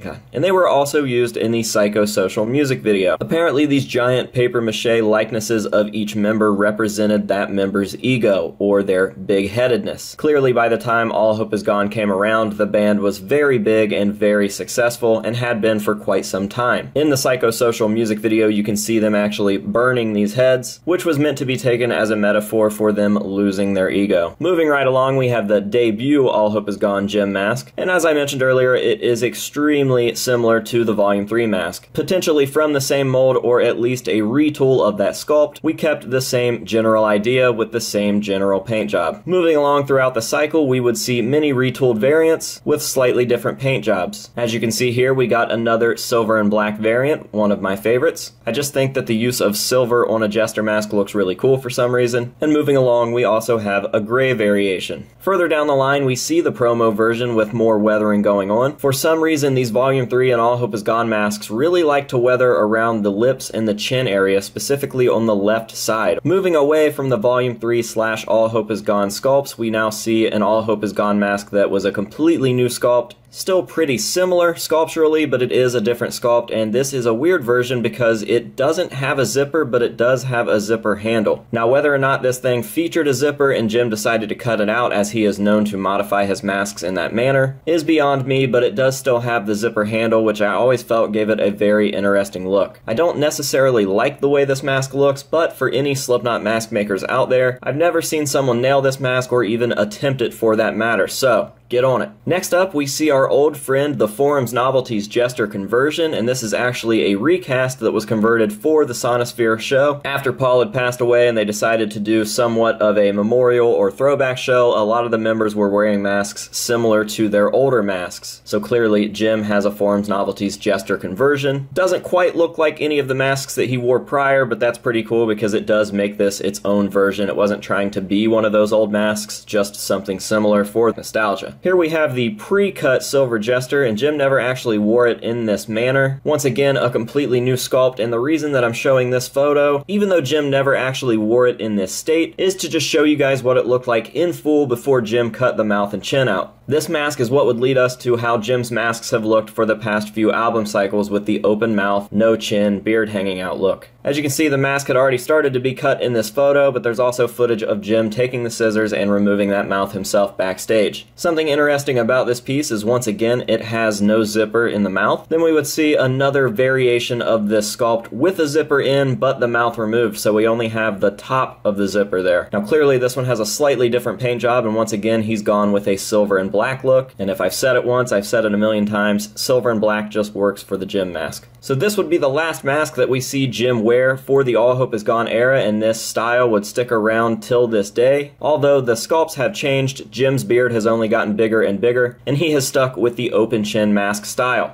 they were also used in the Psychosocial music video. Apparently these giant papier-mâché likenesses of each member represented that member's ego, or their big-headedness. Clearly by the time All Hope Is Gone came around, the band was very big and very successful, and had been for quite some time. In the Psychosocial music video, you can see them actually burning these heads, which was meant to be taken as a metaphor for them losing their ego. Moving right along, we have the debut All Hope Is Gone Jim mask, and as I mentioned earlier, it is extremely similar to the Volume three mask. Potentially from the same mold, or at least a retool of that sculpt, we kept the same general idea with the same general paint job. Moving along throughout the cycle, we would see many retooled variants with slightly different paint jobs. As you can see here, we got another silver and black variant, one of my favorites. I just think that the use of silver on a Jester mask looks really cool for some reason. And moving along, we also have a gray variation. Further down the line, we see the promo version with more weathering going on. For some reason, these Volume three and All Hope Is Gone masks really like to weather around the lips and the chin area, specifically on the left side. Moving away from the Volume three slash All Hope Is Gone sculpts, we now see an All Hope Is Gone mask that was a completely new sculpt. Still pretty similar sculpturally, but it is a different sculpt, and this is a weird version because it doesn't have a zipper, but it does have a zipper handle. Now, whether or not this thing featured a zipper and Jim decided to cut it out, as he is known to modify his masks in that manner, is beyond me, but it does still have the zipper handle, which I always felt gave it a very interesting look. I don't necessarily like the way this mask looks, but for any Slipknot mask makers out there, I've never seen someone nail this mask or even attempt it for that matter, so get on it. Next up, we see our old friend, the Forum's Novelties Jester conversion, and this is actually a recast that was converted for the Sonosphere show. After Paul had passed away and they decided to do somewhat of a memorial or throwback show, a lot of the members were wearing masks similar to their older masks. So clearly, Jim has a Forum's Novelties Jester conversion. Doesn't quite look like any of the masks that he wore prior, but that's pretty cool because it does make this its own version. It wasn't trying to be one of those old masks, just something similar for nostalgia. Here we have the pre-cut Silver Jester, and Jim never actually wore it in this manner. Once again, a completely new sculpt, and the reason that I'm showing this photo, even though Jim never actually wore it in this state, is to just show you guys what it looked like in full before Jim cut the mouth and chin out. This mask is what would lead us to how Jim's masks have looked for the past few album cycles with the open mouth, no chin, beard hanging out look. As you can see, the mask had already started to be cut in this photo, but there's also footage of Jim taking the scissors and removing that mouth himself backstage. Something interesting about this piece is, once again, it has no zipper in the mouth. Then we would see another variation of this sculpt with a zipper in, but the mouth removed, so we only have the top of the zipper there. Now clearly this one has a slightly different paint job, and once again he's gone with a silver and black look, and if I've said it once, I've said it a million times, silver and black just works for the Jim mask. So this would be the last mask that we see Jim wear for the All Hope Is Gone era, and this style would stick around till this day. Although the sculpts have changed, Jim's beard has only gotten bigger and bigger, and he has stuck with the open chin mask style.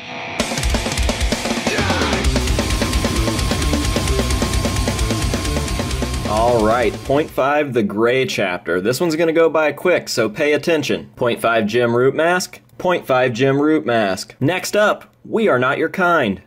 Alright, point five, the gray chapter. This one's gonna go by quick, so pay attention. point five, Jim Root mask. point five, Jim Root mask. Next up, We Are Not Your Kind.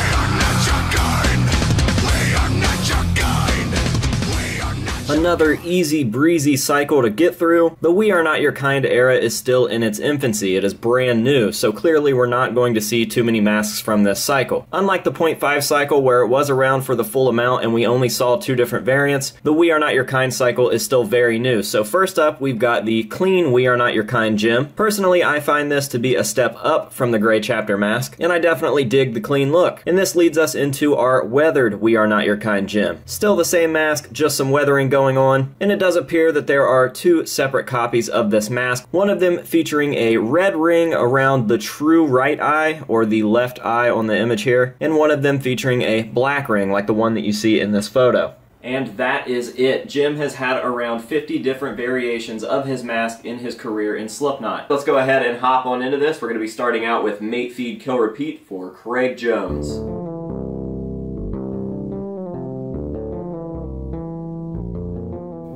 Another easy breezy cycle to get through. The We Are Not Your Kind era is still in its infancy. It is brand new, so clearly we're not going to see too many masks from this cycle. Unlike the point five cycle where it was around for the full amount and we only saw two different variants, the We Are Not Your Kind cycle is still very new. So first up, we've got the clean We Are Not Your Kind Jim. Personally, I find this to be a step up from the gray chapter mask, and I definitely dig the clean look. And this leads us into our weathered We Are Not Your Kind Jim. Still the same mask, just some weathering going on, and it does appear that there are two separate copies of this mask, one of them featuring a red ring around the true right eye, or the left eye on the image here, and one of them featuring a black ring like the one that you see in this photo. And that is it. Jim has had around fifty different variations of his mask in his career in Slipknot. Let's go ahead and hop on into this. We're going to be starting out with Mate Feed Kill Repeat for Craig Jones.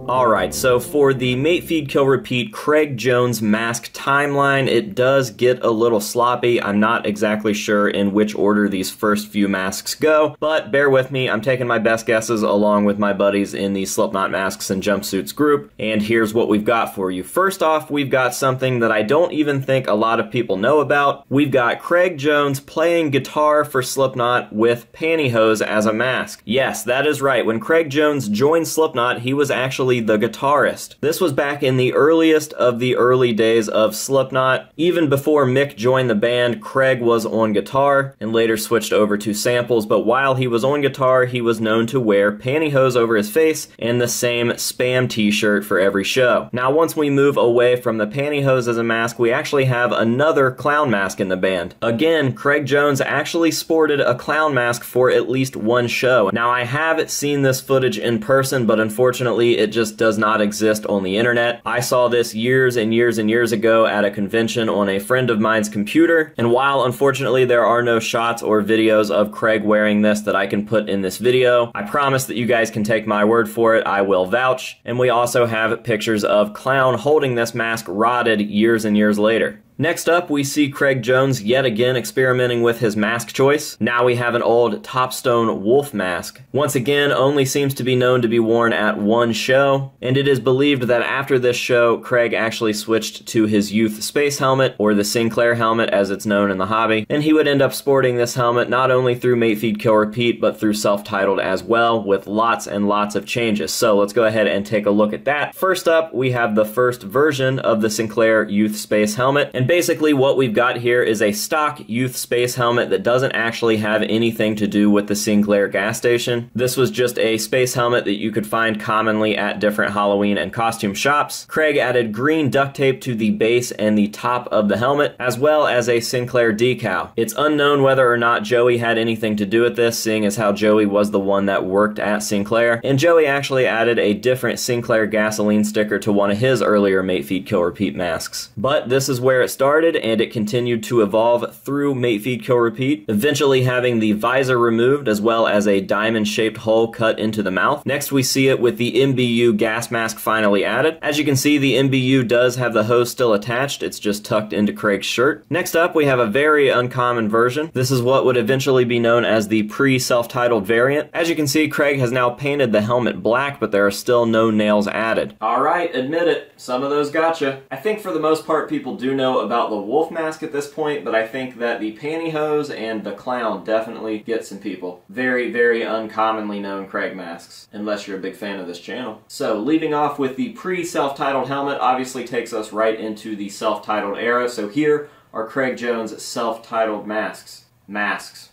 Alright, so for the Mate Feed Kill Repeat Craig Jones mask timeline, it does get a little sloppy. I'm not exactly sure in which order these first few masks go, but bear with me, I'm taking my best guesses along with my buddies in the Slipknot Masks and Jumpsuits group, and here's what we've got for you. First off, we've got something that I don't even think a lot of people know about. We've got Craig Jones playing guitar for Slipknot with pantyhose as a mask. Yes, that is right. When Craig Jones joined Slipknot, he was actually the guitarist. This was back in the earliest of the early days of Slipknot. Even before Mick joined the band, Craig was on guitar and later switched over to samples, but while he was on guitar, he was known to wear pantyhose over his face and the same Spam t-shirt for every show. Now, once we move away from the pantyhose as a mask, we actually have another clown mask in the band. Again, Craig Jones actually sported a clown mask for at least one show. Now, I have seen this footage in person, but unfortunately, it just does not exist on the internet. I saw this years and years and years ago at a convention on a friend of mine's computer, and while unfortunately there are no shots or videos of Craig wearing this that I can put in this video, I promise that you guys can take my word for it. I will vouch. And we also have pictures of Clown holding this mask rotted years and years later. Next up, we see Craig Jones yet again experimenting with his mask choice. Now we have an old Topstone wolf mask. Once again, only seems to be known to be worn at one show, and it is believed that after this show, Craig actually switched to his youth space helmet, or the Sinclair helmet as it's known in the hobby, and he would end up sporting this helmet not only through Mate Feed Kill Repeat, but through Self-Titled as well, with lots and lots of changes. So let's go ahead and take a look at that. First up, we have the first version of the Sinclair youth space helmet, and basically what we've got here is a stock youth space helmet that doesn't actually have anything to do with the Sinclair gas station. This was just a space helmet that you could find commonly at different Halloween and costume shops. Craig added green duct tape to the base and the top of the helmet, as well as a Sinclair decal. It's unknown whether or not Joey had anything to do with this, seeing as how Joey was the one that worked at Sinclair, and Joey actually added a different Sinclair gasoline sticker to one of his earlier Mate Feed Kill Repeat masks. But this is where it started, and it continued to evolve through Mate Feed Kill Repeat, eventually having the visor removed as well as a diamond-shaped hole cut into the mouth. Next, we see it with the M B U gas mask finally added. As you can see, the M B U does have the hose still attached, it's just tucked into Craig's shirt. Next up, we have a very uncommon version. This is what would eventually be known as the pre-self-titled variant. As you can see, Craig has now painted the helmet black, but there are still no nails added. Alright, admit it, some of those gotcha. I think for the most part people do know about the wolf mask at this point, but I think that the pantyhose and the clown definitely get some people. Very, very uncommonly known Craig masks, unless you're a big fan of this channel. So, leaving off with the pre-self-titled helmet obviously takes us right into the self-titled era, so here are Craig Jones' self-titled masks. Masks.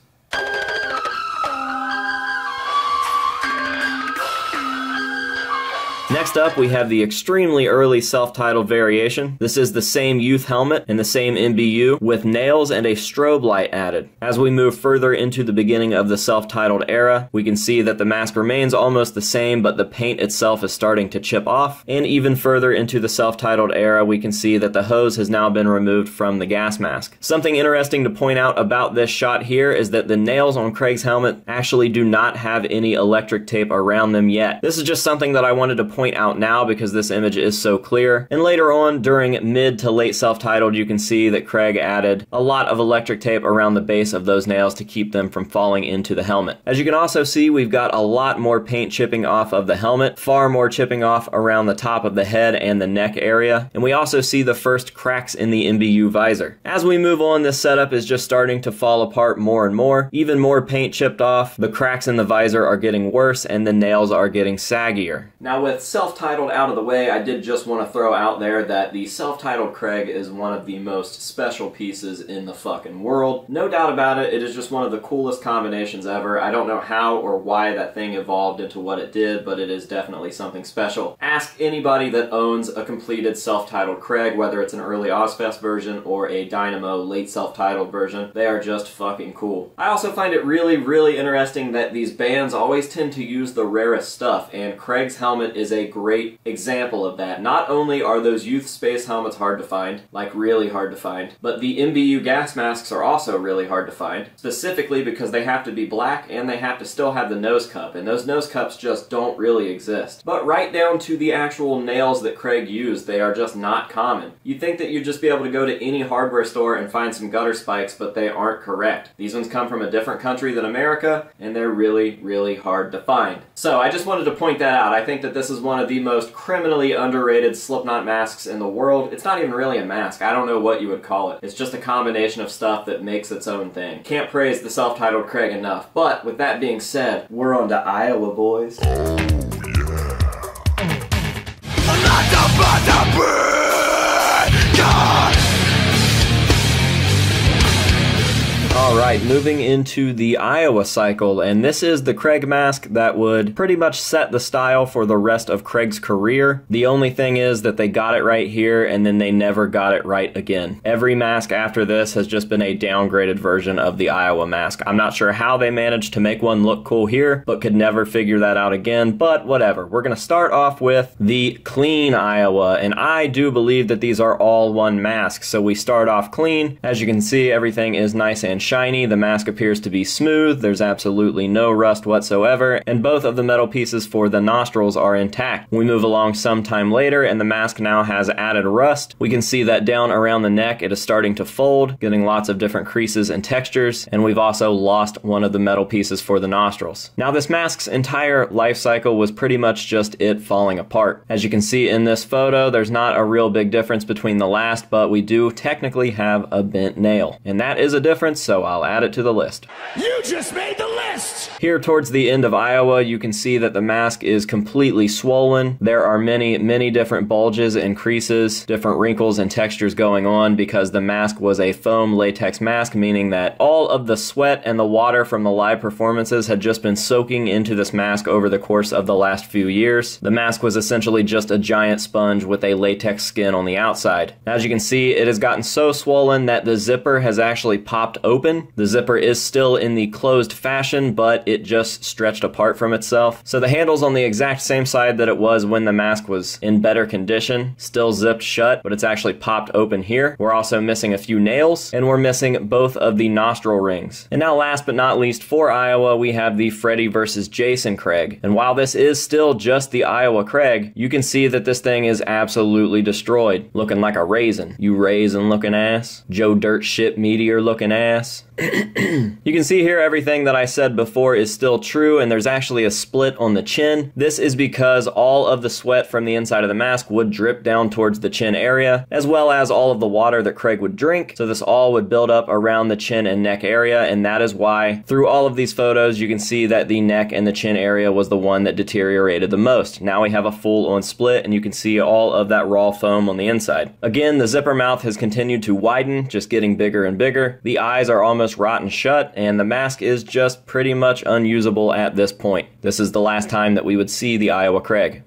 Next up, we have the extremely early self-titled variation. This is the same youth helmet and the same M B U with nails and a strobe light added. As we move further into the beginning of the self-titled era, we can see that the mask remains almost the same, but the paint itself is starting to chip off. And even further into the self-titled era, we can see that the hose has now been removed from the gas mask. Something interesting to point out about this shot here is that the nails on Craig's helmet actually do not have any electric tape around them yet. This is just something that I wanted to point out now because this image is so clear. And later on, during mid to late self-titled, you can see that Craig added a lot of electric tape around the base of those nails to keep them from falling into the helmet. As you can also see, we've got a lot more paint chipping off of the helmet, far more chipping off around the top of the head and the neck area, and we also see the first cracks in the M B U visor. As we move on, this setup is just starting to fall apart more and more. Even more paint chipped off, the cracks in the visor are getting worse, and the nails are getting saggier. Now with self-titled out of the way, I did just want to throw out there that the self-titled Craig is one of the most special pieces in the fucking world. No doubt about it, it is just one of the coolest combinations ever. I don't know how or why that thing evolved into what it did, but it is definitely something special. Ask anybody that owns a completed self-titled Craig, whether it's an early Ozfest version or a Dynamo late self-titled version. They are just fucking cool. I also find it really, really interesting that these bands always tend to use the rarest stuff, and Craig's helmet is is a great example of that. Not only are those youth space helmets hard to find, like really hard to find, but the M B U gas masks are also really hard to find, specifically because they have to be black and they have to still have the nose cup, and those nose cups just don't really exist. But right down to the actual nails that Craig used, they are just not common. You'd think that you'd just be able to go to any hardware store and find some gutter spikes, but they aren't correct. These ones come from a different country than America, and they're really, really hard to find. So I just wanted to point that out. I think that this is one of the most criminally underrated Slipknot masks in the world. It's not even really a mask. I don't know what you would call it. It's just a combination of stuff that makes its own thing. Can't praise the self-titled Craig enough. But with that being said, we're on to Iowa, boys. Alright, moving into the Iowa cycle, and this is the Craig mask that would pretty much set the style for the rest of Craig's career. The only thing is that they got it right here, and then they never got it right again. Every mask after this has just been a downgraded version of the Iowa mask. I'm not sure how they managed to make one look cool here, but could never figure that out again, but whatever. We're going to start off with the clean Iowa, and I do believe that these are all one mask, so we start off clean. As you can see, everything is nice and shiny. The mask appears to be smooth. There's absolutely no rust whatsoever, and both of the metal pieces for the nostrils are intact. We move along some time later, and the mask now has added rust. We can see that down around the neck it is starting to fold, getting lots of different creases and textures, and we've also lost one of the metal pieces for the nostrils. Now this mask's entire life cycle was pretty much just it falling apart. As you can see in this photo, there's not a real big difference between the last, but we do technically have a bent nail, and that is a difference, so I'll add it to the list. You just made the list! Here towards the end of Iowa, you can see that the mask is completely swollen. There are many, many different bulges and creases, different wrinkles and textures going on because the mask was a foam latex mask, meaning that all of the sweat and the water from the live performances had just been soaking into this mask over the course of the last few years. The mask was essentially just a giant sponge with a latex skin on the outside. As you can see, it has gotten so swollen that the zipper has actually popped open. The zipper is still in the closed fashion, but it just stretched apart from itself. So the handle's on the exact same side that it was when the mask was in better condition, still zipped shut, but it's actually popped open here. We're also missing a few nails, and we're missing both of the nostril rings. And now last but not least for Iowa, we have the Freddy versus Jason Craig. And while this is still just the Iowa Craig, you can see that this thing is absolutely destroyed, looking like a raisin. You raisin looking ass. Joe Dirt Shit Meteor looking ass. You can see here everything that I said before is still true, and there's actually a split on the chin. This is because all of the sweat from the inside of the mask would drip down towards the chin area, as well as all of the water that Craig would drink, so this all would build up around the chin and neck area, and that is why through all of these photos you can see that the neck and the chin area was the one that deteriorated the most. Now we have a full-on split, and you can see all of that raw foam on the inside. Again, the zipper mouth has continued to widen, just getting bigger and bigger. The eyes are almost rotten shut, and the mask is just pretty much unusable at this point. This is the last time that we would see the Iowa Craig.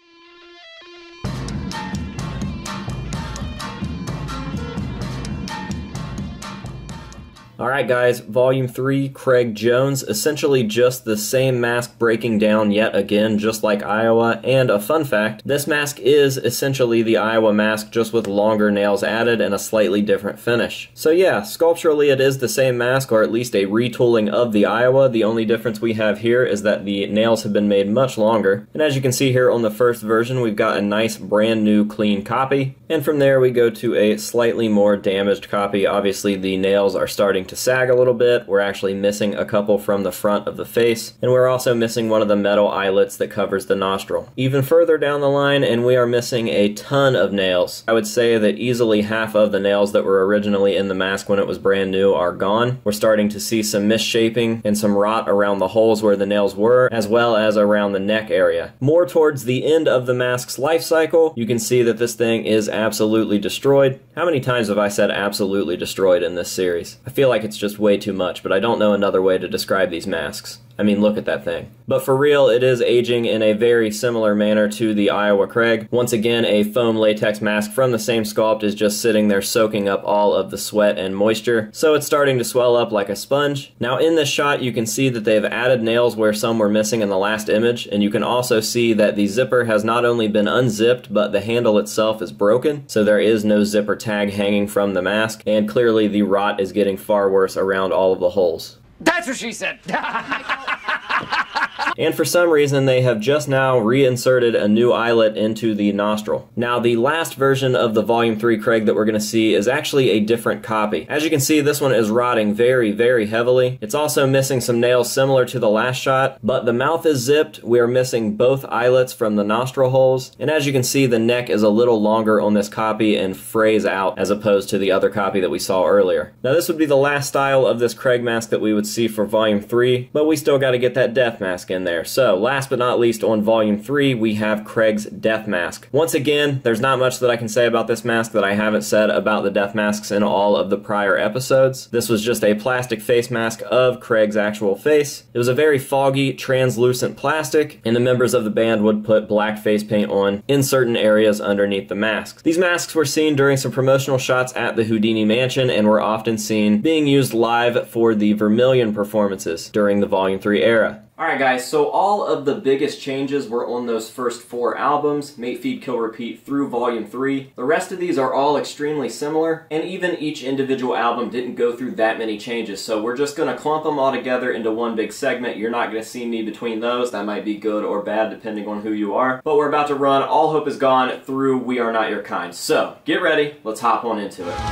Alright guys, Volume three, Craig Jones, essentially just the same mask breaking down yet again, just like Iowa, and a fun fact, this mask is essentially the Iowa mask, just with longer nails added and a slightly different finish. So yeah, sculpturally it is the same mask, or at least a retooling of the Iowa. The only difference we have here is that the nails have been made much longer, and as you can see here on the first version, we've got a nice brand new clean copy, and from there we go to a slightly more damaged copy. Obviously the nails are starting to sag a little bit. We're actually missing a couple from the front of the face, and we're also missing one of the metal eyelets that covers the nostril. Even further down the line, and we are missing a ton of nails. I would say that easily half of the nails that were originally in the mask when it was brand new are gone. We're starting to see some misshaping and some rot around the holes where the nails were, as well as around the neck area. More towards the end of the mask's life cycle, you can see that this thing is absolutely destroyed. How many times have I said absolutely destroyed in this series? I feel like it's just way too much, but I don't know another way to describe these masks. I mean, look at that thing. But for real, it is aging in a very similar manner to the Iowa Craig. Once again, a foam latex mask from the same sculpt is just sitting there soaking up all of the sweat and moisture, so it's starting to swell up like a sponge. Now in this shot, you can see that they've added nails where some were missing in the last image, and you can also see that the zipper has not only been unzipped, but the handle itself is broken, so there is no zipper tag hanging from the mask, and clearly the rot is getting far worse around all of the holes. That's what she said! And for some reason, they have just now reinserted a new eyelet into the nostril. Now, the last version of the Volume three Craig that we're going to see is actually a different copy. As you can see, this one is rotting very, very heavily. It's also missing some nails similar to the last shot, but the mouth is zipped. We are missing both eyelets from the nostril holes, and as you can see, the neck is a little longer on this copy and frays out as opposed to the other copy that we saw earlier. Now, this would be the last style of this Craig mask that we would see for Volume three, but we still got to get that death mask in there. So, last but not least, on Volume three, we have Craig's Death Mask. Once again, there's not much that I can say about this mask that I haven't said about the death masks in all of the prior episodes. This was just a plastic face mask of Craig's actual face. It was a very foggy, translucent plastic, and the members of the band would put black face paint on in certain areas underneath the mask. These masks were seen during some promotional shots at the Houdini Mansion and were often seen being used live for the Vermilion performances during the Volume three era. Alright guys, so all of the biggest changes were on those first four albums, Mate, Feed, Kill, Repeat through Volume three. The rest of these are all extremely similar, and even each individual album didn't go through that many changes, so we're just going to clump them all together into one big segment. You're not going to see me between those. That might be good or bad depending on who you are. But we're about to run All Hope Is Gone through We Are Not Your Kind. So, get ready, let's hop on into it.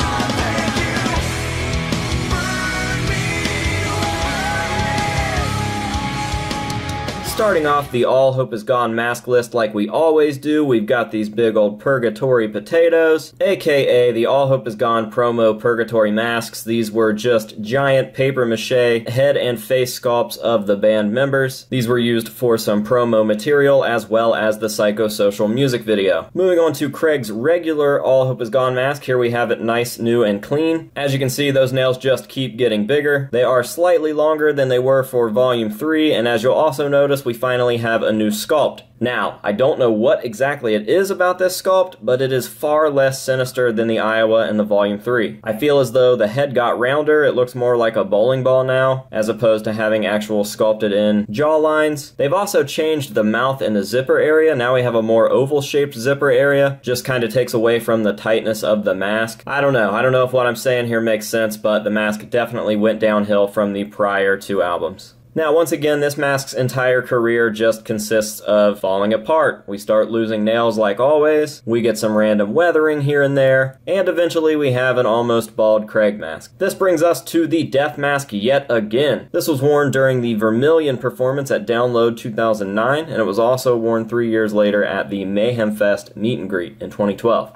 Starting off the All Hope Is Gone mask list like we always do, we've got these big old Purgatory potatoes, aka the All Hope Is Gone promo Purgatory masks. These were just giant papier-mâché head and face sculpts of the band members. These were used for some promo material as well as the Psychosocial music video. Moving on to Craig's regular All Hope Is Gone mask, here we have it nice, new, and clean. As you can see, those nails just keep getting bigger. They are slightly longer than they were for Volume three, and as you'll also notice, we finally have a new sculpt. Now, I don't know what exactly it is about this sculpt, but it is far less sinister than the Iowa and the Volume three. I feel as though the head got rounder, it looks more like a bowling ball now, as opposed to having actual sculpted in jaw lines. They've also changed the mouth and the zipper area. Now we have a more oval-shaped zipper area, just kind of takes away from the tightness of the mask. I don't know. I don't know if what I'm saying here makes sense, but the mask definitely went downhill from the prior two albums. Now, once again, this mask's entire career just consists of falling apart. We start losing nails like always, we get some random weathering here and there, and eventually we have an almost bald Craig mask. This brings us to the death mask yet again. This was worn during the Vermilion performance at Download two thousand nine, and it was also worn three years later at the Mayhem Fest meet and greet in twenty twelve.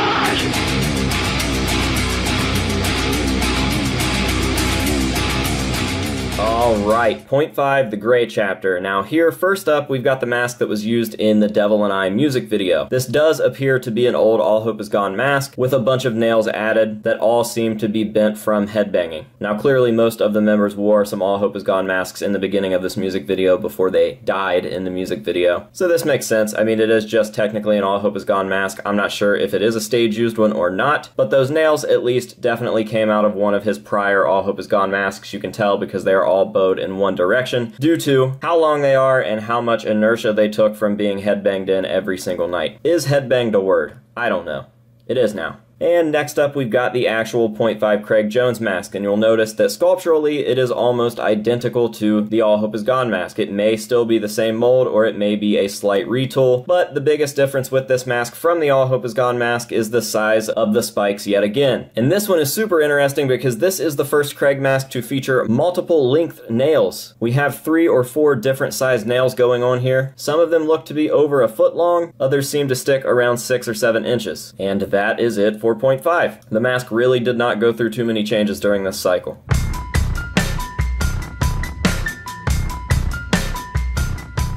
Alright, point five, the Gray Chapter. Now here, first up, we've got the mask that was used in the Devil and I music video. This does appear to be an old All Hope Is Gone mask, with a bunch of nails added that all seem to be bent from headbanging. Now clearly most of the members wore some All Hope Is Gone masks in the beginning of this music video before they died in the music video. So this makes sense. I mean, it is just technically an All Hope Is Gone mask. I'm not sure if it is a stage-used one or not, but those nails at least definitely came out of one of his prior All Hope Is Gone masks. You can tell because they are all bowed in one direction due to how long they are and how much inertia they took from being headbanged in every single night. Is headbanged a word? I don't know. It is now. And next up, we've got the actual point five Craig Jones mask, and you'll notice that sculpturally it is almost identical to the All Hope Is Gone mask. It may still be the same mold, or it may be a slight retool, but the biggest difference with this mask from the All Hope Is Gone mask is the size of the spikes yet again. And this one is super interesting because this is the first Craig mask to feature multiple length nails. We have three or four different sized nails going on here. Some of them look to be over a foot long, others seem to stick around six or seven inches. And that is it for point five. The mask really did not go through too many changes during this cycle.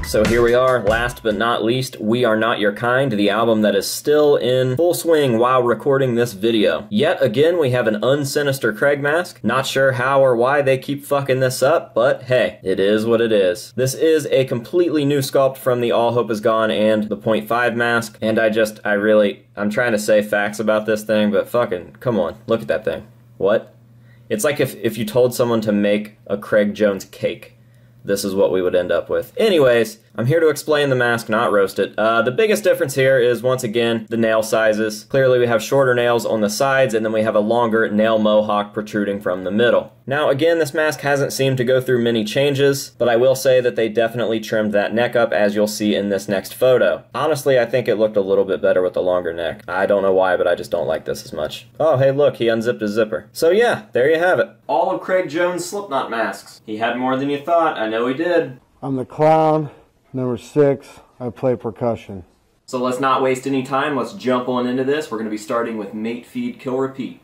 So here we are, last but not least, We Are Not Your Kind, the album that is still in full swing while recording this video. Yet again, we have an unsinister Craig mask. Not sure how or why they keep fucking this up, but hey, it is what it is. This is a completely new sculpt from the All Hope Is Gone and the point five mask, and I just, I really, I'm trying to say facts about this thing, but fucking, come on, look at that thing. What? It's like if, if you told someone to make a Craig Jones cake. This is what we would end up with. Anyways, I'm here to explain the mask, not roast it. Uh, the biggest difference here is, once again, the nail sizes. Clearly we have shorter nails on the sides, and then we have a longer nail mohawk protruding from the middle. Now again, this mask hasn't seemed to go through many changes, but I will say that they definitely trimmed that neck up, as you'll see in this next photo. Honestly, I think it looked a little bit better with the longer neck. I don't know why, but I just don't like this as much. Oh, hey look, he unzipped his zipper. So yeah, there you have it. All of Craig Jones' Slipknot masks. He had more than you thought, I know he did. I'm the clown, number six, I play percussion. So let's not waste any time, let's jump on into this. We're going to be starting with Mate, Feed, Kill, Repeat.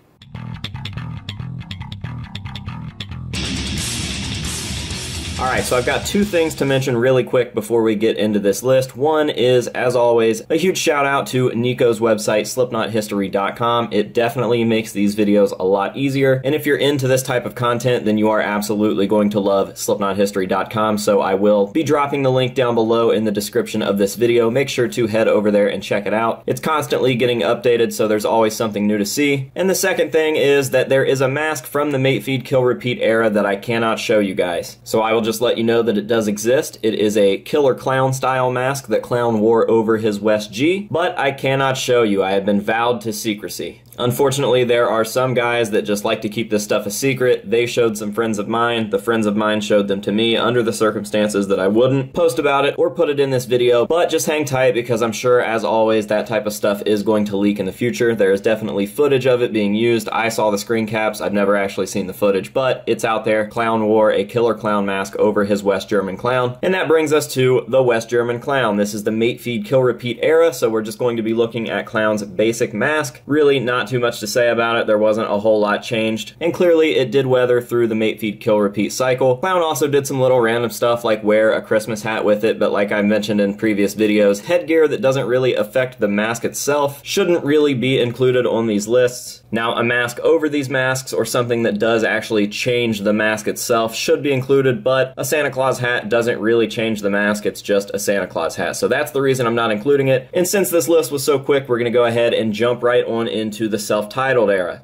Alright, so I've got two things to mention really quick before we get into this list. One is, as always, a huge shout out to Nico's website, slipknot history dot com. It definitely makes these videos a lot easier, and if you're into this type of content, then you are absolutely going to love slipknot history dot com, so I will be dropping the link down below in the description of this video. Make sure to head over there and check it out. It's constantly getting updated, so there's always something new to see. And the second thing is that there is a mask from the Mate, Feed, Kill, Repeat era that I cannot show you guys. So I will just Just let you know that it does exist. It is a Killer Clown style mask that Clown wore over his West G, but I cannot show you. I have been vowed to secrecy. Unfortunately, there are some guys that just like to keep this stuff a secret. They showed some friends of mine. The friends of mine showed them to me under the circumstances that I wouldn't post about it or put it in this video, but just hang tight because I'm sure, as always, that type of stuff is going to leak in the future. There is definitely footage of it being used. I saw the screen caps. I've never actually seen the footage, but it's out there. Clown wore a Killer Clown mask over his West German Clown, and that brings us to the West German Clown. This is the Mate, Feed, Kill, Repeat era, so we're just going to be looking at Clown's basic mask. Really not too much to say about it. There wasn't a whole lot changed, and clearly it did weather through the Mate, Feed, Kill, Repeat cycle. Clown also did some little random stuff like wear a Christmas hat with it, but like I mentioned in previous videos, headgear that doesn't really affect the mask itself shouldn't really be included on these lists. Now, a mask over these masks or something that does actually change the mask itself should be included, but a Santa Claus hat doesn't really change the mask, it's just a Santa Claus hat. So that's the reason I'm not including it. And since this list was so quick, we're gonna go ahead and jump right on into the self-titled era.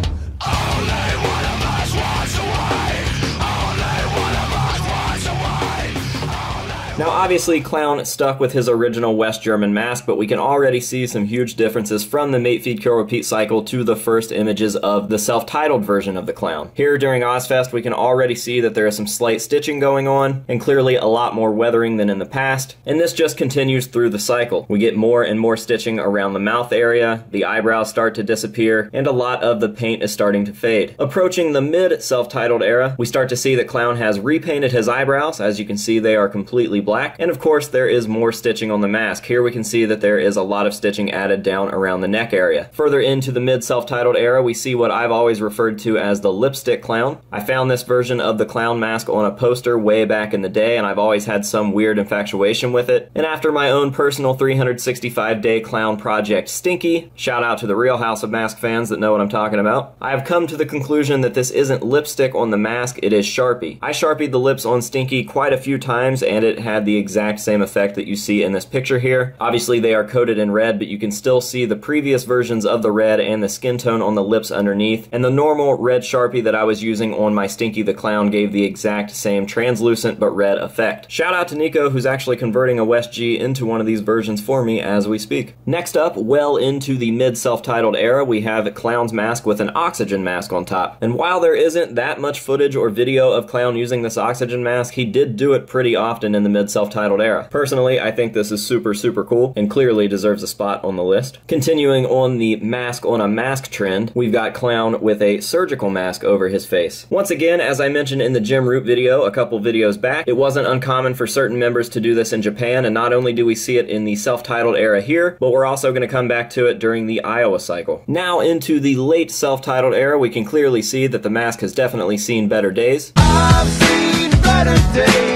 Now obviously Clown stuck with his original West German mask, but we can already see some huge differences from the Mate, Feed, Kill, Repeat cycle to the first images of the self-titled version of the Clown. Here during Ozfest we can already see that there is some slight stitching going on, and clearly a lot more weathering than in the past, and this just continues through the cycle. We get more and more stitching around the mouth area, the eyebrows start to disappear, and a lot of the paint is starting to fade. Approaching the mid self-titled era, we start to see that Clown has repainted his eyebrows. As you can see, they are completely black, and of course there is more stitching on the mask. Here we can see that there is a lot of stitching added down around the neck area. Further into the mid self-titled era, we see what I've always referred to as the lipstick clown. I found this version of the clown mask on a poster way back in the day, and I've always had some weird infatuation with it. And after my own personal three hundred sixty-five day clown project Stinky, shout out to the Real House of Mask fans that know what I'm talking about, I have come to the conclusion that this isn't lipstick on the mask, it is Sharpie. I Sharpied the lips on Stinky quite a few times, and it had the exact same effect that you see in this picture here. Obviously they are coated in red, but you can still see the previous versions of the red and the skin tone on the lips underneath, and the normal red Sharpie that I was using on my Stinky the Clown gave the exact same translucent but red effect. Shout out to Nico, who's actually converting a West G into one of these versions for me as we speak. Next up, well into the mid self-titled era, we have Clown's mask with an oxygen mask on top. And while there isn't that much footage or video of Clown using this oxygen mask, he did do it pretty often in the mid self-titled era. Personally, I think this is super, super cool and clearly deserves a spot on the list. Continuing on the mask on a mask trend, we've got Clown with a surgical mask over his face. Once again, as I mentioned in the Jim Root video a couple videos back, it wasn't uncommon for certain members to do this in Japan, and not only do we see it in the self-titled era here, but we're also going to come back to it during the Iowa cycle. Now into the late self-titled era, we can clearly see that the mask has definitely seen better days. I've seen better days.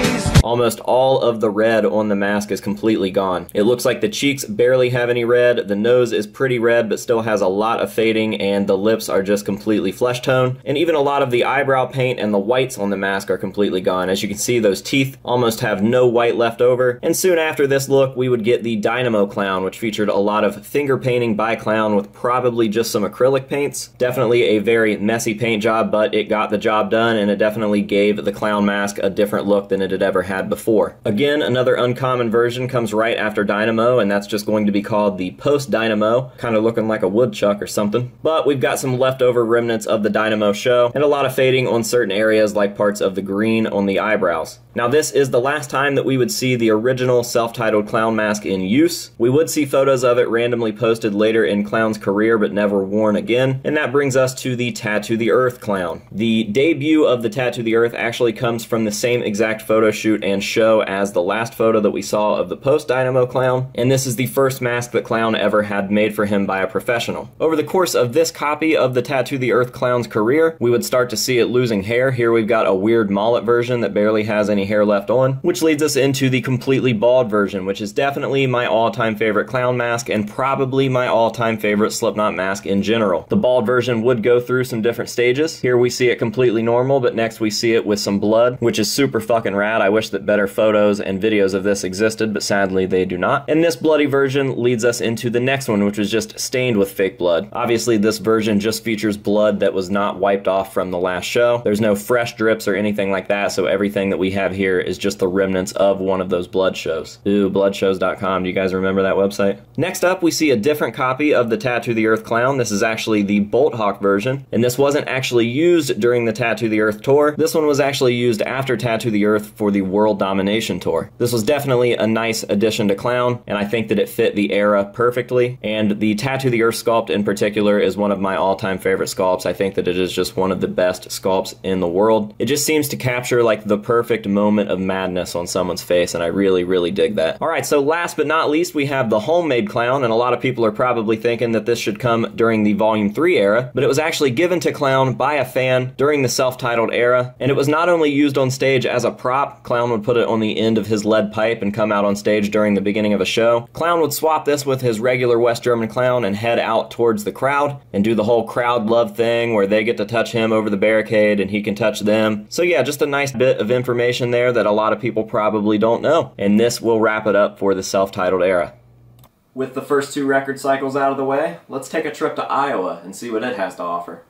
almost all of the red on the mask is completely gone. It looks like the cheeks barely have any red, the nose is pretty red but still has a lot of fading, and the lips are just completely flesh tone, and even a lot of the eyebrow paint and the whites on the mask are completely gone. As you can see, those teeth almost have no white left over. And soon after this look, we would get the Dynamo Clown, which featured a lot of finger painting by Clown with probably just some acrylic paints. Definitely a very messy paint job, but it got the job done, and it definitely gave the Clown mask a different look than it had ever had before. Again, another uncommon version comes right after Dynamo, and that's just going to be called the Post Dynamo, kind of looking like a woodchuck or something. But we've got some leftover remnants of the Dynamo show, and a lot of fading on certain areas like parts of the green on the eyebrows. Now this is the last time that we would see the original self-titled Clown mask in use. We would see photos of it randomly posted later in Clown's career but never worn again, and that brings us to the Tattoo the Earth Clown. The debut of the Tattoo the Earth actually comes from the same exact photo shoot and show as the last photo that we saw of the post-Dynamo Clown, and this is the first mask that Clown ever had made for him by a professional. Over the course of this copy of the Tattoo the Earth Clown's career, we would start to see it losing hair. Here we've got a weird mullet version that barely has any hair left on, which leads us into the completely bald version, which is definitely my all-time favorite Clown mask and probably my all-time favorite Slipknot mask in general. The bald version would go through some different stages. Here we see it completely normal, but next we see it with some blood, which is super fucking rad. I wish that better photos and videos of this existed, but sadly they do not. And this bloody version leads us into the next one, which was just stained with fake blood. Obviously this version just features blood that was not wiped off from the last show. There's no fresh drips or anything like that, so everything that we have here is just the remnants of one of those blood shows. Ooh, blood shows dot com. Do you guys remember that website? Next up, we see a different copy of the Tattoo the Earth Clown. This is actually the Bolt Hawk version, and this wasn't actually used during the Tattoo the Earth tour. This one was actually used after Tattoo the Earth for the World Domination tour. This was definitely a nice addition to Clown, and I think that it fit the era perfectly, and the Tattoo the Earth sculpt in particular is one of my all-time favorite sculpts. I think that it is just one of the best sculpts in the world. It just seems to capture like the perfect moment of madness on someone's face, and I really, really dig that. Alright, so last but not least, we have the Homemade Clown, and a lot of people are probably thinking that this should come during the Volume three era, but it was actually given to Clown by a fan during the self-titled era, and it was not only used on stage as a prop. Clown would put it on the end of his lead pipe and come out on stage during the beginning of a show. Clown would swap this with his regular West German Clown and head out towards the crowd and do the whole crowd love thing where they get to touch him over the barricade and he can touch them. So yeah, just a nice bit of information there that a lot of people probably don't know, and this will wrap it up for the self-titled era. With the first two record cycles out of the way, let's take a trip to Iowa and see what it has to offer.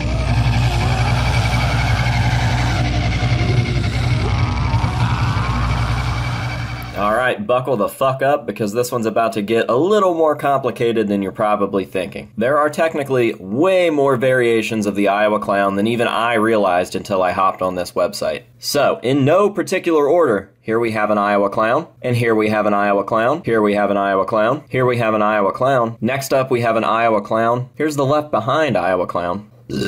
Alright, buckle the fuck up because this one's about to get a little more complicated than you're probably thinking. There are technically way more variations of the Iowa Clown than even I realized until I hopped on this website. So, in no particular order, here we have an Iowa Clown, and here we have an Iowa Clown, here we have an Iowa Clown, here we have an Iowa Clown, next up we have an Iowa Clown, here's the left behind Iowa Clown.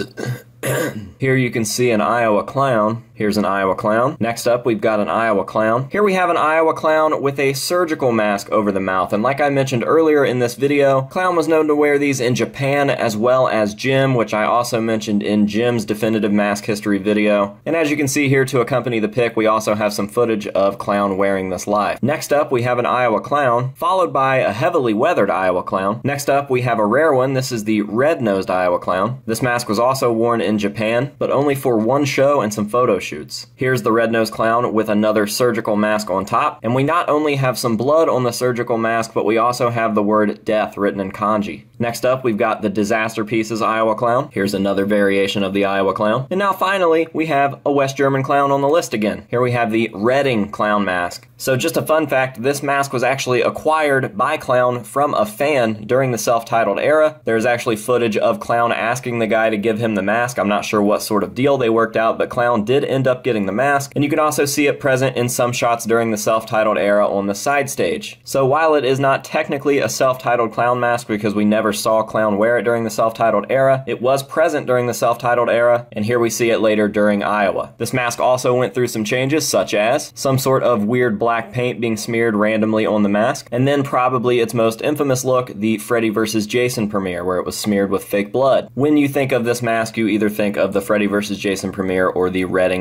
Here you can see an Iowa Clown. Here's an Iowa Clown. Next up, we've got an Iowa Clown. Here we have an Iowa Clown with a surgical mask over the mouth. And like I mentioned earlier in this video, Clown was known to wear these in Japan as well as Jim, which I also mentioned in Jim's definitive mask history video. And as you can see here, to accompany the pic, we also have some footage of Clown wearing this live. Next up, we have an Iowa Clown, followed by a heavily weathered Iowa Clown. Next up, we have a rare one. This is the red-nosed Iowa Clown. This mask was also worn in Japan, but only for one show and some photo shoots. Here's the red-nosed clown with another surgical mask on top, and we not only have some blood on the surgical mask, but we also have the word death written in kanji. Next up, we've got the Disaster Pieces Iowa Clown. Here's another variation of the Iowa Clown. And now finally, we have a West German Clown on the list again. Here we have the Redding Clown mask. So just a fun fact, this mask was actually acquired by Clown from a fan during the self-titled era. There's actually footage of Clown asking the guy to give him the mask. I'm not sure what sort of deal they worked out, but Clown did end up getting the mask, and you can also see it present in some shots during the self-titled era on the side stage. So while it is not technically a self-titled Clown mask because we never saw Clown wear it during the self-titled era, it was present during the self-titled era, and here we see it later during Iowa. This mask also went through some changes, such as some sort of weird black paint being smeared randomly on the mask, and then probably its most infamous look, the Freddy versus. Jason premiere, where it was smeared with fake blood. When you think of this mask, you either think of the Freddy versus. Jason premiere or the Redding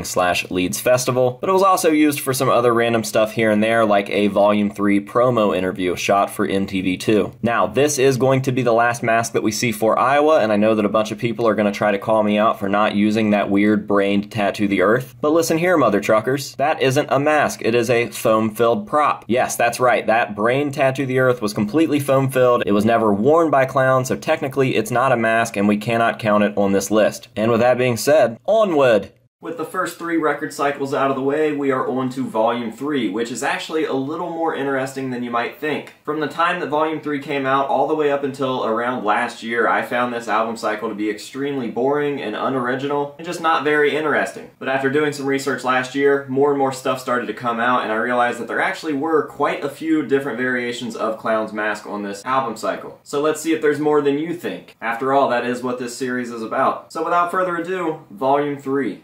slash Leeds Festival, but it was also used for some other random stuff here and there, like a Volume three promo interview shot for M T V two. Now, this is going to be the last mask that we see for Iowa, and I know that a bunch of people are going to try to call me out for not using that weird brained tattoo the earth, but listen here, mother truckers, that isn't a mask, it is a foam-filled prop. Yes, that's right, that brain tattoo the earth was completely foam-filled, it was never worn by clowns, so technically it's not a mask and we cannot count it on this list. And with that being said, onward! With the first three record cycles out of the way, we are on to Volume three, which is actually a little more interesting than you might think. From the time that Volume three came out all the way up until around last year, I found this album cycle to be extremely boring and unoriginal and just not very interesting. But after doing some research last year, more and more stuff started to come out, and I realized that there actually were quite a few different variations of Clown's Mask on this album cycle. So let's see if there's more than you think. After all, that is what this series is about. So without further ado, Volume three.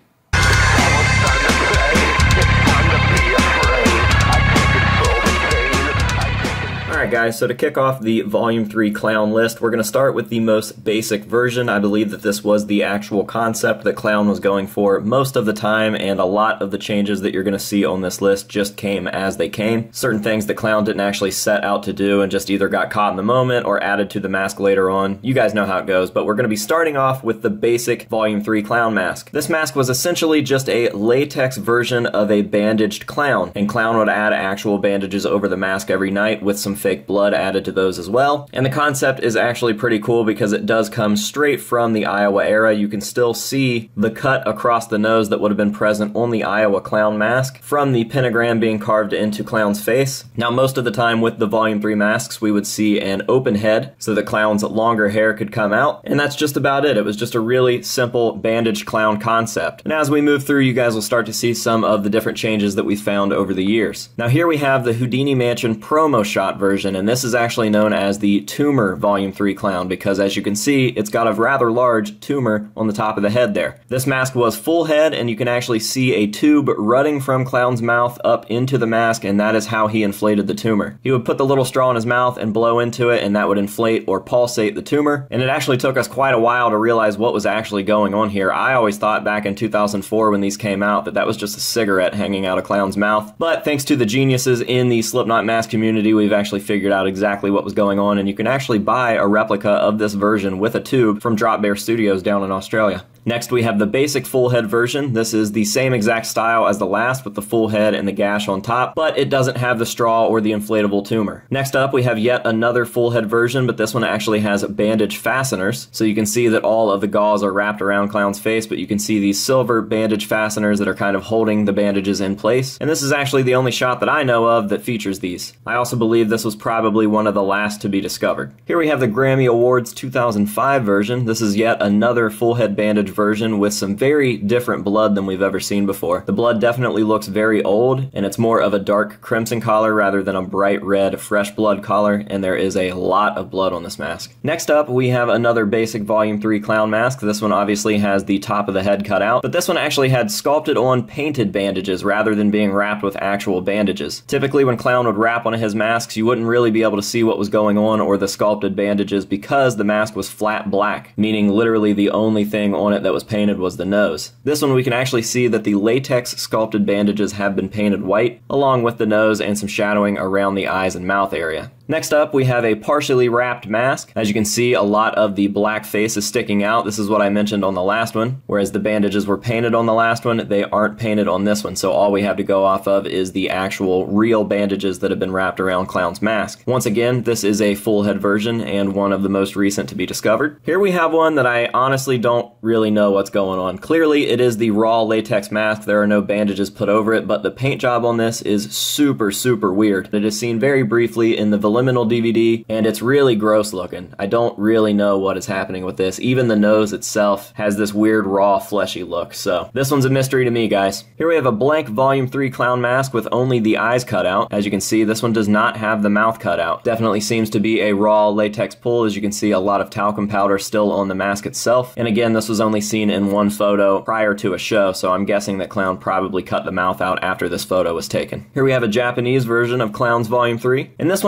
Alright guys, so to kick off the Volume three Clown list, we're going to start with the most basic version. I believe that this was the actual concept that Clown was going for most of the time, and a lot of the changes that you're going to see on this list just came as they came. Certain things that Clown didn't actually set out to do and just either got caught in the moment or added to the mask later on. You guys know how it goes, but we're going to be starting off with the basic Volume three Clown mask. This mask was essentially just a latex version of a bandaged clown, and Clown would add actual bandages over the mask every night with some fake blood added to those as well. And the concept is actually pretty cool because it does come straight from the Iowa era. You can still see the cut across the nose that would have been present on the Iowa clown mask from the pentagram being carved into Clown's face. Now, most of the time with the Volume three masks, we would see an open head so the Clown's longer hair could come out, and that's just about it. It was just a really simple bandaged clown concept. And as we move through, you guys will start to see some of the different changes that we found over the years. Now, here we have the Houdini Mansion promo shot version, and this is actually known as the Tumor Volume three Clown because, as you can see, it's got a rather large tumor on the top of the head there. This mask was full head, and you can actually see a tube running from Clown's mouth up into the mask, and that is how he inflated the tumor. He would put the little straw in his mouth and blow into it, and that would inflate or pulsate the tumor, and it actually took us quite a while to realize what was actually going on here. I always thought back in two thousand four when these came out that that was just a cigarette hanging out of Clown's mouth, but thanks to the geniuses in the Slipknot mask community, we've actually figured out exactly what was going on, and you can actually buy a replica of this version with a tube from Drop Bear Studios down in Australia. Next, we have the basic full head version. This is the same exact style as the last with the full head and the gash on top, but it doesn't have the straw or the inflatable tumor. Next up, we have yet another full head version, but this one actually has bandage fasteners. So you can see that all of the gauze are wrapped around Clown's face, but you can see these silver bandage fasteners that are kind of holding the bandages in place. And this is actually the only shot that I know of that features these. I also believe this was probably one of the last to be discovered. Here we have the Grammy Awards two thousand five version. This is yet another full head bandage version with some very different blood than we've ever seen before. The blood definitely looks very old, and it's more of a dark crimson color rather than a bright red fresh blood color, and there is a lot of blood on this mask. Next up, we have another basic Volume three Clown mask. This one obviously has the top of the head cut out, but this one actually had sculpted on painted bandages rather than being wrapped with actual bandages. Typically when Clown would wrap one of his masks, you wouldn't really be able to see what was going on or the sculpted bandages because the mask was flat black, meaning literally the only thing on it that was painted was the nose. This one we can actually see that the latex sculpted bandages have been painted white, along with the nose and some shadowing around the eyes and mouth area. Next up, we have a partially wrapped mask. As you can see, a lot of the black face is sticking out. This is what I mentioned on the last one. Whereas the bandages were painted on the last one, they aren't painted on this one. So all we have to go off of is the actual real bandages that have been wrapped around Clown's mask. Once again, this is a full head version and one of the most recent to be discovered. Here we have one that I honestly don't really know what's going on. Clearly, it is the raw latex mask. There are no bandages put over it, but the paint job on this is super, super weird. It is seen very briefly in the Volume D V D, and it's really gross looking. I don't really know what is happening with this. Even the nose itself has this weird raw fleshy look, so this one's a mystery to me, guys. Here we have a blank Volume three Clown mask with only the eyes cut out. As you can see, this one does not have the mouth cut out. Definitely seems to be a raw latex pull. As you can see, a lot of talcum powder still on the mask itself, and again, this was only seen in one photo prior to a show, so I'm guessing that Clown probably cut the mouth out after this photo was taken. Here we have a Japanese version of Clown's Volume three, and this one always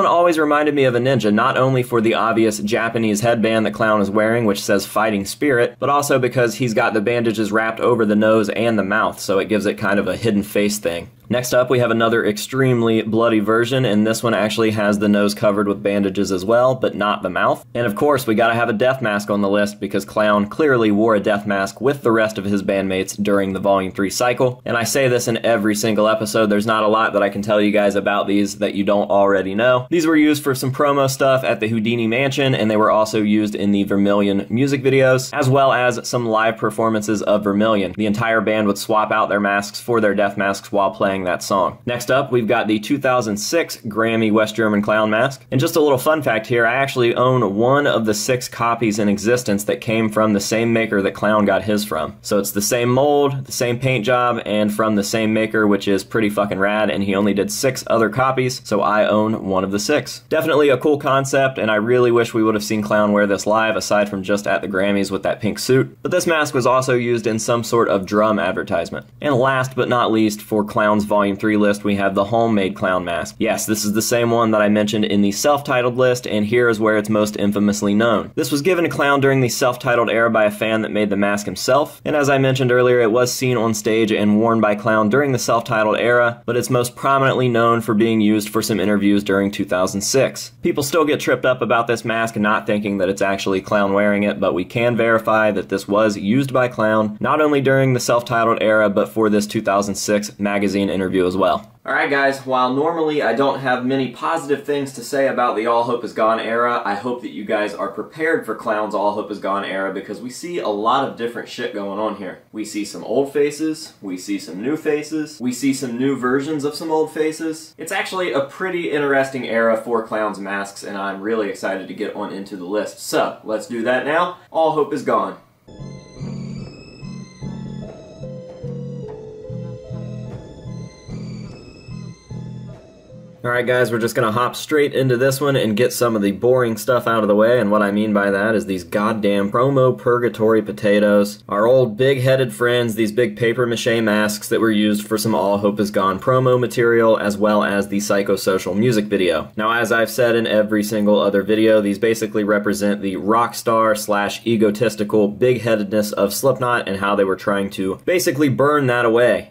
reminded me of a ninja, not only for the obvious Japanese headband that Clown is wearing, which says Fighting Spirit, but also because he's got the bandages wrapped over the nose and the mouth, so it gives it kind of a hidden face thing. Next up, we have another extremely bloody version, and this one actually has the nose covered with bandages as well, but not the mouth. And of course, we gotta have a death mask on the list because Clown clearly wore a death mask with the rest of his bandmates during the Volume three cycle. And I say this in every single episode, there's not a lot that I can tell you guys about these that you don't already know. These were used for some promo stuff at the Houdini Mansion, and they were also used in the Vermilion music videos, as well as some live performances of Vermilion. The entire band would swap out their masks for their death masks while playing that song. Next up, we've got the two thousand six Grammy West German Clown mask. And just a little fun fact here, I actually own one of the six copies in existence that came from the same maker that Clown got his from. So it's the same mold, the same paint job, and from the same maker, which is pretty fucking rad, and he only did six other copies, so I own one of the six. Definitely a cool concept, and I really wish we would have seen Clown wear this live, aside from just at the Grammys with that pink suit. But this mask was also used in some sort of drum advertisement. And last but not least, for Clown's Volume three list, we have the homemade Clown mask. Yes, this is the same one that I mentioned in the self-titled list, and here is where it's most infamously known. This was given to Clown during the self-titled era by a fan that made the mask himself, and as I mentioned earlier, it was seen on stage and worn by Clown during the self-titled era, but it's most prominently known for being used for some interviews during two thousand six. People still get tripped up about this mask not thinking that it's actually Clown wearing it, but we can verify that this was used by Clown, not only during the self-titled era, but for this two thousand six magazine interview as well. Alright guys, while normally I don't have many positive things to say about the All Hope Is Gone era, I hope that you guys are prepared for Clown's All Hope Is Gone era because we see a lot of different shit going on here. We see some old faces, we see some new faces, we see some new versions of some old faces. It's actually a pretty interesting era for Clown's masks, and I'm really excited to get on into the list. So, let's do that now. All Hope Is Gone. Alright guys, we're just gonna hop straight into this one and get some of the boring stuff out of the way, and what I mean by that is these goddamn promo purgatory potatoes. Our old big-headed friends, these big paper-mache masks that were used for some All Hope Is Gone promo material, as well as the Psychosocial music video. Now, as I've said in every single other video, these basically represent the rock star slash egotistical big-headedness of Slipknot and how they were trying to basically burn that away.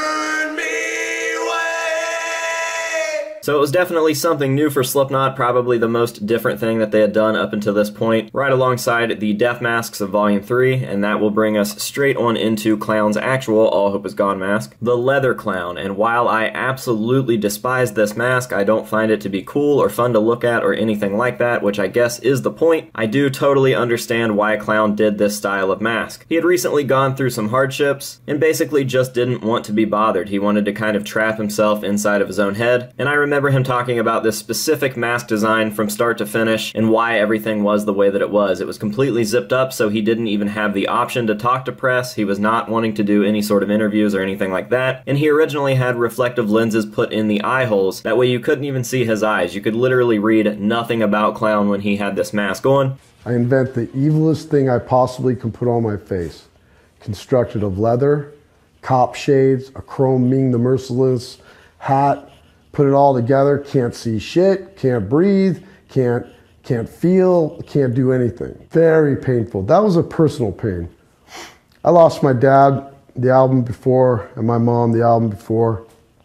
So it was definitely something new for Slipknot, probably the most different thing that they had done up until this point, right alongside the death masks of Volume three, and that will bring us straight on into Clown's actual All Hope Is Gone mask, the Leather Clown. And while I absolutely despise this mask, I don't find it to be cool or fun to look at or anything like that, which I guess is the point. I do totally understand why Clown did this style of mask. He had recently gone through some hardships, and basically just didn't want to be bothered. He wanted to kind of trap himself inside of his own head, and I remember remember him talking about this specific mask design from start to finish and why everything was the way that it was. It was completely zipped up, so he didn't even have the option to talk to press. He was not wanting to do any sort of interviews or anything like that. And he originally had reflective lenses put in the eye holes. That way you couldn't even see his eyes. You could literally read nothing about Clown when he had this mask on. I invent the evilest thing I possibly can put on my face. Constructed of leather, cop shades, a chrome Ming the Merciless hat. Put it all together, can't see shit, can't breathe, can't, can't feel, can't do anything. Very painful. That was a personal pain. I lost my dad the album before and my mom the album before.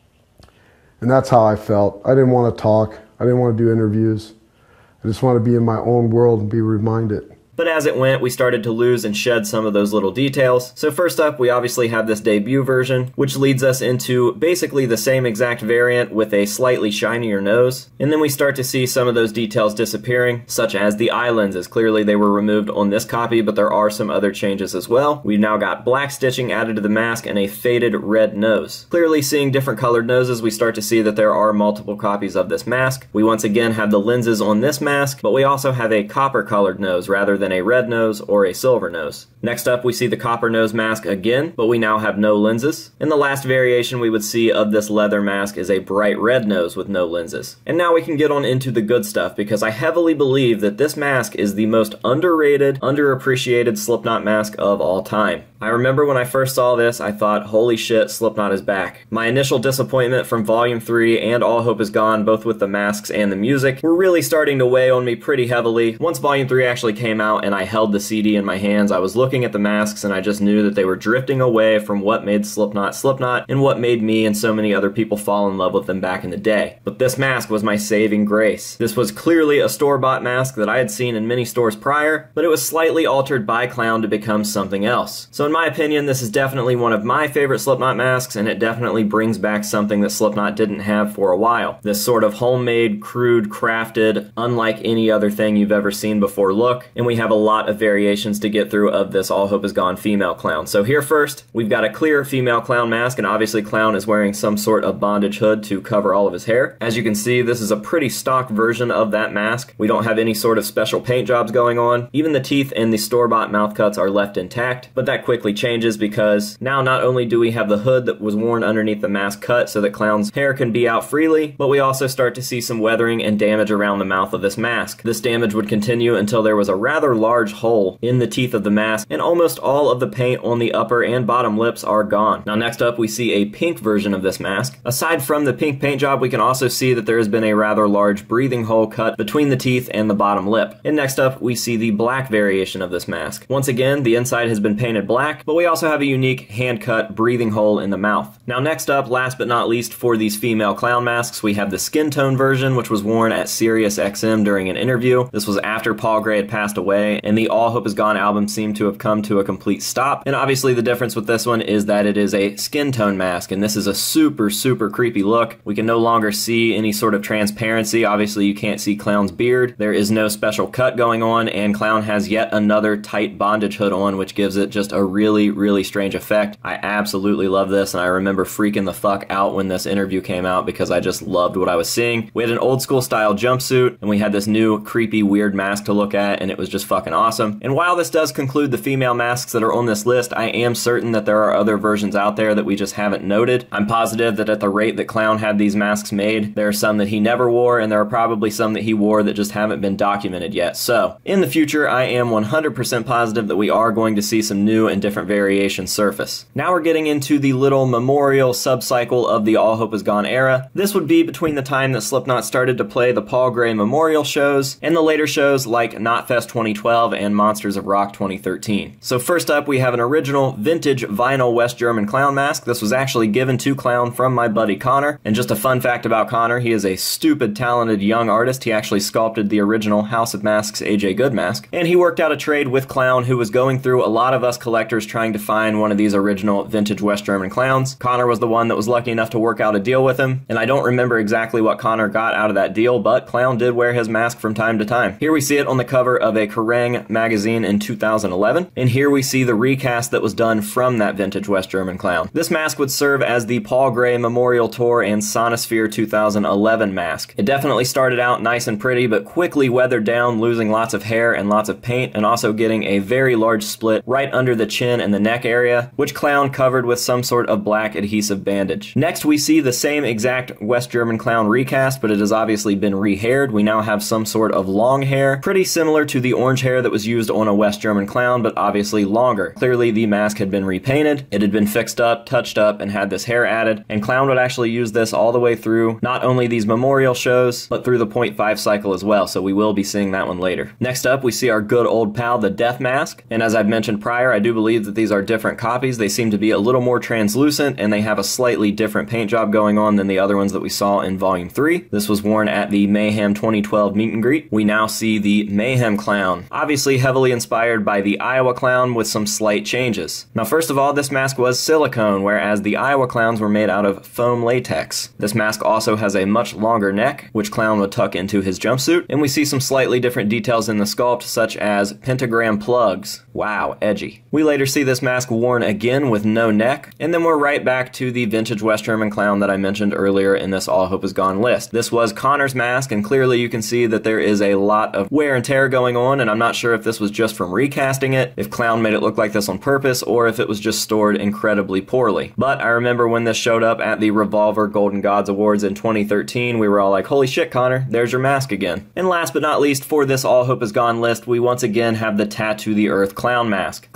And that's how I felt. I didn't want to talk. I didn't want to do interviews. I just want to be in my own world and be reminded. But as it went, we started to lose and shed some of those little details. So first up, we obviously have this debut version, which leads us into basically the same exact variant with a slightly shinier nose. And then we start to see some of those details disappearing, such as the eye lenses. Clearly they were removed on this copy, but there are some other changes as well. We've now got black stitching added to the mask and a faded red nose. Clearly seeing different colored noses, we start to see that there are multiple copies of this mask. We once again have the lenses on this mask, but we also have a copper colored nose rather than a red nose or a silver nose. Next up, we see the copper nose mask again, but we now have no lenses. And the last variation we would see of this leather mask is a bright red nose with no lenses. And now we can get on into the good stuff, because I heavily believe that this mask is the most underrated, underappreciated Slipknot mask of all time. I remember when I first saw this, I thought, holy shit, Slipknot is back. My initial disappointment from Volume three and All Hope Is Gone, both with the masks and the music, were really starting to weigh on me pretty heavily. Once Volume three actually came out and I held the C D in my hands, I was looking at the masks and I just knew that they were drifting away from what made Slipknot Slipknot and what made me and so many other people fall in love with them back in the day. But this mask was my saving grace. This was clearly a store-bought mask that I had seen in many stores prior, but it was slightly altered by Clown to become something else. So in my opinion, this is definitely one of my favorite Slipknot masks, and it definitely brings back something that Slipknot didn't have for a while. This sort of homemade, crude, crafted, unlike any other thing you've ever seen before look, and we have a lot of variations to get through of this All Hope Is Gone female clown. So here first, we've got a clear female clown mask, and obviously Clown is wearing some sort of bondage hood to cover all of his hair. As you can see, this is a pretty stock version of that mask. We don't have any sort of special paint jobs going on. Even the teeth and the store-bought mouth cuts are left intact, but that quickly changes because now not only do we have the hood that was worn underneath the mask cut so that Clown's hair can be out freely, but we also start to see some weathering and damage around the mouth of this mask. This damage would continue until there was a rather large hole in the teeth of the mask, and almost all of the paint on the upper and bottom lips are gone. Now next up, we see a pink version of this mask. Aside from the pink paint job, we can also see that there has been a rather large breathing hole cut between the teeth and the bottom lip. And next up, we see the black variation of this mask. Once again, the inside has been painted black, but we also have a unique hand-cut breathing hole in the mouth. Now next up, last but not least, for these female clown masks, we have the skin tone version, which was worn at Sirius X M during an interview. This was after Paul Gray had passed away, and the All Hope Is Gone album seemed to have come to a complete stop. And obviously the difference with this one is that it is a skin tone mask, and this is a super, super creepy look. We can no longer see any sort of transparency. Obviously you can't see Clown's beard. There is no special cut going on, and Clown has yet another tight bondage hood on, which gives it just a really, really strange effect. I absolutely love this, and I remember freaking the fuck out when this interview came out because I just loved what I was seeing. We had an old school style jumpsuit, and we had this new creepy weird mask to look at, and it was just fucking awesome. And while this does conclude the female masks that are on this list, I am certain that there are other versions out there that we just haven't noted. I'm positive that at the rate that Clown had these masks made, there are some that he never wore, and there are probably some that he wore that just haven't been documented yet. So in the future, I am one hundred percent positive that we are going to see some new and different variations surface. Now we're getting into the little memorial sub-cycle of the All Hope Is Gone era. This would be between the time that Slipknot started to play the Paul Gray memorial shows and the later shows like Knotfest twenty twelve and Monsters of Rock twenty thirteen. So first up, we have an original vintage vinyl West German clown mask. This was actually given to Clown from my buddy Connor. And just a fun fact about Connor, he is a stupid talented young artist. He actually sculpted the original House of Masks A J Good mask. And he worked out a trade with Clown, who was going through a lot of us collectors trying to find one of these original vintage West German clowns. Connor was the one that was lucky enough to work out a deal with him, and I don't remember exactly what Connor got out of that deal, but Clown did wear his mask from time to time. Here we see it on the cover of a Kerrang magazine in two thousand eleven, and here we see the recast that was done from that vintage West German clown. This mask would serve as the Paul Gray Memorial Tour and Sonosphere two thousand eleven mask. It definitely started out nice and pretty, but quickly weathered down, losing lots of hair and lots of paint, and also getting a very large split right under the chin and the neck area, which Clown covered with some sort of black adhesive bandage. Next, we see the same exact West German clown recast, but it has obviously been re-haired. We now have some sort of long hair, pretty similar to the orange hair that was used on a West German clown, but obviously longer. Clearly, the mask had been repainted, it had been fixed up, touched up, and had this hair added, and Clown would actually use this all the way through not only these memorial shows, but through the point five cycle as well, so we will be seeing that one later. Next up, we see our good old pal, the Death Mask, and as I've mentioned prior, I do believe that these are different copies. They seem to be a little more translucent, and they have a slightly different paint job going on than the other ones that we saw in Volume three. This was worn at the Mayhem twenty twelve meet and greet. We now see the Mayhem Clown, obviously heavily inspired by the Iowa Clown with some slight changes. Now first of all, this mask was silicone, whereas the Iowa Clowns were made out of foam latex. This mask also has a much longer neck, which Clown would tuck into his jumpsuit, and we see some slightly different details in the sculpt, such as pentagram plugs. Wow, edgy. We later see this mask worn again with no neck, and then we're right back to the vintage West German clown that I mentioned earlier in this All Hope Is Gone list. This was Connor's mask, and clearly you can see that there is a lot of wear and tear going on, and I'm not sure if this was just from recasting it, if Clown made it look like this on purpose, or if it was just stored incredibly poorly. But I remember when this showed up at the Revolver Golden Gods Awards in twenty thirteen, we were all like, holy shit, Connor, there's your mask again. And last but not least, for this All Hope Is Gone list, we once again have the Tattoo the Earth clown mask. Clown said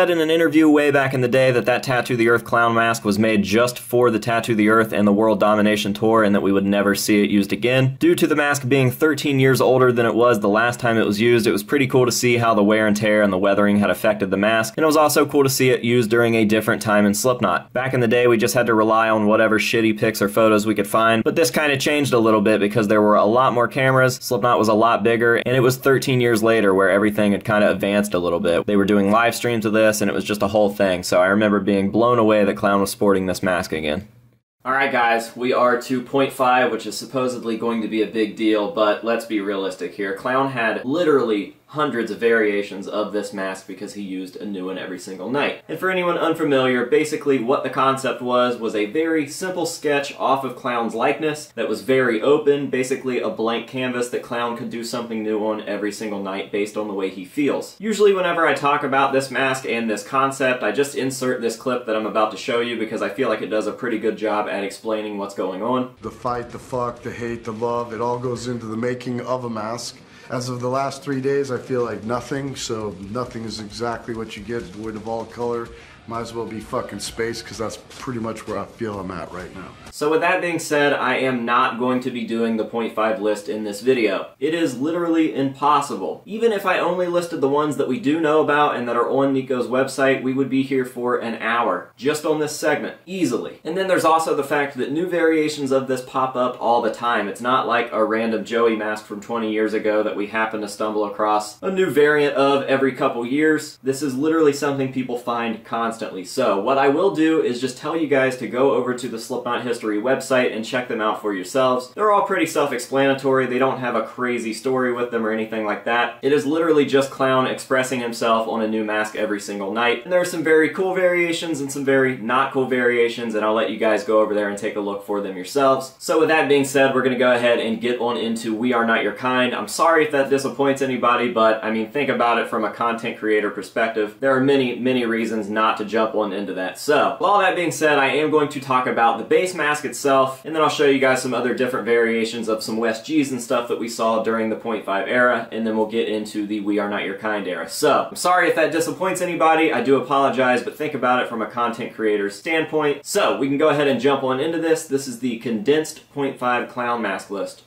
said in an interview way back in the day that that Tattoo the Earth clown mask was made just for the Tattoo the Earth and the World Domination Tour, and that we would never see it used again. Due to the mask being thirteen years older than it was the last time it was used, it was pretty cool to see how the wear and tear and the weathering had affected the mask, and it was also cool to see it used during a different time in Slipknot. Back in the day, we just had to rely on whatever shitty pics or photos we could find, but this kind of changed a little bit because there were a lot more cameras, Slipknot was a lot bigger, and it was thirteen years later where everything had kind of advanced a little bit. They were doing live streams of this, and it was just a whole thing, so I remember being blown away that Clown was sporting this mask again. Alright guys, we are to point five, which is supposedly going to be a big deal, but let's be realistic here. Clown had literally hundreds of variations of this mask because he used a new one every single night. And for anyone unfamiliar, basically what the concept was was a very simple sketch off of Clown's likeness that was very open, basically a blank canvas that Clown could do something new on every single night based on the way he feels. Usually whenever I talk about this mask and this concept, I just insert this clip that I'm about to show you because I feel like it does a pretty good job at explaining what's going on. The fight, the fuck, the hate, the love, it all goes into the making of a mask. As of the last three days, I feel like nothing, so nothing is exactly what you get, void of all color. Might as well be fucking space, because that's pretty much where I feel I'm at right now. So with that being said, I am not going to be doing the point five list in this video. It is literally impossible. Even if I only listed the ones that we do know about and that are on Nico's website, we would be here for an hour, just on this segment, easily. And then there's also the fact that new variations of this pop up all the time. It's not like a random Joey mask from twenty years ago that we happen to stumble across a new variant of every couple years. This is literally something people find constantly. So what I will do is just tell you guys to go over to the Slipknot History website and check them out for yourselves. They're all pretty self-explanatory. They don't have a crazy story with them or anything like that. It is literally just Clown expressing himself on a new mask every single night. And there are some very cool variations and some very not cool variations, and I'll let you guys go over there and take a look for them yourselves. So with that being said, we're going to go ahead and get on into We Are Not Your Kind. I'm sorry if that disappoints anybody, but I mean, think about it from a content creator perspective. There are many, many reasons not to jump on into that. So, with all that being said, I am going to talk about the base mask itself, and then I'll show you guys some other different variations of some West G's and stuff that we saw during the point five era, and then we'll get into the We Are Not Your Kind era. So, I'm sorry if that disappoints anybody, I do apologize, but think about it from a content creator's standpoint. So, we can go ahead and jump on into this. This is the condensed point five Clown mask list.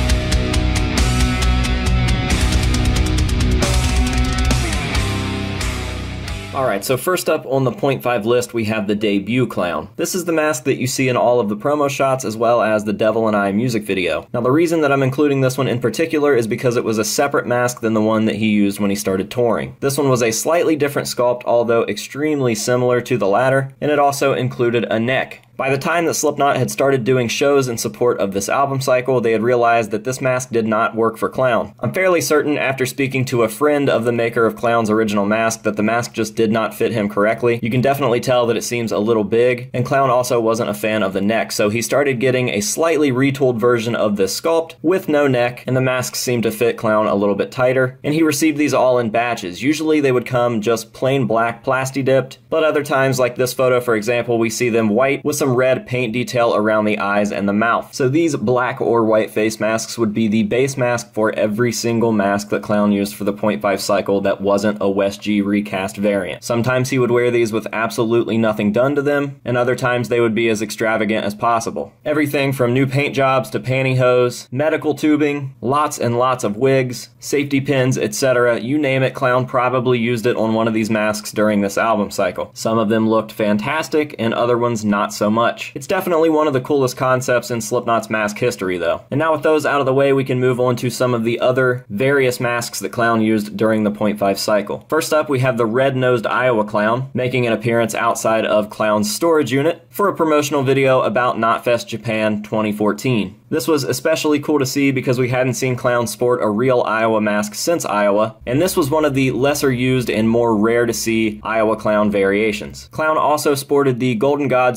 Alright, so first up on the point five list we have the debut Clown. This is the mask that you see in all of the promo shots as well as the Devil and I music video. Now the reason that I'm including this one in particular is because it was a separate mask than the one that he used when he started touring. This one was a slightly different sculpt, although extremely similar to the latter, and it also included a neck. By the time that Slipknot had started doing shows in support of this album cycle, they had realized that this mask did not work for Clown. I'm fairly certain after speaking to a friend of the maker of Clown's original mask that the mask just did not fit him correctly. You can definitely tell that it seems a little big, and Clown also wasn't a fan of the neck, so he started getting a slightly retooled version of this sculpt with no neck, and the masks seemed to fit Clown a little bit tighter, and he received these all in batches. Usually they would come just plain black plasti dipped, but other times, like this photo for example, we see them white with some red paint detail around the eyes and the mouth. So these black or white face masks would be the base mask for every single mask that Clown used for the point five cycle that wasn't a West G recast variant. Sometimes he would wear these with absolutely nothing done to them, and other times they would be as extravagant as possible. Everything from new paint jobs to pantyhose, medical tubing, lots and lots of wigs, safety pins, et cetera. You name it, Clown probably used it on one of these masks during this album cycle. Some of them looked fantastic, and other ones not so much. It's definitely one of the coolest concepts in Slipknot's mask history, though. And now with those out of the way, we can move on to some of the other various masks that Clown used during the point five cycle. First up, we have the red-nosed Iowa Clown, making an appearance outside of Clown's storage unit for a promotional video about Knotfest Japan twenty fourteen. This was especially cool to see because we hadn't seen Clown sport a real Iowa mask since Iowa, and this was one of the lesser used and more rare to see Iowa Clown variations. Clown also sported the Golden Gods twenty thirteen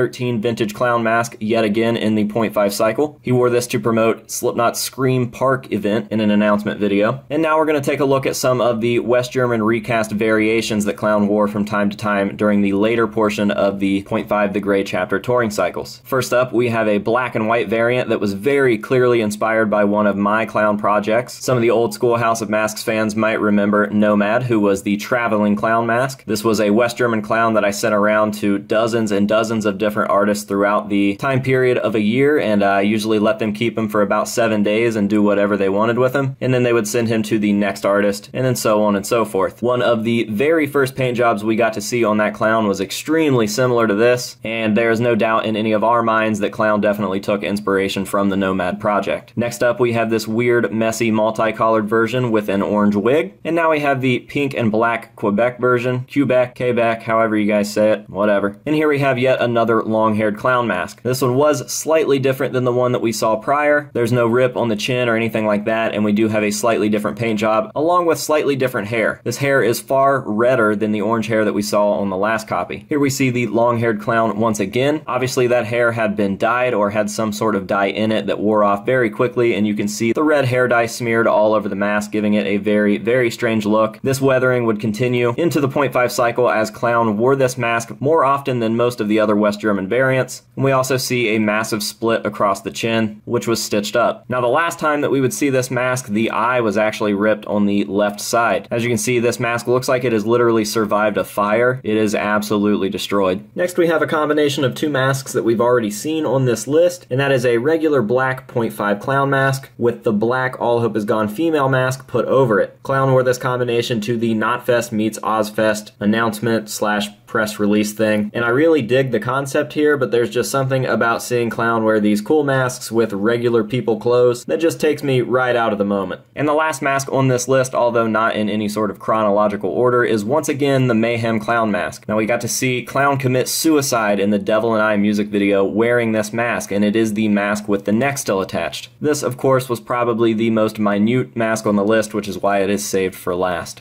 thirteen vintage clown mask yet again in the point five cycle. He wore this to promote Slipknot's Scream Park event in an announcement video. And now we're going to take a look at some of the West German recast variations that Clown wore from time to time during the later portion of the point five The Gray Chapter touring cycles. First up, we have a black and white variant that was very clearly inspired by one of my clown projects. Some of the old school House of Masks fans might remember Nomad, who was the traveling clown mask. This was a West German clown that I sent around to dozens and dozens of different artists throughout the time period of a year, and I usually let them keep him for about seven days and do whatever they wanted with him, and then they would send him to the next artist, and then so on and so forth. One of the very first paint jobs we got to see on that clown was extremely similar to this, and there is no doubt in any of our minds that Clown definitely took inspiration from the Nomad project. Next up, we have this weird, messy, multicolored version with an orange wig, and now we have the pink and black Quebec version, Quebec, Quebec, however you guys say it, whatever. And here we have yet another long-haired clown mask. This one was slightly different than the one that we saw prior. There's no rip on the chin or anything like that, and we do have a slightly different paint job, along with slightly different hair. This hair is far redder than the orange hair that we saw on the last copy. Here we see the long-haired clown once again. Obviously that hair had been dyed or had some sort of dye in it that wore off very quickly, and you can see the red hair dye smeared all over the mask, giving it a very, very strange look. This weathering would continue into the point five cycle as Clown wore this mask more often than most of the other West German variants. And we also see a massive split across the chin, which was stitched up. Now the last time that we would see this mask, the eye was actually ripped on the left side. As you can see, this mask looks like it has literally survived a fire. It is absolutely destroyed. Next we have a combination of two masks that we've already seen on this list, and that is a regular black point five clown mask with the black All Hope Is Gone female mask put over it. Clown wore this combination to the Knotfest meets Ozfest announcement slash press release thing, and I really dig the concept here, but there's just something about seeing Clown wear these cool masks with regular people clothes that just takes me right out of the moment. And the last mask on this list, although not in any sort of chronological order, is once again the Mayhem Clown mask. Now we got to see Clown commit suicide in the Devil and I music video wearing this mask, and it is the mask with the neck still attached. This, of course, was probably the most minute mask on the list, which is why it is saved for last.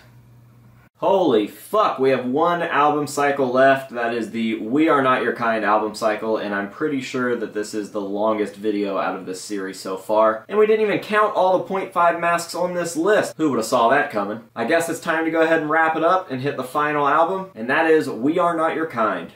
Holy fuck, we have one album cycle left. That is the We Are Not Your Kind album cycle, and I'm pretty sure that this is the longest video out of this series so far. And we didn't even count all the point five masks on this list. Who would have saw that coming? I guess it's time to go ahead and wrap it up and hit the final album, and that is We Are Not Your Kind.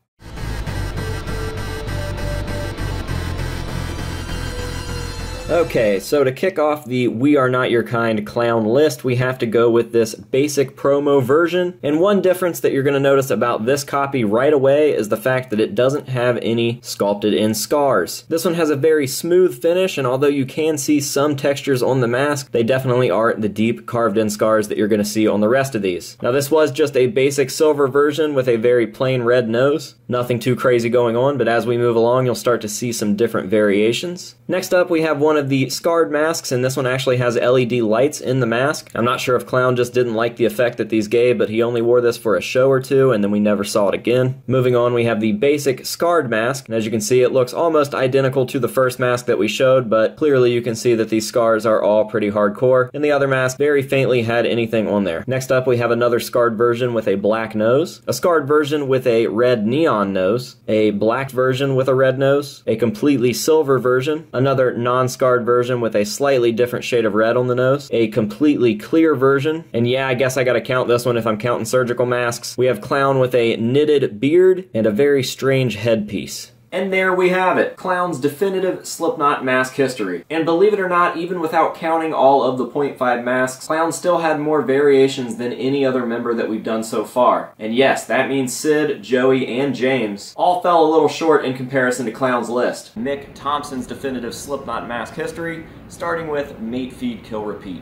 Okay, so to kick off the We Are Not Your Kind clown list, we have to go with this basic promo version. And one difference that you're going to notice about this copy right away is the fact that it doesn't have any sculpted in scars. This one has a very smooth finish, and although you can see some textures on the mask, they definitely aren't the deep carved in scars that you're going to see on the rest of these. Now this was just a basic silver version with a very plain red nose. Nothing too crazy going on, but as we move along you'll start to see some different variations. Next up we have one of the scarred masks, and this one actually has L E D lights in the mask. I'm not sure if Clown just didn't like the effect that these gave, but he only wore this for a show or two and then we never saw it again. Moving on, we have the basic scarred mask, and as you can see it looks almost identical to the first mask that we showed, but clearly you can see that these scars are all pretty hardcore, and the other mask very faintly had anything on there. Next up we have another scarred version with a black nose, a scarred version with a red neon nose, a black version with a red nose, a completely silver version, another non-scarred version with a slightly different shade of red on the nose, a completely clear version, and yeah, I guess I gotta count this one if I'm counting surgical masks. We have Clown with a knitted beard and a very strange headpiece. And there we have it, Clown's definitive Slipknot mask history. And believe it or not, even without counting all of the point five masks, Clown still had more variations than any other member that we've done so far. And yes, that means Sid, Joey, and James all fell a little short in comparison to Clown's list. Mick Thompson's definitive Slipknot mask history, starting with Mate, Feed, Kill, Repeat.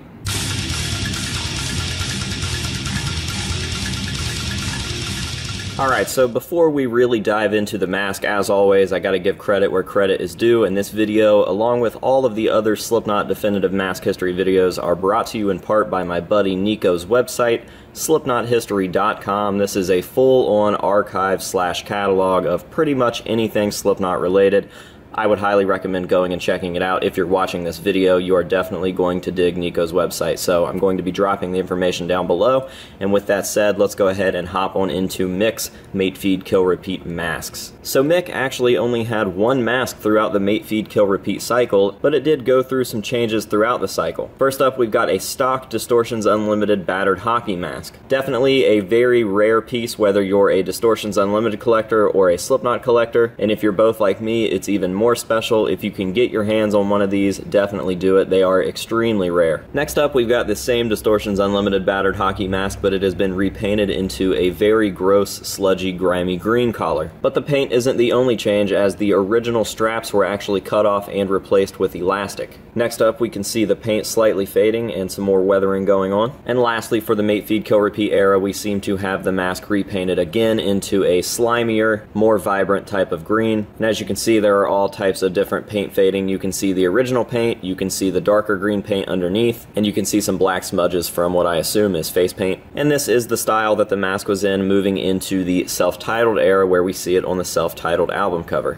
Alright, so before we really dive into the mask, as always, I gotta give credit where credit is due, and this video, along with all of the other Slipknot definitive mask history videos, are brought to you in part by my buddy Nico's website, slipknot history dot com. This is a full-on archive slash catalog of pretty much anything Slipknot related. I would highly recommend going and checking it out. If you're watching this video, you are definitely going to dig Nico's website. So I'm going to be dropping the information down below. And with that said, let's go ahead and hop on into Mick's Mate Feed Kill Repeat masks. So Mick actually only had one mask throughout the Mate Feed Kill Repeat cycle, but it did go through some changes throughout the cycle. First up, we've got a stock Distortions Unlimited Battered Hockey mask. Definitely a very rare piece, whether you're a Distortions Unlimited collector or a Slipknot collector, and if you're both like me, it's even more special. If you can get your hands on one of these, definitely do it. They are extremely rare. Next up, we've got the same Distortions Unlimited Battered Hockey mask, but it has been repainted into a very gross, sludgy, grimy green collar. But the paint isn't the only change, as the original straps were actually cut off and replaced with elastic. Next up, we can see the paint slightly fading and some more weathering going on. And lastly, for the Mate Feed Kill Repeat era, we seem to have the mask repainted again into a slimier, more vibrant type of green. And as you can see, there are all types of different paint fading. You can see the original paint, you can see the darker green paint underneath, and you can see some black smudges from what I assume is face paint. And this is the style that the mask was in moving into the self-titled era, where we see it on the self-titled album cover.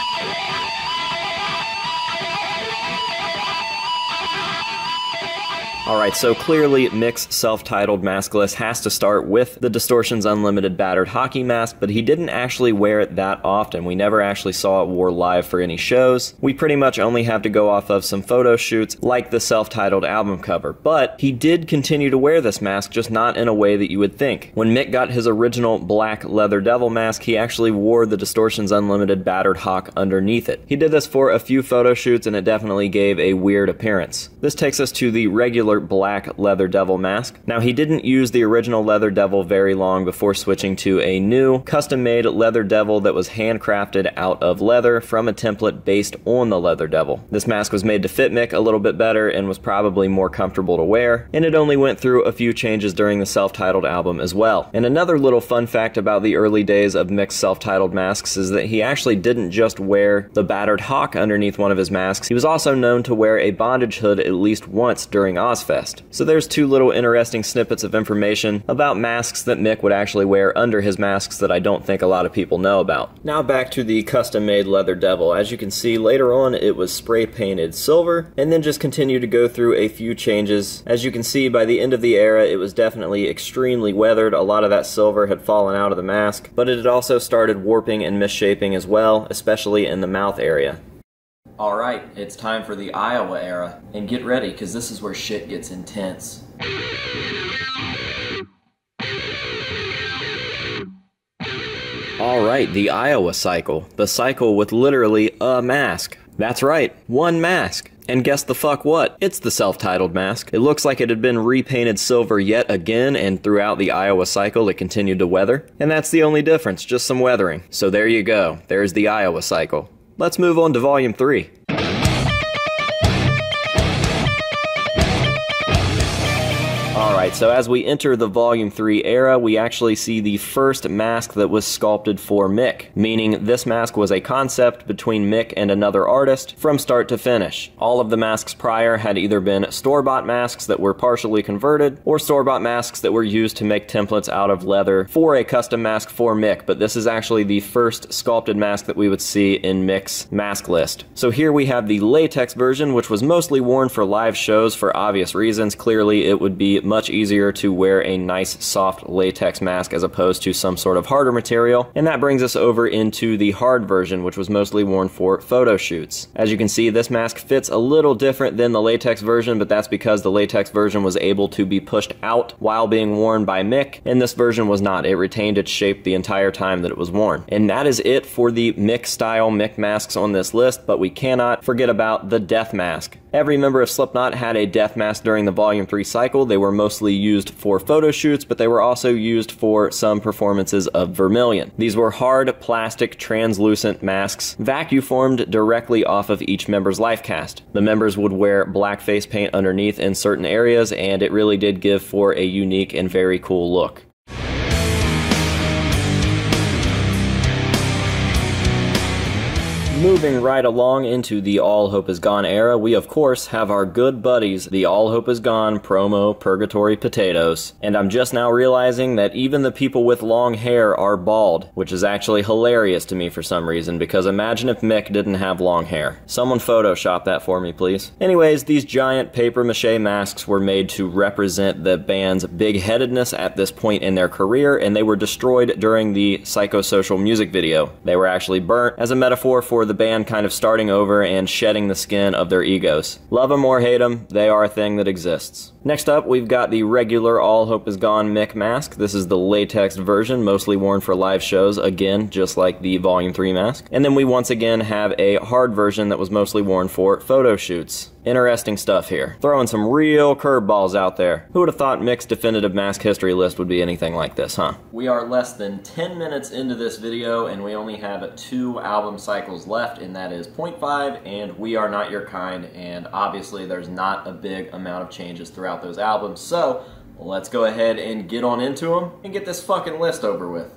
Alright, so clearly Mick's self-titled mask list has to start with the Distortions Unlimited Battered Hockey mask, but he didn't actually wear it that often. We never actually saw it wore live for any shows. We pretty much only have to go off of some photo shoots like the self-titled album cover, but he did continue to wear this mask, just not in a way that you would think. When Mick got his original black Leather Devil mask, he actually wore the Distortions Unlimited Battered Hawk underneath it. He did this for a few photo shoots and it definitely gave a weird appearance. This takes us to the regular black Leather Devil mask. Now, he didn't use the original Leather Devil very long before switching to a new custom-made Leather Devil that was handcrafted out of leather from a template based on the Leather Devil. This mask was made to fit Mick a little bit better and was probably more comfortable to wear, and it only went through a few changes during the self-titled album as well. And another little fun fact about the early days of Mick's self-titled masks is that he actually didn't just wear the battered hawk underneath one of his masks. He was also known to wear a bondage hood at least once during Ozfest. So there's two little interesting snippets of information about masks that Mick would actually wear under his masks that I don't think a lot of people know about. Now back to the custom-made Leather Devil. As you can see, later on it was spray painted silver, and then just continued to go through a few changes. As you can see, by the end of the era, it was definitely extremely weathered. A lot of that silver had fallen out of the mask, but it had also started warping and misshaping as well, especially in the mouth area. Alright, it's time for the Iowa era, and get ready, because this is where shit gets intense. Alright, the Iowa cycle. The cycle with literally a mask. That's right, one mask. And guess the fuck what? It's the self-titled mask. It looks like it had been repainted silver yet again, and throughout the Iowa cycle it continued to weather. And that's the only difference, just some weathering. So there you go, there's the Iowa cycle. Let's move on to Volume three. Alright, so as we enter the Volume three era, we actually see the first mask that was sculpted for Mick, meaning this mask was a concept between Mick and another artist from start to finish. All of the masks prior had either been store-bought masks that were partially converted, or store-bought masks that were used to make templates out of leather for a custom mask for Mick, but this is actually the first sculpted mask that we would see in Mick's mask list. So here we have the latex version, which was mostly worn for live shows for obvious reasons. Clearly it would be much easier to wear a nice soft latex mask as opposed to some sort of harder material, and that brings us over into the hard version, which was mostly worn for photo shoots. As you can see, this mask fits a little different than the latex version, but that's because the latex version was able to be pushed out while being worn by Mick, and this version was not. It retained its shape the entire time that it was worn. And that is it for the Mick style Mick masks on this list, but we cannot forget about the death mask. Every member of Slipknot had a death mask during the Volume three cycle. They were mostly used for photo shoots, but they were also used for some performances of Vermilion. These were hard, plastic, translucent masks, vacuum-formed directly off of each member's life cast. The members would wear black face paint underneath in certain areas, and it really did give for a unique and very cool look. Moving right along into the All Hope Is Gone era, we of course have our good buddies, the All Hope Is Gone promo Purgatory Potatoes. And I'm just now realizing that even the people with long hair are bald, which is actually hilarious to me for some reason, because imagine if Mick didn't have long hair. Someone Photoshop that for me, please. Anyways, these giant papier-mâché masks were made to represent the band's big-headedness at this point in their career, and they were destroyed during the Psychosocial music video. They were actually burnt as a metaphor for the band kind of starting over and shedding the skin of their egos. Love them or hate them, they are a thing that exists. Next up, we've got the regular All Hope Is Gone Mick mask. This is the latex version, mostly worn for live shows, again, just like the Volume three mask. And then we once again have a hard version that was mostly worn for photo shoots. Interesting stuff here. Throwing some real curveballs out there. Who would have thought Mick's definitive mask history list would be anything like this, huh? We are less than ten minutes into this video, and we only have two album cycles left, and that is point five and We Are Not Your Kind, and obviously there's not a big amount of changes throughout those albums, so let's go ahead and get on into them and get this fucking list over with.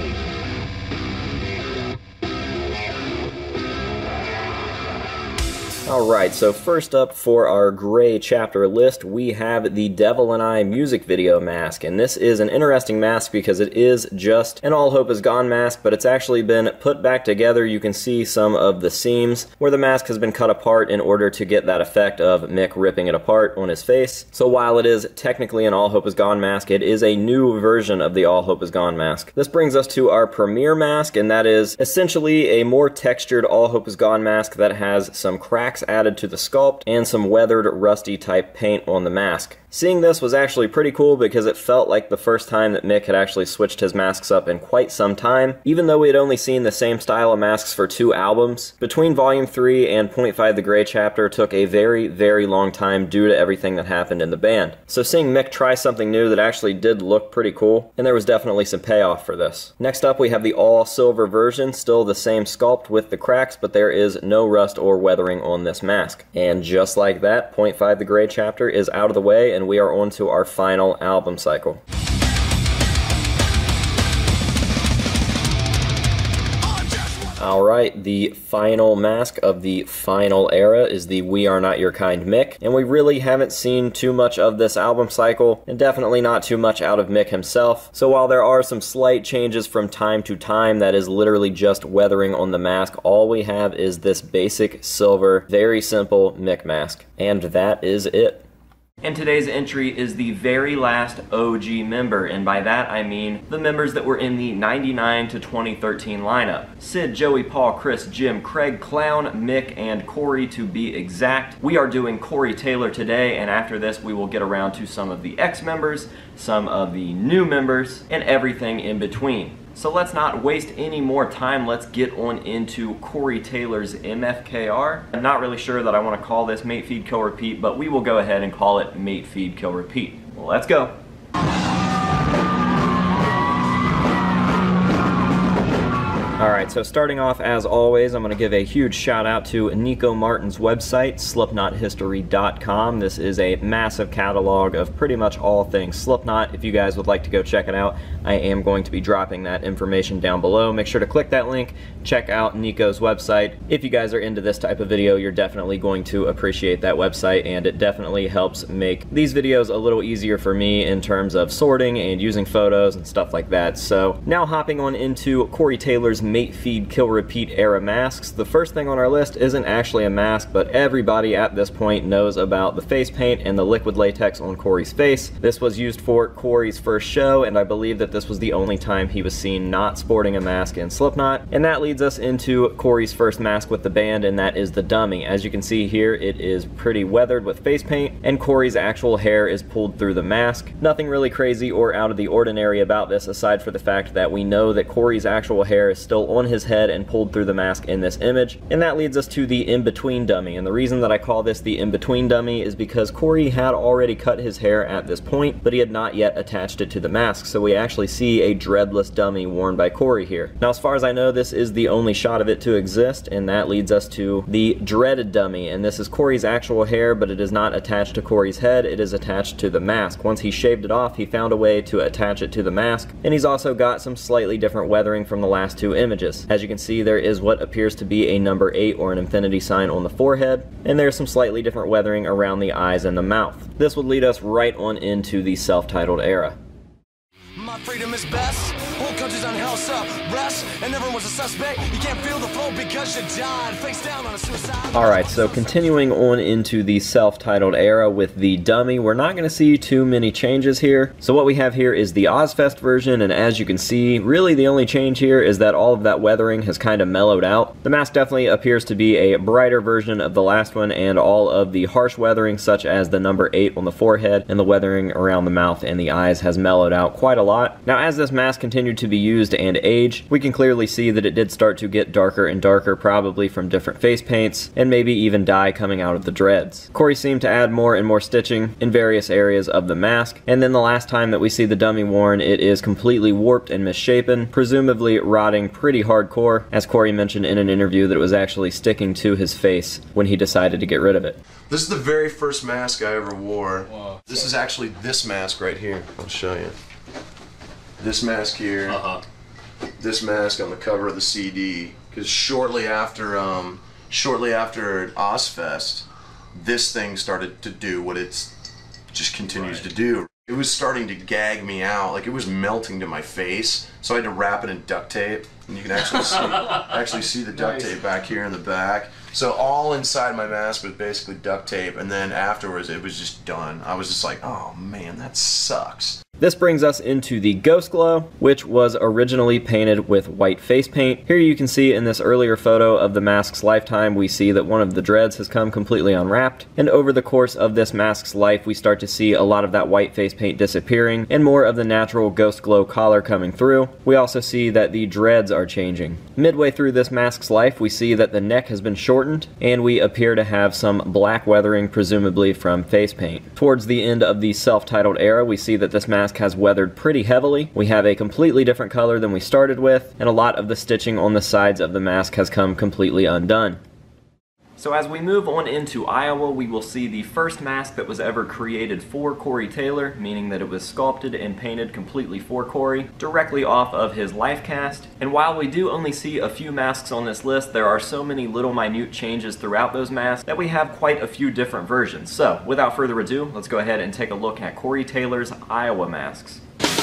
Alright, so first up for our gray chapter list, we have the Devil and I music video mask, and this is an interesting mask because it is just an All Hope Is Gone mask, but it's actually been put back together. You can see some of the seams where the mask has been cut apart in order to get that effect of Mick ripping it apart on his face. So while it is technically an All Hope Is Gone mask, it is a new version of the All Hope Is Gone mask. This brings us to our premiere mask, and that is essentially a more textured All Hope Is Gone mask that has some cracks added to the sculpt and some weathered, rusty type paint on the mask. Seeing this was actually pretty cool because it felt like the first time that Mick had actually switched his masks up in quite some time. Even though we had only seen the same style of masks for two albums, between Volume three and point five The Gray Chapter took a very, very long time due to everything that happened in the band. So seeing Mick try something new that actually did look pretty cool, and there was definitely some payoff for this. Next up we have the all silver version, still the same sculpt with the cracks, but there is no rust or weathering on this mask. And just like that, point five The Gray Chapter is out of the way, and we are on to our final album cycle. Alright, the final mask of the final era is the We Are Not Your Kind Mick, and we really haven't seen too much of this album cycle, and definitely not too much out of Mick himself. So while there are some slight changes from time to time, that is literally just weathering on the mask, all we have is this basic silver, very simple Mick mask. And that is it. And today's entry is the very last O G member, and by that I mean the members that were in the ninety-nine to twenty thirteen lineup. Sid, Joey, Paul, Chris, Jim, Craig, Clown, Mick, and Corey to be exact. We are doing Corey Taylor today, and after this we will get around to some of the ex-members, some of the new members, and everything in between. So let's not waste any more time, let's get on into Corey Taylor's M F K R. I'm not really sure that I want to call this Mate, Feed, Kill, Repeat, but we will go ahead and call it Mate, Feed, Kill, Repeat. Well, let's go. Alright, so starting off, as always, I'm going to give a huge shout out to Nico Martin's website, slipknot history dot com. This is a massive catalog of pretty much all things Slipknot. If you guys would like to go check it out, I am going to be dropping that information down below. Make sure to click that link, check out Nico's website. If you guys are into this type of video, you're definitely going to appreciate that website, and it definitely helps make these videos a little easier for me in terms of sorting and using photos and stuff like that. So now hopping on into Corey Taylor's Mate, Feed, Kill, Repeat era masks. The first thing on our list isn't actually a mask, but everybody at this point knows about the face paint and the liquid latex on Corey's face. This was used for Corey's first show, and I believe that this was the only time he was seen not sporting a mask in Slipknot. And that leads us into Corey's first mask with the band, and that is the dummy. As you can see here, it is pretty weathered with face paint, and Corey's actual hair is pulled through the mask. Nothing really crazy or out of the ordinary about this, aside for the fact that we know that Corey's actual hair is still on his head and pulled through the mask in this image. And that leads us to the in-between dummy, and the reason that I call this the in-between dummy is because Corey had already cut his hair at this point, but he had not yet attached it to the mask, so we actually see a dreadless dummy worn by Corey here. Now, as far as I know, this is the only shot of it to exist, and that leads us to the dreaded dummy, and this is Corey's actual hair, but it is not attached to Corey's head, it is attached to the mask. Once he shaved it off, he found a way to attach it to the mask, and he's also got some slightly different weathering from the last two images. As you can see, there is what appears to be a number eight or an infinity sign on the forehead, and there's some slightly different weathering around the eyes and the mouth. This would lead us right on into the self-titled era. My freedom is best. Whole country's on house arrest, and everyone's a suspect. You can't feel the flow because you died face down on a suicide. Alright, so continuing on into the self-titled era with the dummy, we're not going to see too many changes here. So what we have here is the Ozzfest version, and as you can see, really the only change here is that all of that weathering has kind of mellowed out. The mask definitely appears to be a brighter version of the last one, and all of the harsh weathering, such as the number eight on the forehead and the weathering around the mouth and the eyes, has mellowed out quite a lot. Now, as this mask continued to be used and aged, we can clearly see that it did start to get darker and darker, probably from different face paints, and maybe even dye coming out of the dreads. Corey seemed to add more and more stitching in various areas of the mask, and then the last time that we see the dummy worn, it is completely warped and misshapen, presumably rotting pretty hardcore, as Corey mentioned in an interview that it was actually sticking to his face when he decided to get rid of it. This is the very first mask I ever wore. Wow. This is actually this mask right here. I'll show you. This mask here, uh-huh. This mask on the cover of the C D, because shortly after, um, shortly after Ozzfest, this thing started to do what it's just continues right. to do. It was starting to gag me out, like it was melting to my face, so I had to wrap it in duct tape, and you can actually see, actually see the duct nice. tape back here in the back. So all inside my mask was basically duct tape, and then afterwards it was just done. I was just like, oh man, that sucks. This brings us into the Ghost Glow, which was originally painted with white face paint. Here you can see in this earlier photo of the mask's lifetime, we see that one of the dreads has come completely unwrapped, and over the course of this mask's life, we start to see a lot of that white face paint disappearing, and more of the natural Ghost Glow collar coming through. We also see that the dreads are changing. Midway through this mask's life, we see that the neck has been shortened, and we appear to have some black weathering, presumably from face paint. Towards the end of the self-titled era, we see that this mask has weathered pretty heavily. We have a completely different color than we started with, and a lot of the stitching on the sides of the mask has come completely undone. So as we move on into Iowa, we will see the first mask that was ever created for Corey Taylor, meaning that it was sculpted and painted completely for Corey, directly off of his life cast. And while we do only see a few masks on this list, there are so many little minute changes throughout those masks that we have quite a few different versions. So without further ado, let's go ahead and take a look at Corey Taylor's Iowa masks.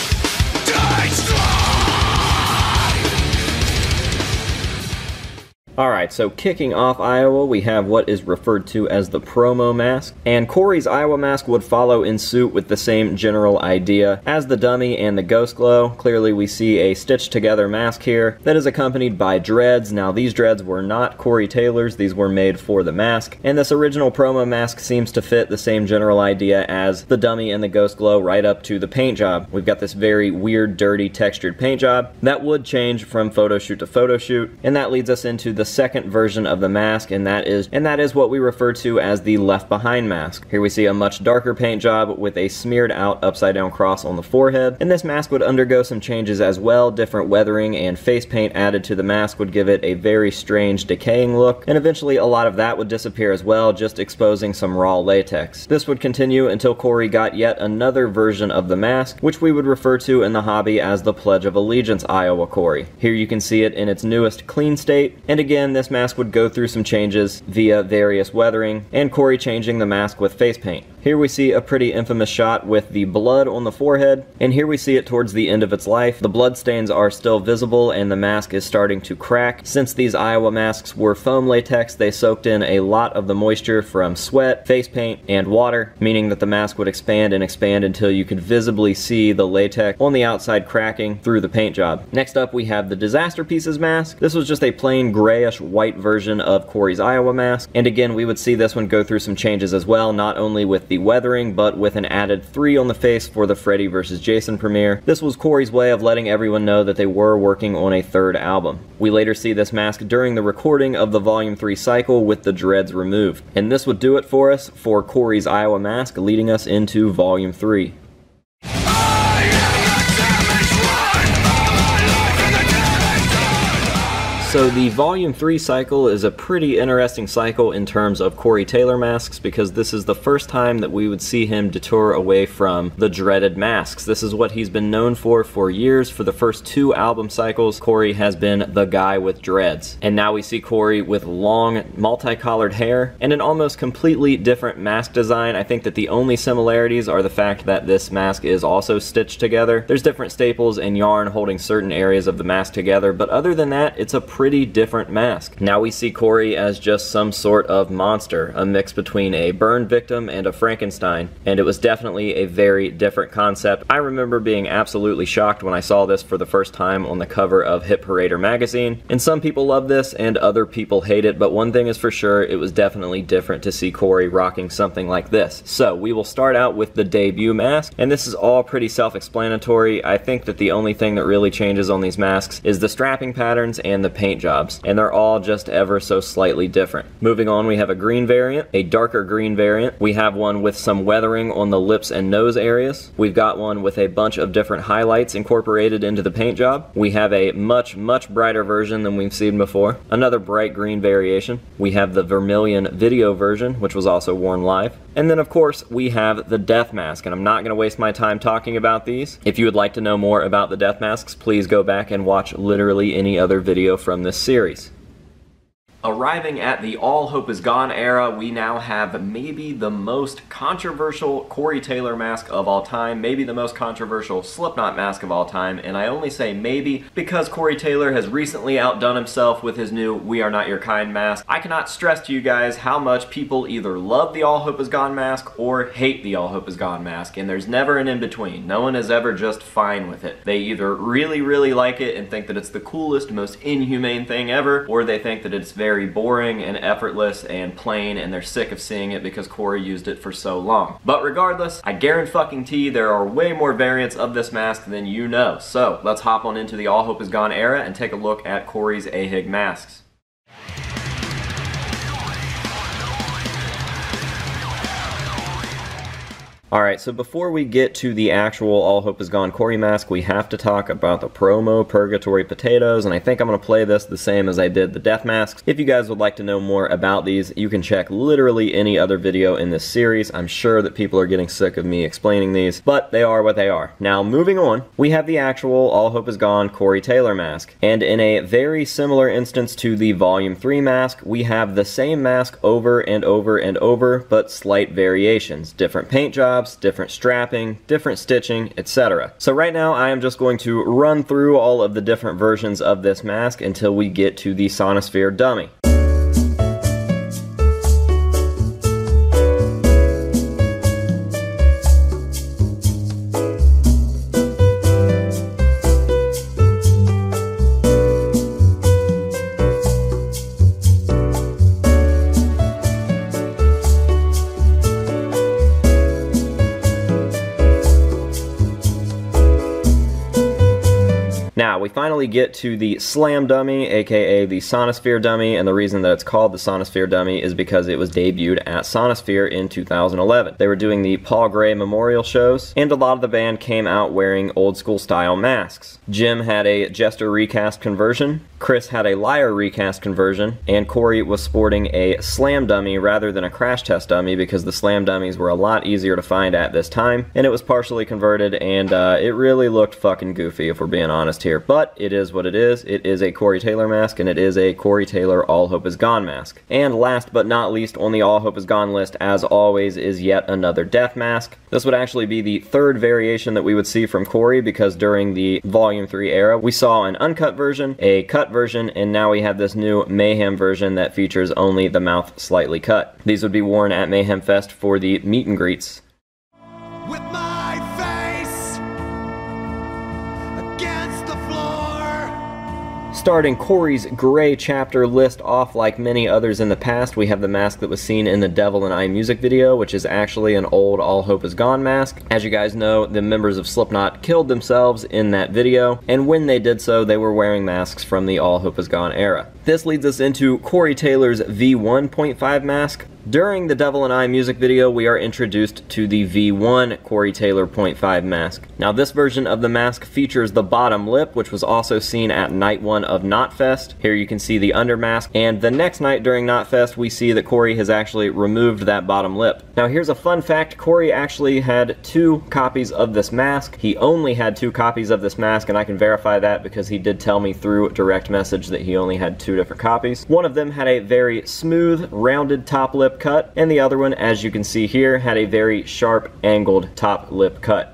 Alright, so kicking off Iowa, we have what is referred to as the promo mask, and Corey's Iowa mask would follow in suit with the same general idea as the dummy and the Ghost Glow. Clearly we see a stitched together mask here that is accompanied by dreads. Now these dreads were not Corey Taylor's, these were made for the mask, and this original promo mask seems to fit the same general idea as the dummy and the Ghost Glow right up to the paint job. We've got this very weird, dirty, textured paint job that would change from photo shoot to photo shoot, and that leads us into the second version of the mask, and that is and that is what we refer to as the Left Behind mask. Here we see a much darker paint job with a smeared out upside down cross on the forehead, and this mask would undergo some changes as well. Different weathering and face paint added to the mask would give it a very strange decaying look, and eventually a lot of that would disappear as well, just exposing some raw latex. This would continue until Corey got yet another version of the mask, which we would refer to in the hobby as the Pledge of Allegiance Iowa Corey. Here you can see it in its newest clean state, and again this mask would go through some changes via various weathering, and Corey changing the mask with face paint. Here we see a pretty infamous shot with the blood on the forehead, and here we see it towards the end of its life. The blood stains are still visible and the mask is starting to crack. Since these Iowa masks were foam latex, they soaked in a lot of the moisture from sweat, face paint, and water, meaning that the mask would expand and expand until you could visibly see the latex on the outside cracking through the paint job. Next up we have the Disaster Pieces mask. This was just a plain grayish white version of Corey's Iowa mask, and again we would see this one go through some changes as well, not only with the weathering, but with an added three on the face for the Freddy versus Jason premiere. This was Corey's way of letting everyone know that they were working on a third album. We later see this mask during the recording of the Volume three cycle with the dreads removed. And this would do it for us for Corey's Iowa mask, leading us into Volume three. So the Volume three cycle is a pretty interesting cycle in terms of Corey Taylor masks, because this is the first time that we would see him detour away from the dreaded masks. This is what he's been known for for years. For the first two album cycles, Corey has been the guy with dreads. And now we see Corey with long, multicolored hair and an almost completely different mask design. I think that the only similarities are the fact that this mask is also stitched together. There's different staples and yarn holding certain areas of the mask together, but other than that, it's a pretty different mask. Now we see Corey as just some sort of monster, a mix between a burn victim and a Frankenstein, and it was definitely a very different concept. I remember being absolutely shocked when I saw this for the first time on the cover of Hit Parader magazine, and some people love this and other people hate it, but one thing is for sure, it was definitely different to see Corey rocking something like this. So we will start out with the debut mask, and this is all pretty self-explanatory. I think that the only thing that really changes on these masks is the strapping patterns and the paint jobs, and they're all just ever so slightly different. Moving on, we have a green variant, a darker green variant. We have one with some weathering on the lips and nose areas. We've got one with a bunch of different highlights incorporated into the paint job. We have a much, much brighter version than we've seen before. Another bright green variation. We have the Vermilion video version, which was also worn live. And then of course, we have the death mask, and I'm not going to waste my time talking about these. If you would like to know more about the death masks, please go back and watch literally any other video from this series. Arriving at the All Hope Is Gone era, we now have maybe the most controversial Corey Taylor mask of all time, maybe the most controversial Slipknot mask of all time, and I only say maybe because Corey Taylor has recently outdone himself with his new We Are Not Your Kind mask. I cannot stress to you guys how much people either love the All Hope Is Gone mask or hate the All Hope Is Gone mask, and there's never an in-between. No one is ever just fine with it. They either really, really like it and think that it's the coolest, most inhumane thing ever, or they think that it's very very boring and effortless and plain, and they're sick of seeing it because Corey used it for so long. But regardless, I guarantee there are way more variants of this mask than you know. So let's hop on into the All Hope Is Gone era and take a look at Corey's A H I G masks. Alright, so before we get to the actual All Hope Is Gone Corey mask, we have to talk about the promo Purgatory Potatoes, and I think I'm going to play this the same as I did the death masks. If you guys would like to know more about these, you can check literally any other video in this series. I'm sure that people are getting sick of me explaining these, but they are what they are. Now, moving on, we have the actual All Hope Is Gone Corey Taylor mask, and in a very similar instance to the Volume three mask, we have the same mask over and over and over, but slight variations. Different paint jobs, different strapping, different stitching, et cetera. So right now I am just going to run through all of the different versions of this mask until we get to the Sonosphere dummy. Now, we finally get to the Slam Dummy, aka the Sonosphere Dummy, and the reason that it's called the Sonosphere Dummy is because it was debuted at Sonosphere in two thousand eleven. They were doing the Paul Gray memorial shows, and a lot of the band came out wearing old school style masks. Jim had a Jester recast conversion, Chris had a Liar recast conversion, and Corey was sporting a Slam Dummy rather than a Crash Test Dummy because the Slam Dummies were a lot easier to find at this time, and it was partially converted, and uh, it really looked fucking goofy if we're being honest here. But it is what it is. It is a Corey Taylor mask, and it is a Corey Taylor All Hope Is Gone mask. And last but not least on the All Hope Is Gone list, as always, is yet another death mask. This would actually be the third variation that we would see from Corey, because during the Volume three era, we saw an uncut version, a cut version, and now we have this new Mayhem version that features only the mouth slightly cut. These would be worn at Mayhem Fest for the meet and greets. With my face against the floor. Starting Corey's Gray chapter list off like many others in the past, we have the mask that was seen in the Devil and I music video, which is actually an old All Hope Is Gone mask. As you guys know, the members of Slipknot killed themselves in that video, and when they did so, they were wearing masks from the All Hope Is Gone era. This leads us into Corey Taylor's V one point five mask. During the Devil and I music video, we are introduced to the V one Corey Taylor point five mask. Now this version of the mask features the bottom lip, which was also seen at night one of Knotfest. Here you can see the under mask, and the next night during Knotfest, we see that Corey has actually removed that bottom lip. Now here's a fun fact, Corey actually had two copies of this mask. He only had two copies of this mask, and I can verify that because he did tell me through direct message that he only had two different copies. One of them had a very smooth, rounded top lip cut, and the other one, as you can see here, had a very sharp, angled top lip cut.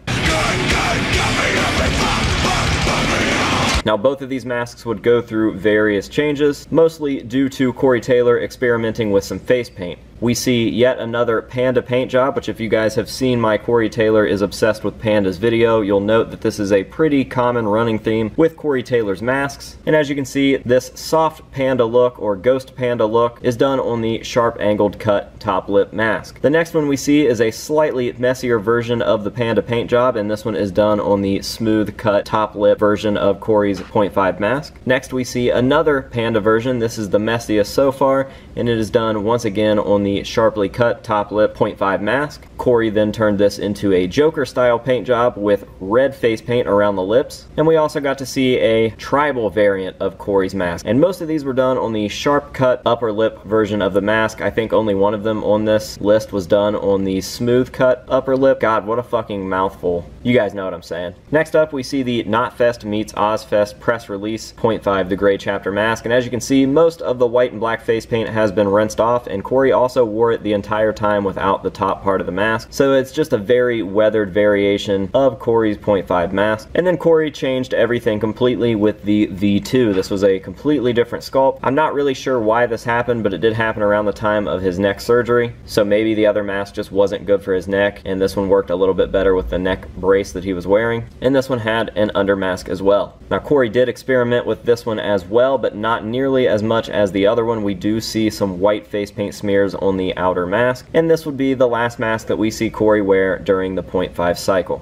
Now both of these masks would go through various changes, mostly due to Corey Taylor experimenting with some face paint. We see yet another Panda paint job, which if you guys have seen my Corey Taylor is Obsessed with Pandas video, you'll note that this is a pretty common running theme with Corey Taylor's masks. And as you can see, this soft panda look, or ghost panda look, is done on the sharp angled cut top lip mask. The next one we see is a slightly messier version of the Panda paint job, and this one is done on the smooth cut top lip version of Corey's point five mask. Next we see another Panda version. This is the messiest so far, and it is done once again on the sharply cut top lip point five mask. Corey then turned this into a Joker style paint job with red face paint around the lips, and we also got to see a tribal variant of Corey's mask. And most of these were done on the sharp cut upper lip version of the mask. I think only one of them on this list was done on the smooth cut upper lip. God, what a fucking mouthful. You guys know what I'm saying. Next up we see the Knotfest meets Ozfest press release point five the gray chapter mask, and as you can see, most of the white and black face paint has been rinsed off, and Corey also wore it the entire time without the top part of the mask, so it's just a very weathered variation of Corey's point five mask. And then Corey changed everything completely with the V two. This was a completely different sculpt. I'm not really sure why this happened, but it did happen around the time of his neck surgery, so maybe the other mask just wasn't good for his neck, and this one worked a little bit better with the neck brace that he was wearing, and this one had an under mask as well. Now Corey did experiment with this one as well, but not nearly as much as the other one. We do see some white face paint smears on the outer mask, and this would be the last mask that we see Corey wear during the point five cycle.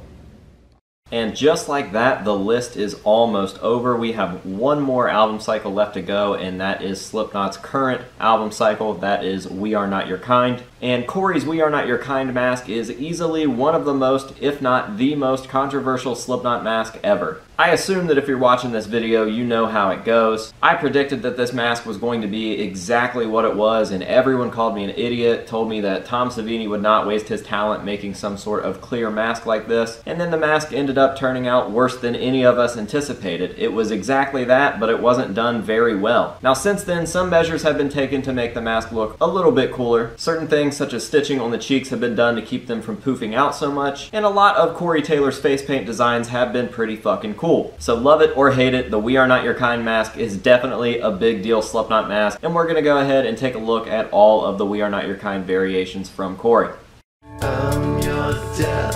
And just like that, the list is almost over. We have one more album cycle left to go, and that is Slipknot's current album cycle. That is We Are Not Your Kind. And Corey's We Are Not Your Kind mask is easily one of the most, if not the most, controversial Slipknot mask ever. I assume that if you're watching this video, you know how it goes. I predicted that this mask was going to be exactly what it was, and everyone called me an idiot, told me that Tom Savini would not waste his talent making some sort of clear mask like this, and then the mask ended up turning out worse than any of us anticipated. It was exactly that, but it wasn't done very well. Now since then, some measures have been taken to make the mask look a little bit cooler. Certain things such as stitching on the cheeks have been done to keep them from poofing out so much, and a lot of Corey Taylor's face paint designs have been pretty fucking cool. Cool. So love it or hate it, the We Are Not Your Kind mask is definitely a big deal Slipknot mask, and we're going to go ahead and take a look at all of the We Are Not Your Kind variations from Corey. I'm your death.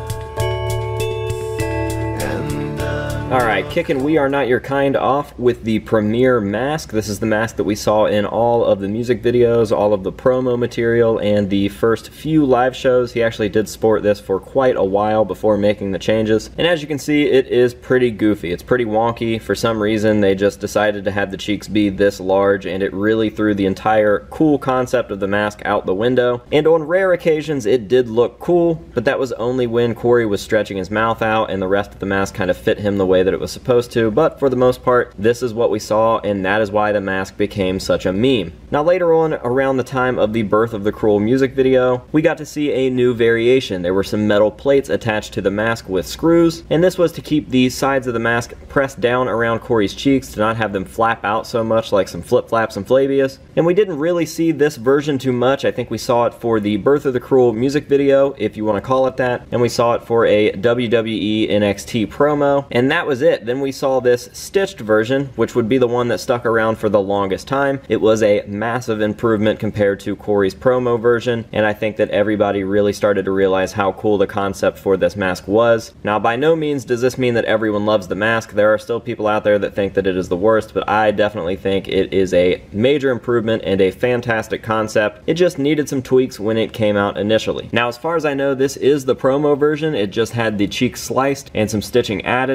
Alright, kicking We Are Not Your Kind off with the Premiere mask. This is the mask that we saw in all of the music videos, all of the promo material, and the first few live shows. He actually did sport this for quite a while before making the changes. And as you can see, it is pretty goofy. It's pretty wonky. For some reason, they just decided to have the cheeks be this large, and it really threw the entire cool concept of the mask out the window. And on rare occasions, it did look cool, but that was only when Corey was stretching his mouth out and the rest of the mask kind of fit him the way that it was supposed to, but for the most part, this is what we saw, and that is why the mask became such a meme. Now later on, around the time of the Birth of the Cruel music video, we got to see a new variation. There were some metal plates attached to the mask with screws, and this was to keep the sides of the mask pressed down around Corey's cheeks to not have them flap out so much like some flip-flaps and flabius. And we didn't really see this version too much. I think we saw it for the Birth of the Cruel music video, if you want to call it that, and we saw it for a W W E N X T promo, and that was it. Then we saw this stitched version, which would be the one that stuck around for the longest time. It was a massive improvement compared to Corey's promo version, and I think that everybody really started to realize how cool the concept for this mask was. Now, by no means does this mean that everyone loves the mask. There are still people out there that think that it is the worst, but I definitely think it is a major improvement and a fantastic concept. It just needed some tweaks when it came out initially. Now, as far as I know, this is the promo version. It just had the cheeks sliced and some stitching added, and later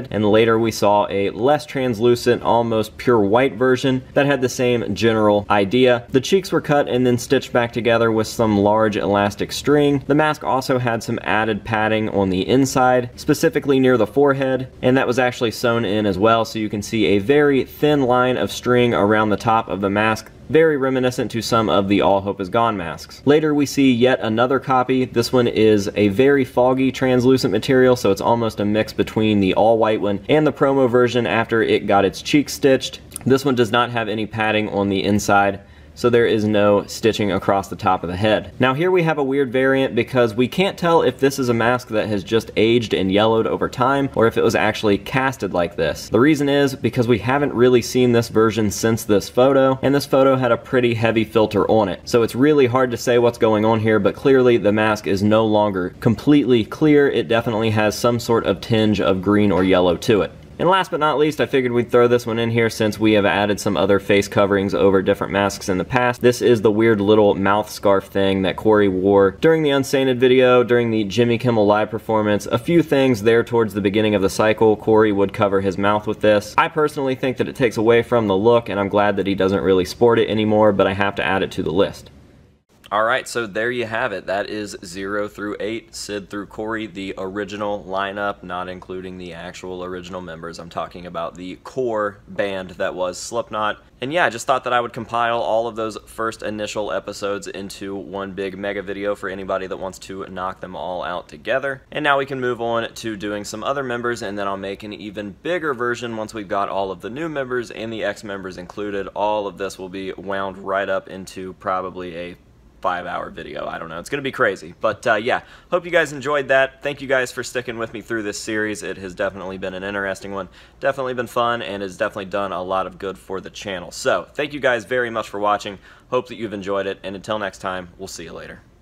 later we saw a less translucent, almost pure white version that had the same general idea. The cheeks were cut and then stitched back together with some large elastic string. The mask also had some added padding on the inside, specifically near the forehead, and that was actually sewn in as well, so you can see a very thin line of string around the top of the mask, very reminiscent to some of the All Hope Is Gone masks. Later we see yet another copy. This one is a very foggy translucent material, so it's almost a mix between the all white one and the promo version after it got its cheeks stitched. This one does not have any padding on the inside, so there is no stitching across the top of the head. Now here we have a weird variant because we can't tell if this is a mask that has just aged and yellowed over time or if it was actually casted like this. The reason is because we haven't really seen this version since this photo, and this photo had a pretty heavy filter on it. So it's really hard to say what's going on here, but clearly the mask is no longer completely clear. It definitely has some sort of tinge of green or yellow to it. And last but not least, I figured we'd throw this one in here since we have added some other face coverings over different masks in the past. This is the weird little mouth scarf thing that Corey wore during the Unsainted video, during the Jimmy Kimmel Live performance. A few things there towards the beginning of the cycle, Corey would cover his mouth with this. I personally think that it takes away from the look, and I'm glad that he doesn't really sport it anymore, but I have to add it to the list. Alright, so there you have it. That is zero through eight, Sid through Corey, the original lineup, not including the actual original members. I'm talking about the core band that was Slipknot. And yeah, I just thought that I would compile all of those first initial episodes into one big mega video for anybody that wants to knock them all out together. And now we can move on to doing some other members, and then I'll make an even bigger version once we've got all of the new members and the ex-members included. All of this will be wound right up into probably a five hour video. I don't know. It's going to be crazy. But uh, yeah, hope you guys enjoyed that. Thank you guys for sticking with me through this series. It has definitely been an interesting one. Definitely been fun, and has definitely done a lot of good for the channel. So thank you guys very much for watching. Hope that you've enjoyed it, and until next time, we'll see you later.